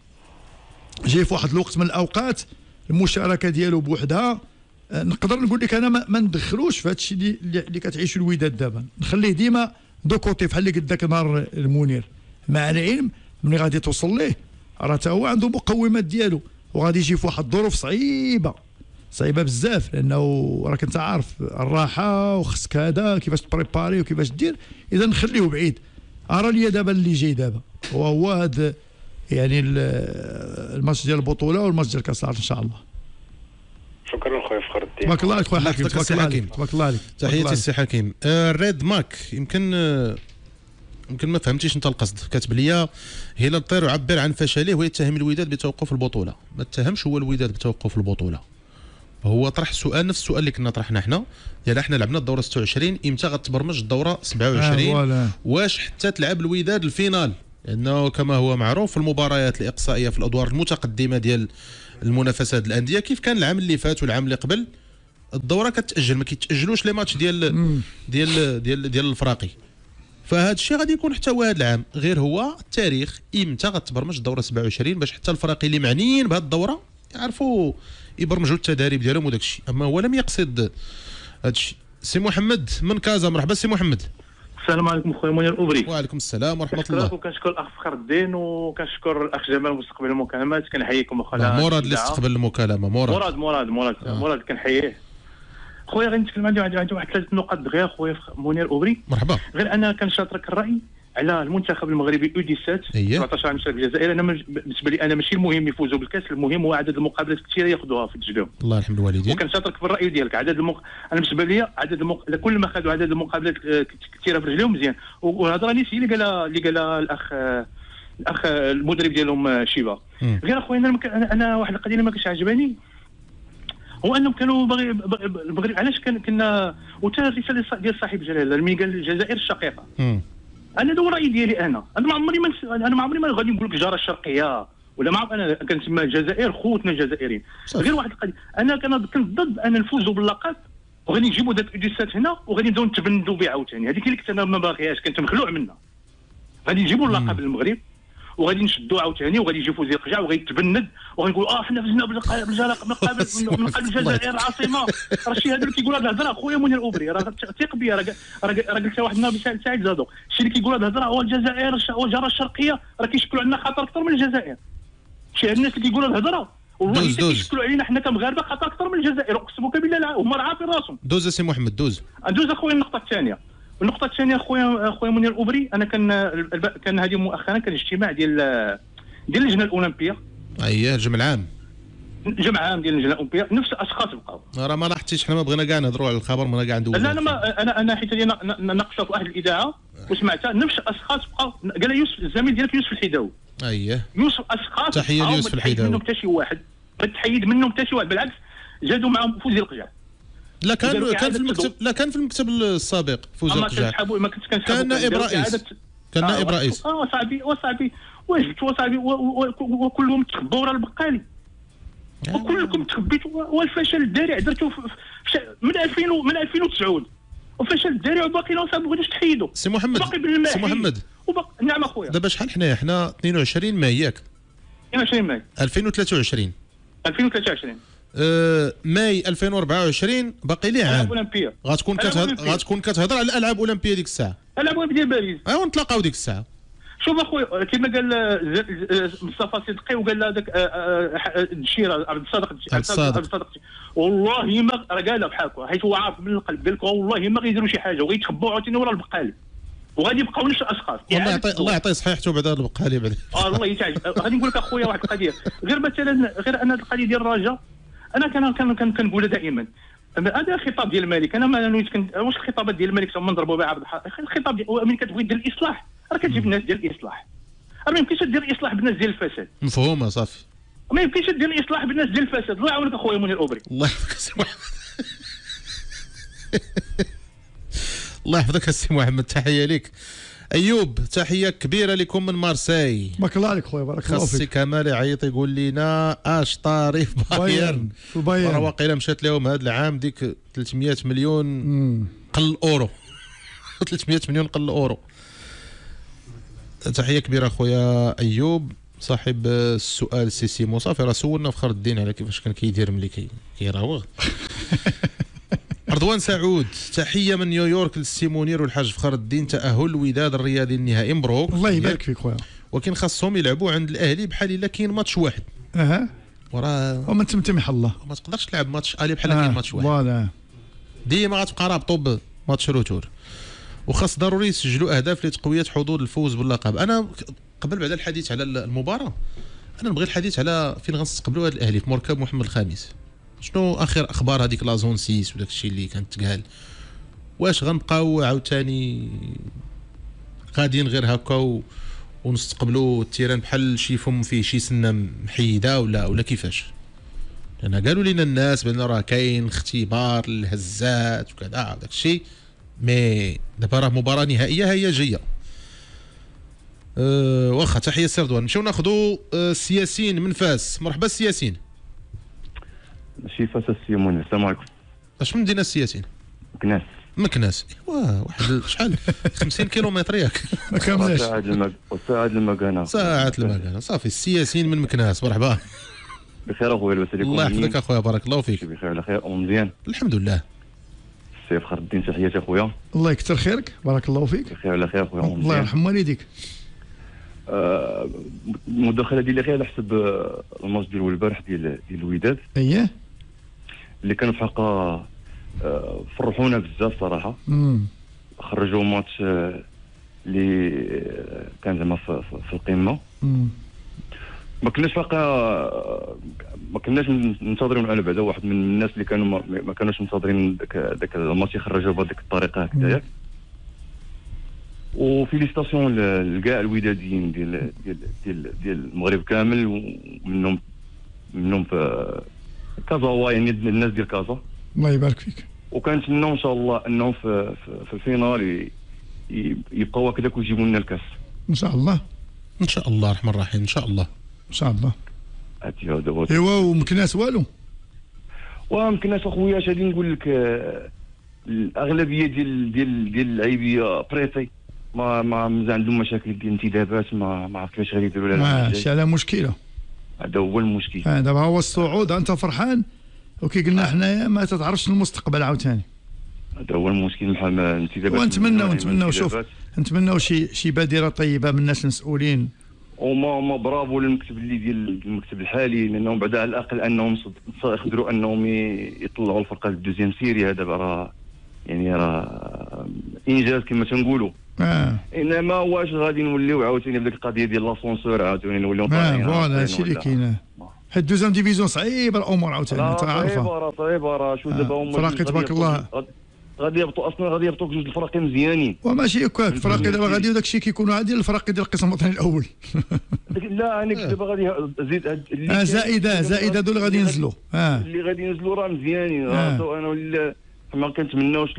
جاي في واحد الوقت من الاوقات المشاركه ديالو بوحدها. نقدر نقول لك انا ما ندخلوش في هذا الشيء اللي كتعيشوا الوداد دابا، نخليه ديما دو كوتي بحال اللي قلت ذاك نهار المنير، مع العلم ملي غادي توصل ليه راه تا هو عنده مقومات ديالو وغادي يجي في واحد الظروف صعيبه بزاف، لانه راك انت عارف الراحه وخصك هذا كيفاش تبريباري وكيفاش دير. اذا نخليه بعيد. ارى لي دابا اللي جاي دابا وهو هذا يعني الماتش ديال البطوله والماتش ديال كاس العالم ان شاء الله. شكرا خويا فخر الدين. تبارك الله عليك خويا حكيم. تبارك الله عليك. تحياتي السي حكيم. ريد ماك يمكن ما فهمتيش انت القصد. كاتب لي هلال طير يعبر عن فشله ويتهم الوداد بتوقف البطوله. ما اتهمش هو الوداد بتوقف البطوله، هو طرح السؤال نفس السؤال اللي كنا طرحنا حنا ديال احنا لعبنا الدوره 26 امتى غتبرمج الدوره 27 واش حتى تلعب الوداد الفينال، لانه كما هو معروف في المباريات الاقصائيه في الادوار المتقدمه ديال المنافسات الانديه كيف كان العام اللي فات والعام اللي قبل الدوره كتاجل، ما كيتاجلوش لي ماتش ديال الفراقي. فهذا الشيء غادي يكون حتى هو هذا العام، غير هو التاريخ امتى غتبرمج الدوره 27 باش حتى الفراقي اللي معنيين بهذه الدوره يعرفوا يبرمجوا التداريب ديالهم وداك الشيء. اما هو لم يقصد هذا الشيء. سي محمد من كازا، مرحبا سي محمد. السلام عليكم خويا منير أوبري. وعليكم السلام ورحمه الله. وكنشكر الاخ فخر الدين وكنشكر الاخ جمال مستقبل المكالمات. كنحييكم اخويا مراد اللي استقبل المكالمه. مراد كنحييه خويا. غادي نتكلم عندي واحد 3 نقاط دغيا خويا منير أوبري. مرحبا. غير انا كنشاطرك الراي على المنتخب المغربي U17 17 عام في الجزائر. انا بالنسبه لي انا ماشي المهم يفوزوا بالكاس، المهم هو عدد المقابلات كثيره ياخذوها في التجربه. الله يرحم الوالدين. وكنشاطرك في الراي ديالك انا بالنسبه لي كل ما خذوا عدد المقابلات كثيره في رجليهم مزيان. والهضره نيت هي اللي قال الاخ المدرب ديالهم شيبا. غير اخويا انا واحد القضيه اللي ما كانش عجباني هو انهم كانوا المغرب علاش كنا وتا الرساله ديال صاحب جلاله ملي قال الجزائر الشقيقه. انا هذا هو الراي ديالي. انا ما عمري ما غادي نقول لك الجاره الشرقيه ولا ما انا كنسمى الجزائر خوتنا الجزائريين. غير واحد القضيه انا كنت ضد ان نفوزوا باللقب وغادي نجيبوا داك الاديسات هنا وغادي نبداو نتبندوا به عاوتاني. هذيك اللي كنت انا ما باغيهاش، كنت مخلوع منها. غادي نجيبوا اللقب للمغرب وغادي نشدوا عاوتاني وغادي يجي فوزي القجع وغادي يتبند وغنقول حنا فزنا بالمقابل الجزائر العاصمه. راه الشيء هذا اللي كيقول هذه الهضره خويا منير أوبري راه ثق بيا. راه قلت واحد النهار سعيد زادو الشيء اللي كيقول هذه الهضره هو الجزائر والجاره الشرقيه راه كيشكلوا عندنا خطر اكثر من الجزائر. شي الناس اللي كيقولوا الهضره والله كيشكلوا علينا حنا كمغاربه خطر اكثر من الجزائر. اقسمك بالله هما عارفين راسهم. دوز سي محمد دوز اخويا. النقطه الثانيه خويا منير أوبري، انا كان هذه مؤخرا كان اجتماع ديال اللجنه الاولمبيه. اييه الجمع العام ديال اللجنه الاولمبيه. نفس الاشخاص بقاو. راه ما لاحظتيش حنا ما بغينا كاع نهضروا على الخبر، ما كاع ندوزو. لا انا حيت ناقشت في واحد الاذاعه وسمعتها نفس الاشخاص بقاو. قال يوسف الزميل ديالك يوسف الحيداوي. اييه يوسف اشخاص تحيه ليوسف الحيداوي. منهم حتى شي واحد ما تحيد منهم حتى شي واحد، بالعكس زادوا معهم فوزي القجع. لا كان في المكتب، لا كان في المكتب السابق فوزي القجع. ما كنتش كنسحبوا. كان نائب رئيس. كان نائب رئيس. صاحبي واش صاحبي وكلهم تخبوا ورا البقالي. وكلكم تخبيتوا. والفشل الذريع درتوه من 2009 وفشل الذريع وباقي ما بغيتوش تحيدوا. سي محمد نعم اخويا. دابا شحال حنا 22 ماي ياك؟ 22 ماي 2023 ماي 2024 باقي ليه عام. غتكون كتهضر على الالعاب الاولمبيه ديك الساعه. الالعاب الاولمبيه ديال باريس. ايوا نتلاقاو ديك الساعه. شوف اخويا كما قال مصطفى صدقي وقال هذاك الدشير عبد الصادق والله ما راه قالها بحال هكا حيت هو عارف من القلب. قال لك والله ما غيديروا شي حاجه وغيتخبوا عاوتاني ورا البقالي وغادي يبقاو نفس الاشخاص. الله يعطيه صحيحته بعد هذا البقالي بعد. الله يتعجب. غادي نقول لك اخويا واحد القضيه غير مثلا غير انا القضيه ديال الرجاء انا كنقولها دائما. هذا خطاب ديال الملك. انا ما واش الخطابات ديال الملك تما نضربوا بها عبد الحق. الخطاب ملي كتبغي دير الاصلاح راه كتجيب الناس ديال الاصلاح. ما يمكنش دير الاصلاح بالناس ديال الفساد. مفهومه صافي. ما يمكنش دير الاصلاح بالناس ديال الفساد. الله يعاونك اخويا منير أوبري. الله يحفظك سي محمد. الله يحفظك السي محمد. تحيه ليك. ايوب تحيه كبيره لكم من مارسي. بارك الله عليك خويا، بارك الله خاصي فيك. كمال يعيط يقول لنا اش طاري في بايرن. في البايرن راه واقيلا مشات لهم هذا العام ديك 300 مليون قل اورو 300 مليون قل اورو. تحيه كبيره خويا ايوب صاحب السؤال سيسي مصافي. راه سولنا فخر الدين على كيفاش كان كيدير ملي كيراوغ. رضوان سعود تحيه من نيويورك للسي منير والحاج فخر الدين. تاهل الوداد الرياضي النهائي مبروك. الله يبارك فيك خويا. ولكن خاصهم يلعبوا عند الاهلي بحال الا كاين ماتش واحد. وراه ومن تمتم الله ما تقدرش تلعب ماتش الي بحال كاين ماتش واحد. فوالا ديما غتبقى رابطو بماتش روتور. وخاص ضروري يسجلوا اهداف لتقويه حظوظ الفوز باللقب. انا قبل بعد الحديث على المباراه انا نبغي الحديث على فين غنستقبلوا هذا الاهلي في مركب محمد الخامس. شنو اخر اخبار هذيك لا زون 6 وداك الشيء اللي كانت تقال؟ واش غنبقاو عاوتاني غاديين غير هكا ونستقبلوا التيران بحال شي فم فيه شي سنه محيده ولا كيفاش؟ لان قالوا لنا الناس بان راه كاين اختبار للهزات وكذا داك الشيء، مي دابا راه مباراه نهائيه هي جايه. واخا تحيه سي رضوان. نمشيو ناخذوا السياسيين من فاس. مرحبا السياسيين. ماشي فاس السيمون. السلام عليكم. اش من مدينه السياسيين؟ مكناس. ايوا واحد شحال 50 كيلومتر ياك. ما كاملاش. ساعة المكانه صافي. السياسيين من مكناس. مرحبا. بخير اخويا لاباس عليكم؟ الله يحفظك اخويا بارك الله فيك. بخير على خير ومزيان الحمد لله. السي فخر الدين تحياتي اخويا. الله يكثر خيرك بارك الله فيك. بخير على خير اخويا الله يرحم والديك. المداخله ديالي غير على حسب الماتش ديال البارح ديال الوداد. اييه اللي كان في الحقيقه فرحونا بزاف صراحه. خرجوا ماتش اللي كان زعما في القمه. ما كناش منتظرين على بعدا. واحد من الناس اللي كانوا ما كانوش منتظرين داك الماتش يخرجوا بهذيك الطريقه هكذاك. وفيليستاسيون لكاع الوداديين ديال المغرب كامل ومنهم في كازا، يعني الناس ديال كازا. الله يبارك فيك. وكنتمنوا ان شاء الله انهم في الفينال يبقاو هكذاك ويجيبوا لنا الكاس ان شاء الله. ان شاء الله الرحمن الرحيم. ان شاء الله ايوا ومكناس والو. ومكناس اخويا اش غادي نقول لك، الاغلبيه ديال اللاعبيه بريتي ما عندهم مشاكل ديال الانتدابات. ما عرفت كيفاش غادي يديروا لها. ماشي على مشكله. هذا هو المشكل. دابا هو الصعود انت فرحان وكي قلنا حنايا ما تتعرفش المستقبل عاوتاني. هذا هو المشكل محمد الانتدابات. ونتمناو شوف نتمناو شي بادره طيبه من الناس المسؤولين. وما برافو للمكتب اللي ديال المكتب الحالي، لانهم بعد على الاقل انهم يقدروا انهم يطلعوا الفرقه للدوزيام سيري. هذا راه يعني راه انجاز كما تنقولوا. انما واش غادي نوليو عاوتاني بديك القضيه ديال لاسونسور عاوتاني نوليو طالعين؟ فوالا هادشي اللي كاين. حيت دوزيام ديفيزيون صعيبه الامور عاوتاني انت عارفه. صعيبه راه شو دابا هما فراقي تبارك الله غادي يهبطوا جوج الفراقي مزيانين. وماشي هكاك الفراقي دابا غادي وداك الشيء كيكونوا عادي الفراقي ديال القسم الوطني الاول. لا انا دابا غادي زيد زائده دول غادي ينزلوا. اللي غادي ينزلوا راه مزيانين. انا ولا ما كنتمناوش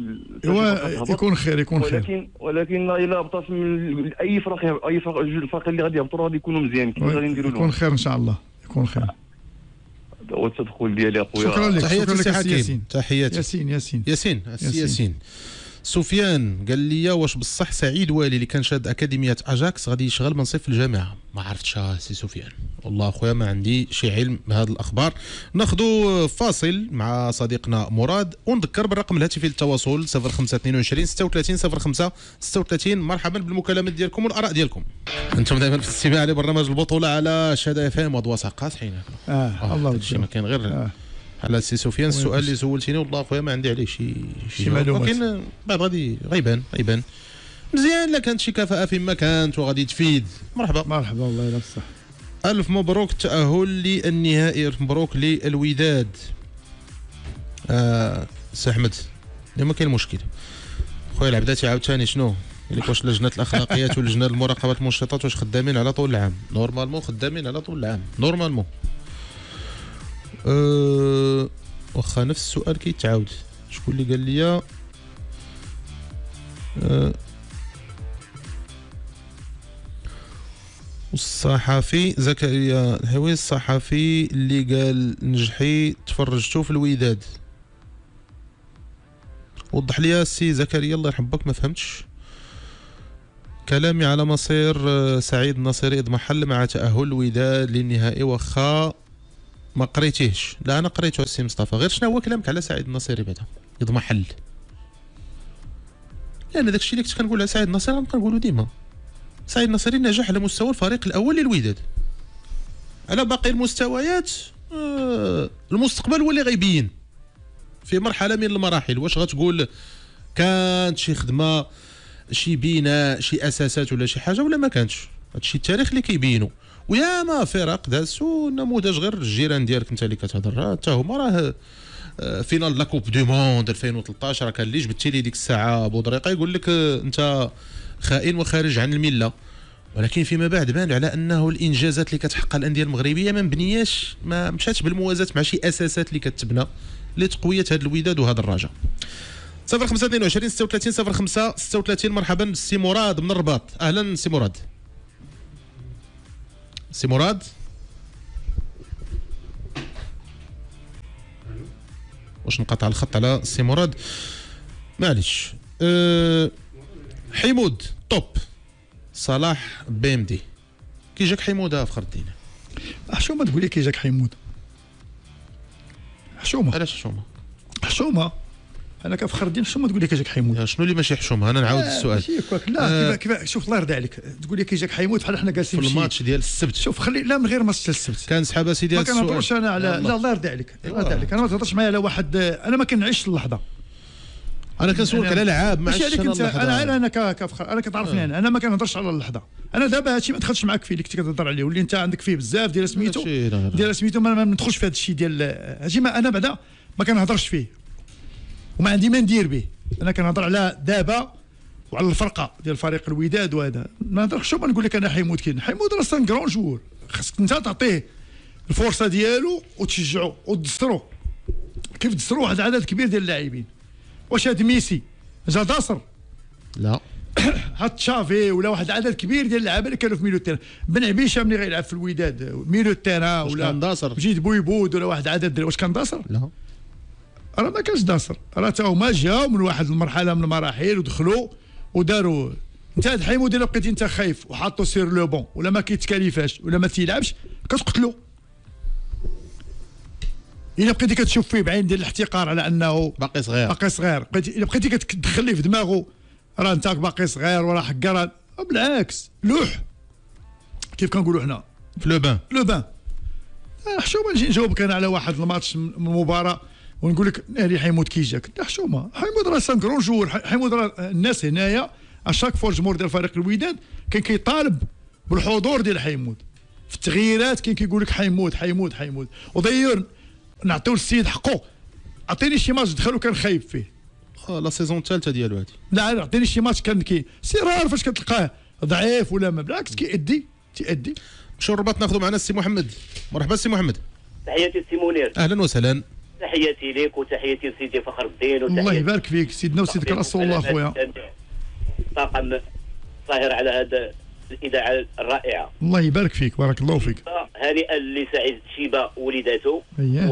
يكون خير ولكن الا هبطات من اي فرق جوج الفرق اللي غادي يهبطوا غادي يكونوا مزيانين. كيفاش غادي نديروا لهم؟ يكون خير ان شاء الله يكون خير. هذا هو التدخل ديالي اخويا. شكرا لك. تحياتي سي حكيم. تحياتي ياسين. سفيان قال لي واش بصح سعيد والي اللي كان شاد اكاديميه اجاكس غادي يشغل منصب في الجامعه؟ ما عرفتش سي سفيان والله اخويا ما عندي شي علم بهذه الاخبار. ناخذوا فاصل مع صديقنا مراد ونذكر بالرقم الهاتفي للتواصل 0522 36 05 36. مرحبا بالمكالمات ديالكم والاراء ديالكم. انتم دائما في الاستماع لبرنامج البطوله على شهاده اف ام وضوا ساقات حين الله هادشي ما كاين غير على سي سفيان. السؤال اللي سولتيني والله خويا ما عندي عليه شي معلومات، ولكن بعد غادي غيبان مزيان. لا كانت شي كفاءه فيما كانت وغادي تفيد. مرحبا الله يلا بصح. الف مبروك التاهل للنهائي. الف مبروك للوداد. سي احمد ما كاين مشكل خويا العبداتي عاوتاني شنو قال لك واش لجنه الاخلاقيات ولجنه المراقبه المنشطات واش خدامين على طول العام؟ نورمالمون خدامين على طول العام نورمالمون. واخا نفس السؤال كيتعاود. شكون اللي قال لي والصحفي زكريا الهوي الصحفي اللي قال نجحي تفرجتو في الوداد. وضح لي السي زكريا الله يرحمك ما فهمتش. كلامي على مصير سعيد النصيري اضمحل مع تأهل الوداد للنهائي واخا ما قريتيهش. لا انا قريته السي مصطفى. غير شنو هو كلامك على سعيد النصيري بعدا يضمحل؟ لان داك الشيء اللي كنت كنقول على سعيد النصيري غنبقى نقولو ديما. سعيد النصيري نجح على مستوى الفريق الاول للوداد. على باقي المستويات المستقبل هو اللي غيبين في مرحله من المراحل. واش غتقول كانت شي خدمه شي بناء شي اساسات ولا شي حاجه ولا ما كانتش؟ هادشي التاريخ اللي كيبينو. وياما فرق دازو نموذج غير الجيران ديالك انت اللي كتهضر حتى هما راه فينال لا كوب دو موند 2013 راه كان اللي جبتي لي ديك الساعه بودريقه يقول لك انت خائن وخارج عن المله. ولكن فيما بعد بان على انه الانجازات اللي كتحقق الانديه المغربيه ما مبنياش ما مشاتش بالموازاه مع شي اساسات اللي كتبنى لتقويه هذا الوداد وهذا الرجاء. 0522 36 05 36. مرحبا سي مراد من الرباط. اهلا سي مراد. سي مراد واش نقطع الخط على سي مراد؟ معليش. حمود توب صلاح بي ام دي. كي جاك حمود فخر الدين؟ حشومه تقول لي كي جاك حمود؟ حشومه. علاش حشومه؟ حشومه انا كفخر الدين حشومه تقول لي كي جاك حمود؟ شنو اللي ماشي حشومه؟ انا نعاود السؤال. ماشي هكاك لا. كيف شوف الله يرضي عليك تقول لي كي جاك حمود بحال حنا جالسين في الماتش ديال السبت. شوف خلي لا من غير ماتش السبت كان سحاب سيدي هذا السؤال. ما كنهضرش انا على لا الله يرضي عليك. الله يرضي عليك انا ما تهضرش معايا على واحد. انا ما كنعيش اللحظه. انا كنسولك على لعاب ماشي عليك انت. انا كفخر انا كتعرفني انا ما كنهضرش على اللحظه. انا دابا هادشي ما دخلتش معاك فيه اللي كنت كتهضر عليه واللي انت عندك فيه بزاف ديال سميتو ما ندخلش في هذا الشيء ديال هادشي. ما انا بعدا ما كنهضرش فيه وما عندي ما ندير به. انا كنهضر على دابا وعلى الفرقه ديال فريق الوداد وهذا. ما نهضرش ما نقول لك انا حمود كاين. حمود راه سان كرون جوور خاصك انت تعطيه الفرصه ديالو وتشجعو وتدسرو كيف تدسرو واحد العدد كبير ديال اللاعبين. واش هاد ميسي جا داصر؟ لا. هاد تشافي ولا واحد العدد كبير ديال اللعابه اللي كانوا في ميلو التيران. بن عبيشه ملي غيلعب في الوداد ميلو التيران ولا كان داصر جيت بويبود ولا واحد العدد. واش كان داصر؟ لا راه ما كانش داصر. راه تا هما جاو من واحد المرحله من المراحل ودخلوا وداروا. انت هاد حمود الا بقيتي انت خايف وحاطو سير لو بون ولا ما كيتكاليفاش ولا ما تيلعبش كتقتلو. الا بقيتي كتشوف فيه بعين ديال الاحتقار على انه باقي صغير الا بقيتي كتدخل ليه في دماغه راه انت باقي صغير وراه حكا. بالعكس لوح كيف كنقولوا حنا في لو بان. حشومه نجي نجاوبك انا على واحد الماتش من المباراه ونقول لك ناري حمود كي جاك. لا حشومه حمود راه سان كرون جور. حمود راه الناس هنايا اشاك فور الجمهور ديال فريق الوداد كان كيطالب بالحضور ديال حمود في التغييرات. كان كيقول لك حمود. وداير نعطيو للسيد حقه. عطيني شي ماتش دخل وكان خايب فيه. لا سيزون الثالثه ديالو هذه. لا عطيني شي ماتش كان سيرار فاش كتلقاه ضعيف ولا ما بالعكس تيأدي. مشاو الرباط ناخذوا معنا السي محمد. مرحبا السي محمد. تحياتي السي منير. اهلا وسهلا. تحياتي لك وتحياتي لسيدي فخر الدين الله يبارك فيك سيدنا وسيدك رسول الله خويا. طاقم صاهر على هذا الاذاعه الرائعه. الله يبارك فيك بارك الله فيك. هانئا لسعيد شيبه وليداته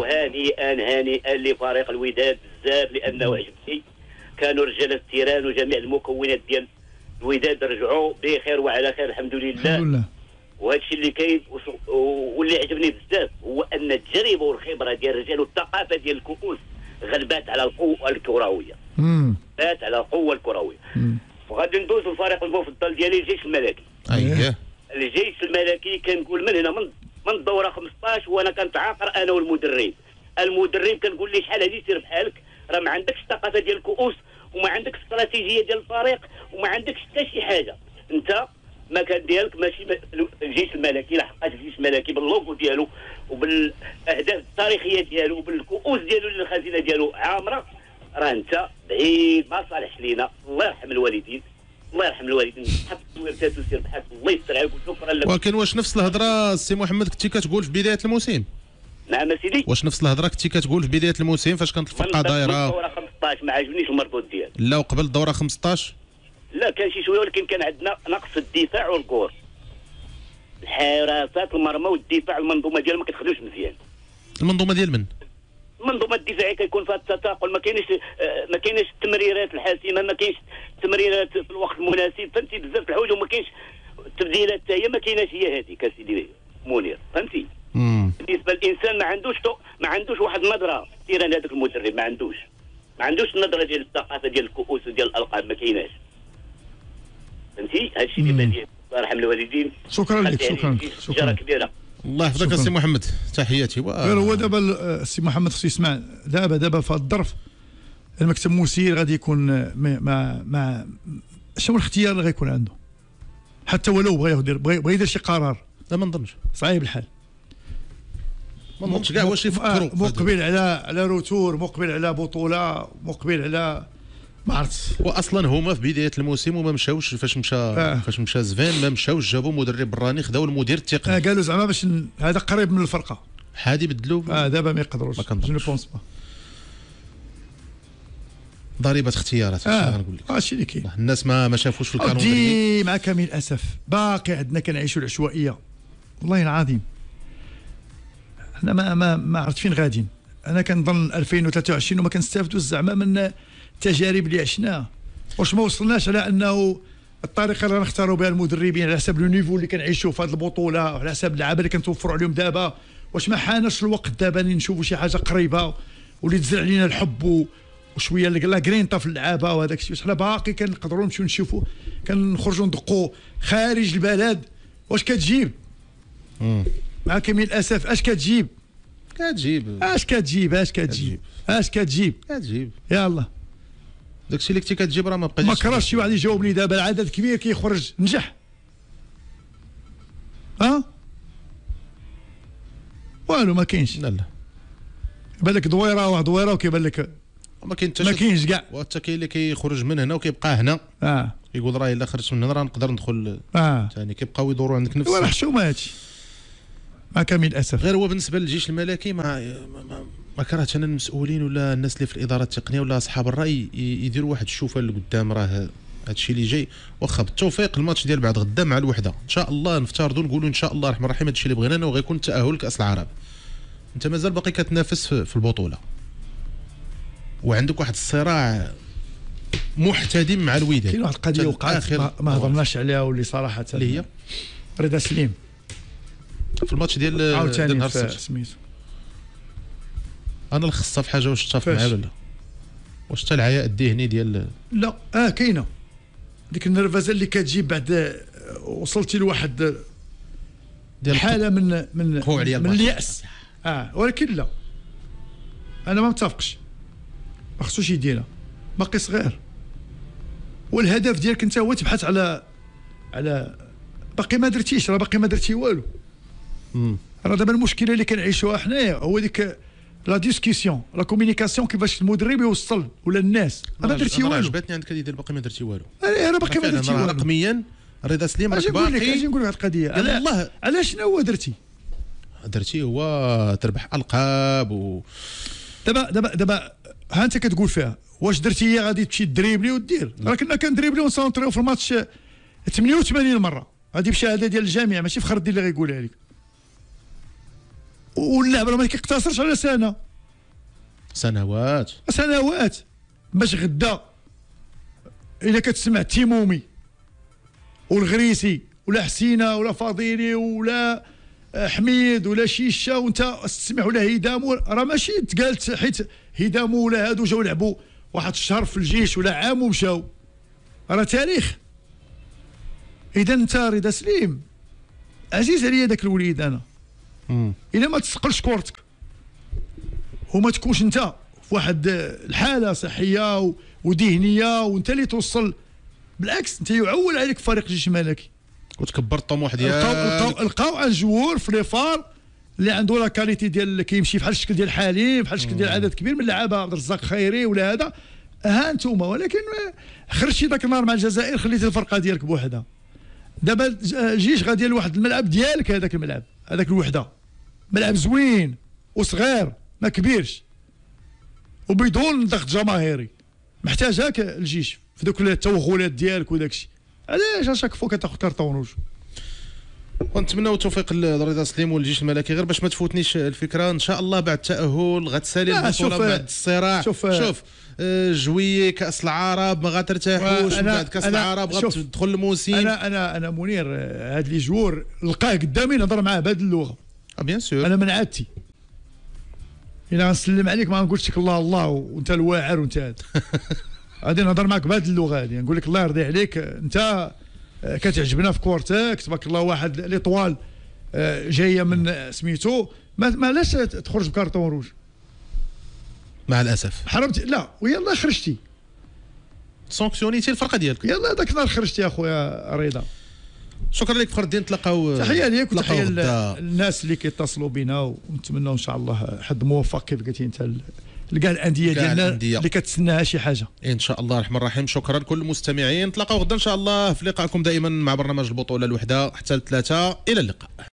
وهانئا لفريق الوداد بزاف لانه عجبني. كانوا رجال التيران وجميع المكونات ديال الوداد رجعوا بخير وعلى خير الحمد لله. وهذا الشيء اللي كاين واللي عجبني بزاف هو ان التجربه والخبره ديال الرجال والثقافه ديال الكؤوس غلبات على القوه الكرويه. غلبات على القوه الكرويه. وغادي ندوز للفريق المفضل ديالي الجيش الملكي. الجيش الملكي كنقول من هنا من الدوره 15 وانا كنتعاقر انا والمدرب. المدرب كنقول ليه شحال هادي سير بحالك راه ما عندكش الثقافه ديال الكؤوس وما عندكش استراتيجيه ديال الفريق وما عندكش حتى شي حاجه. انت المكان ديالك ماشي الجيش الملكي. لحقاش الجيش الملكي باللوغو ديالو وبالاهداف التاريخيه ديالو وبالكؤوس ديالو اللي الخزينه ديالو عامره راه انت بعيد ما صالحش لينا. الله يرحم الوالدين. حط الورثات وسير بحالك. الله يستر عليك وشكرا لك. ولكن واش نفس الهضره السي محمد كنتي كتقول في بدايه الموسم؟ نعم سيدي. واش نفس الهضره كنتي كتقول في بدايه الموسم فاش كانت الفرقه دايره؟ الدوره 15 ما عجبنيش المردود ديالو. لا وقبل الدوره 15 لا كان شي شويه ولكن كان عندنا نقص الدفاع والكور. حراسات المرمى والدفاع المنظومه ديالها ما كتخدمش مزيان. المنظومه ديال من؟ المنظومه الدفاعيه كيكون فيها التثاقل، ما كاينش التمريرات الحاسمه، ما كاينش التمريرات في الوقت المناسب، فهمتي بزاف الحوايج وما كاينش التبديلات حتى هي ما كايناش هي هذيك اسيدي منير، فهمتي؟ بالنسبه للانسان ما عندوش واحد النظره في التيران. هذاك المدرب ما عندوش النظره ديال الثقافه ديال الكؤوس وديال الالقاب، ما كايناش، فهمتي؟ هذا الشيء اللي بان لي الله يرحم الوالدين. شكرا لك، شكرا كبيره. الله يحفظك السي محمد، تحياتي. غير هو دابا السي محمد خصو يسمع دابا في هذا الظرف المكتب المسير غادي يكون ما شنو الاختيار اللي غيكون عنده؟ حتى ولو بغى يدير شي قرار، لا ما نظنش، صعيب الحال. ما نظنش كاع واش يفكروا مقبل على روتور، مقبل على بطوله، مقبل على ما عرفتش. واصلا هما في بدايه الموسم وما مشاوش، فاش مشى زفين ما مشاوش، جابوا مدرب براني، خداو المدير التقني. قالوا زعما باش هذا قريب من الفرقه، حادي بدلوا. دابا ما يقدروش، جو نو بونس با. ضريبه اختيارات، اش غنقول لك، هادشي اللي كاين. الناس ما شافوش في الكالندري. مع كامل الاسف باقي عندنا كنعيشوا العشوائيه، والله العظيم. انا ما عرفت فين غاديين. انا كنظن 2023 وما كنستافدوش زعما من التجارب اللي عشناها. واش ما وصلناش على انه الطريقه اللي نختاروا بها المدربين على حسب لو نيفو اللي كنعيشوا في هذه البطوله وعلى حسب اللعابه اللي كنتوفروا عليهم دابا، واش ما حانش الوقت دابا نشوفوا شي حاجه قريبه واللي تزرع علينا الحب وشويه لا غرينتا في اللعابه وهذاك الشيء؟ باش حنا باقي كنقدروا نمشيو نشوفوا، كنخرجوا ندقوا خارج البلد. واش كتجيب؟ مع كامل الاسف اش كتجيب؟ اش كتجيب يلا داكشي اللي كنتي كتجيب راه ما بقاش. ما كرهش شي واحد يجاوبني دابا. العدد كبير كيخرج نجح، والو ما كاينش. لا يبان لك دويره وكيبان لك ما كاينش كاع. وحتى كاين اللي كيخرج من هنا وكيبقى هنا، يقول راه الا خرجت من هنا راه نقدر ندخل ثاني. كيبقاو يدوروا عندك نفس ولا حشومه هادشي مع كامل الاسف. غير هو بالنسبه للجيش الملكي ما كرهتش انا المسؤولين ولا الناس اللي في الاداره التقنيه ولا اصحاب الراي يديروا واحد الشوفه لقدام. راه هادشي اللي جاي، واخا بالتوفيق الماتش ديال بعد غدا مع الوحده ان شاء الله نفترضوا نقولوا ان شاء الله الرحمن الرحيم هادشي اللي بغينا وغيكون التاهل لكاس العرب. انت مازال باقي كتنافس في البطوله وعندك واحد الصراع محتدم مع الوداد. كاين واحد القضيه وقعت ما هضرناش عليها واللي صراحه اللي هي رضا سليم في الماتش ديال عاوتاني سميتو. انا الخصها في حاجه، واش تتفق معايا ولا واش حتى العياء الذهني ديال لا كاينه ديك النرفزه اللي كتجي بعد وصلتي لواحد ديال حاله من الياس. ولكن لا، انا ما متفقش، ما خصوش يديرها، باقي صغير والهدف ديالك انت هو تبحث على باقي ما درتيش، راه باقي ما درتي والو. راه دابا المشكله اللي كنعيشوها حنايا هو ديك لا ديسكسيون لا كومونيكاسيون، كيفاش المدرب يوصل ولا الناس. ما درتي والو. عجبتني عندك هذه باقي ما درتي والو. انا باقي ما درتي والو رقميا. رضا سليم راك باقي. اجي نقول لك القضيه علاش شنو هو درتي هو تربح القاب دابا ها انت كتقول فيها واش درتي هي غادي تمشي دريبلي ودير. راه كنا كندريبلي ونسونطريو في الماتش 88 مره، هذه بشهاده ديال الجامعه ماشي في خردي اللي غيقولها لك. واللعب راه ما كيقتصرش على سنوات باش غدا الا كتسمع تيمومي والغريسي ولا حسينه ولا فضيلي ولا حميد ولا شيشه وانت تسمعوا له هيدامو، راه ماشي تقالت حيت هيدامو ولا هادو جاو لعبوا واحد الشهر في الجيش ولا عام ومشاو، راه تاريخ. اذا انت رضا سليم عزيز عليا داك الوليد انا. الا ما تسقلش كورتك وما تكونش انت في واحد الحاله صحيه وذهنيه وانت اللي توصل، بالعكس انت يعول عليك فريق الجيش الملكي وتكبر الطموح ديالك. لقاو ان جوور في لي فار اللي عنده لا كاليتي ديال كيمشي بحال الشكل ديال حليم، بحال الشكل ديال عدد كبير من اللعابه، عبد الرزاق خيري ولا هذا. ها انتم ولكن خرجتي ذاك النهار مع الجزائر، خليتي الفرقه ديالك بوحدها. دابا الجيش غادي لواحد الملعب ديالك، هذاك الملعب هذاك الوحده ملعب زوين وصغير ما كبيرش وبدون ضغط جماهيري، محتاجاك الجيش في دوك التوغلات ديالك وداك الشيء. علاش اشاك فوق كتاخذ كارطون روج؟ ونتمنوا التوفيق لرضا سليم والجيش الملكي. غير باش ما تفوتنيش الفكره، ان شاء الله بعد التاهل غتسالي البطوله بعد الصراع. شوف جوية كاس العرب ما غترتاحوش، من بعد كاس العرب غتدخل الموسم. انا منير هاد لي جوور لقاه قدامي نهضر معاه بهذه اللغه. بيان سور انا من عادتي الا غنسلم عليك ما نقولش لك الله الله وانت الواعر وانت هذا. غادي نهضر معاك بهذه اللغه هذه، نقول لك الله يرضي عليك انت كتعجبنا في كورتك تبارك الله، واحد لي طوال جايه من سميتو، ما لاش تخرج بكارطون روج مع الاسف. حرمتي لا ويلا خرجتي سانكسيونيتي الفرقه ديالك، يلا ذاك النهار خرجتي يا خويا رضا. شكرا لك فخر الدين، نتلاقاو. تحيه ليك وتحيه للناس اللي كيتصلوا بنا، ونتمنوا ان شاء الله حد موفق كيف قلتي انت لكاع الانديه ديالنا اللي كتسناها شي حاجه ان شاء الله الرحمن الرحيم. شكرا لكل المستمعين، نتلاقاو غدا ان شاء الله في لقائكم دائما مع برنامج البطوله الوحده حتى 3. الى اللقاء.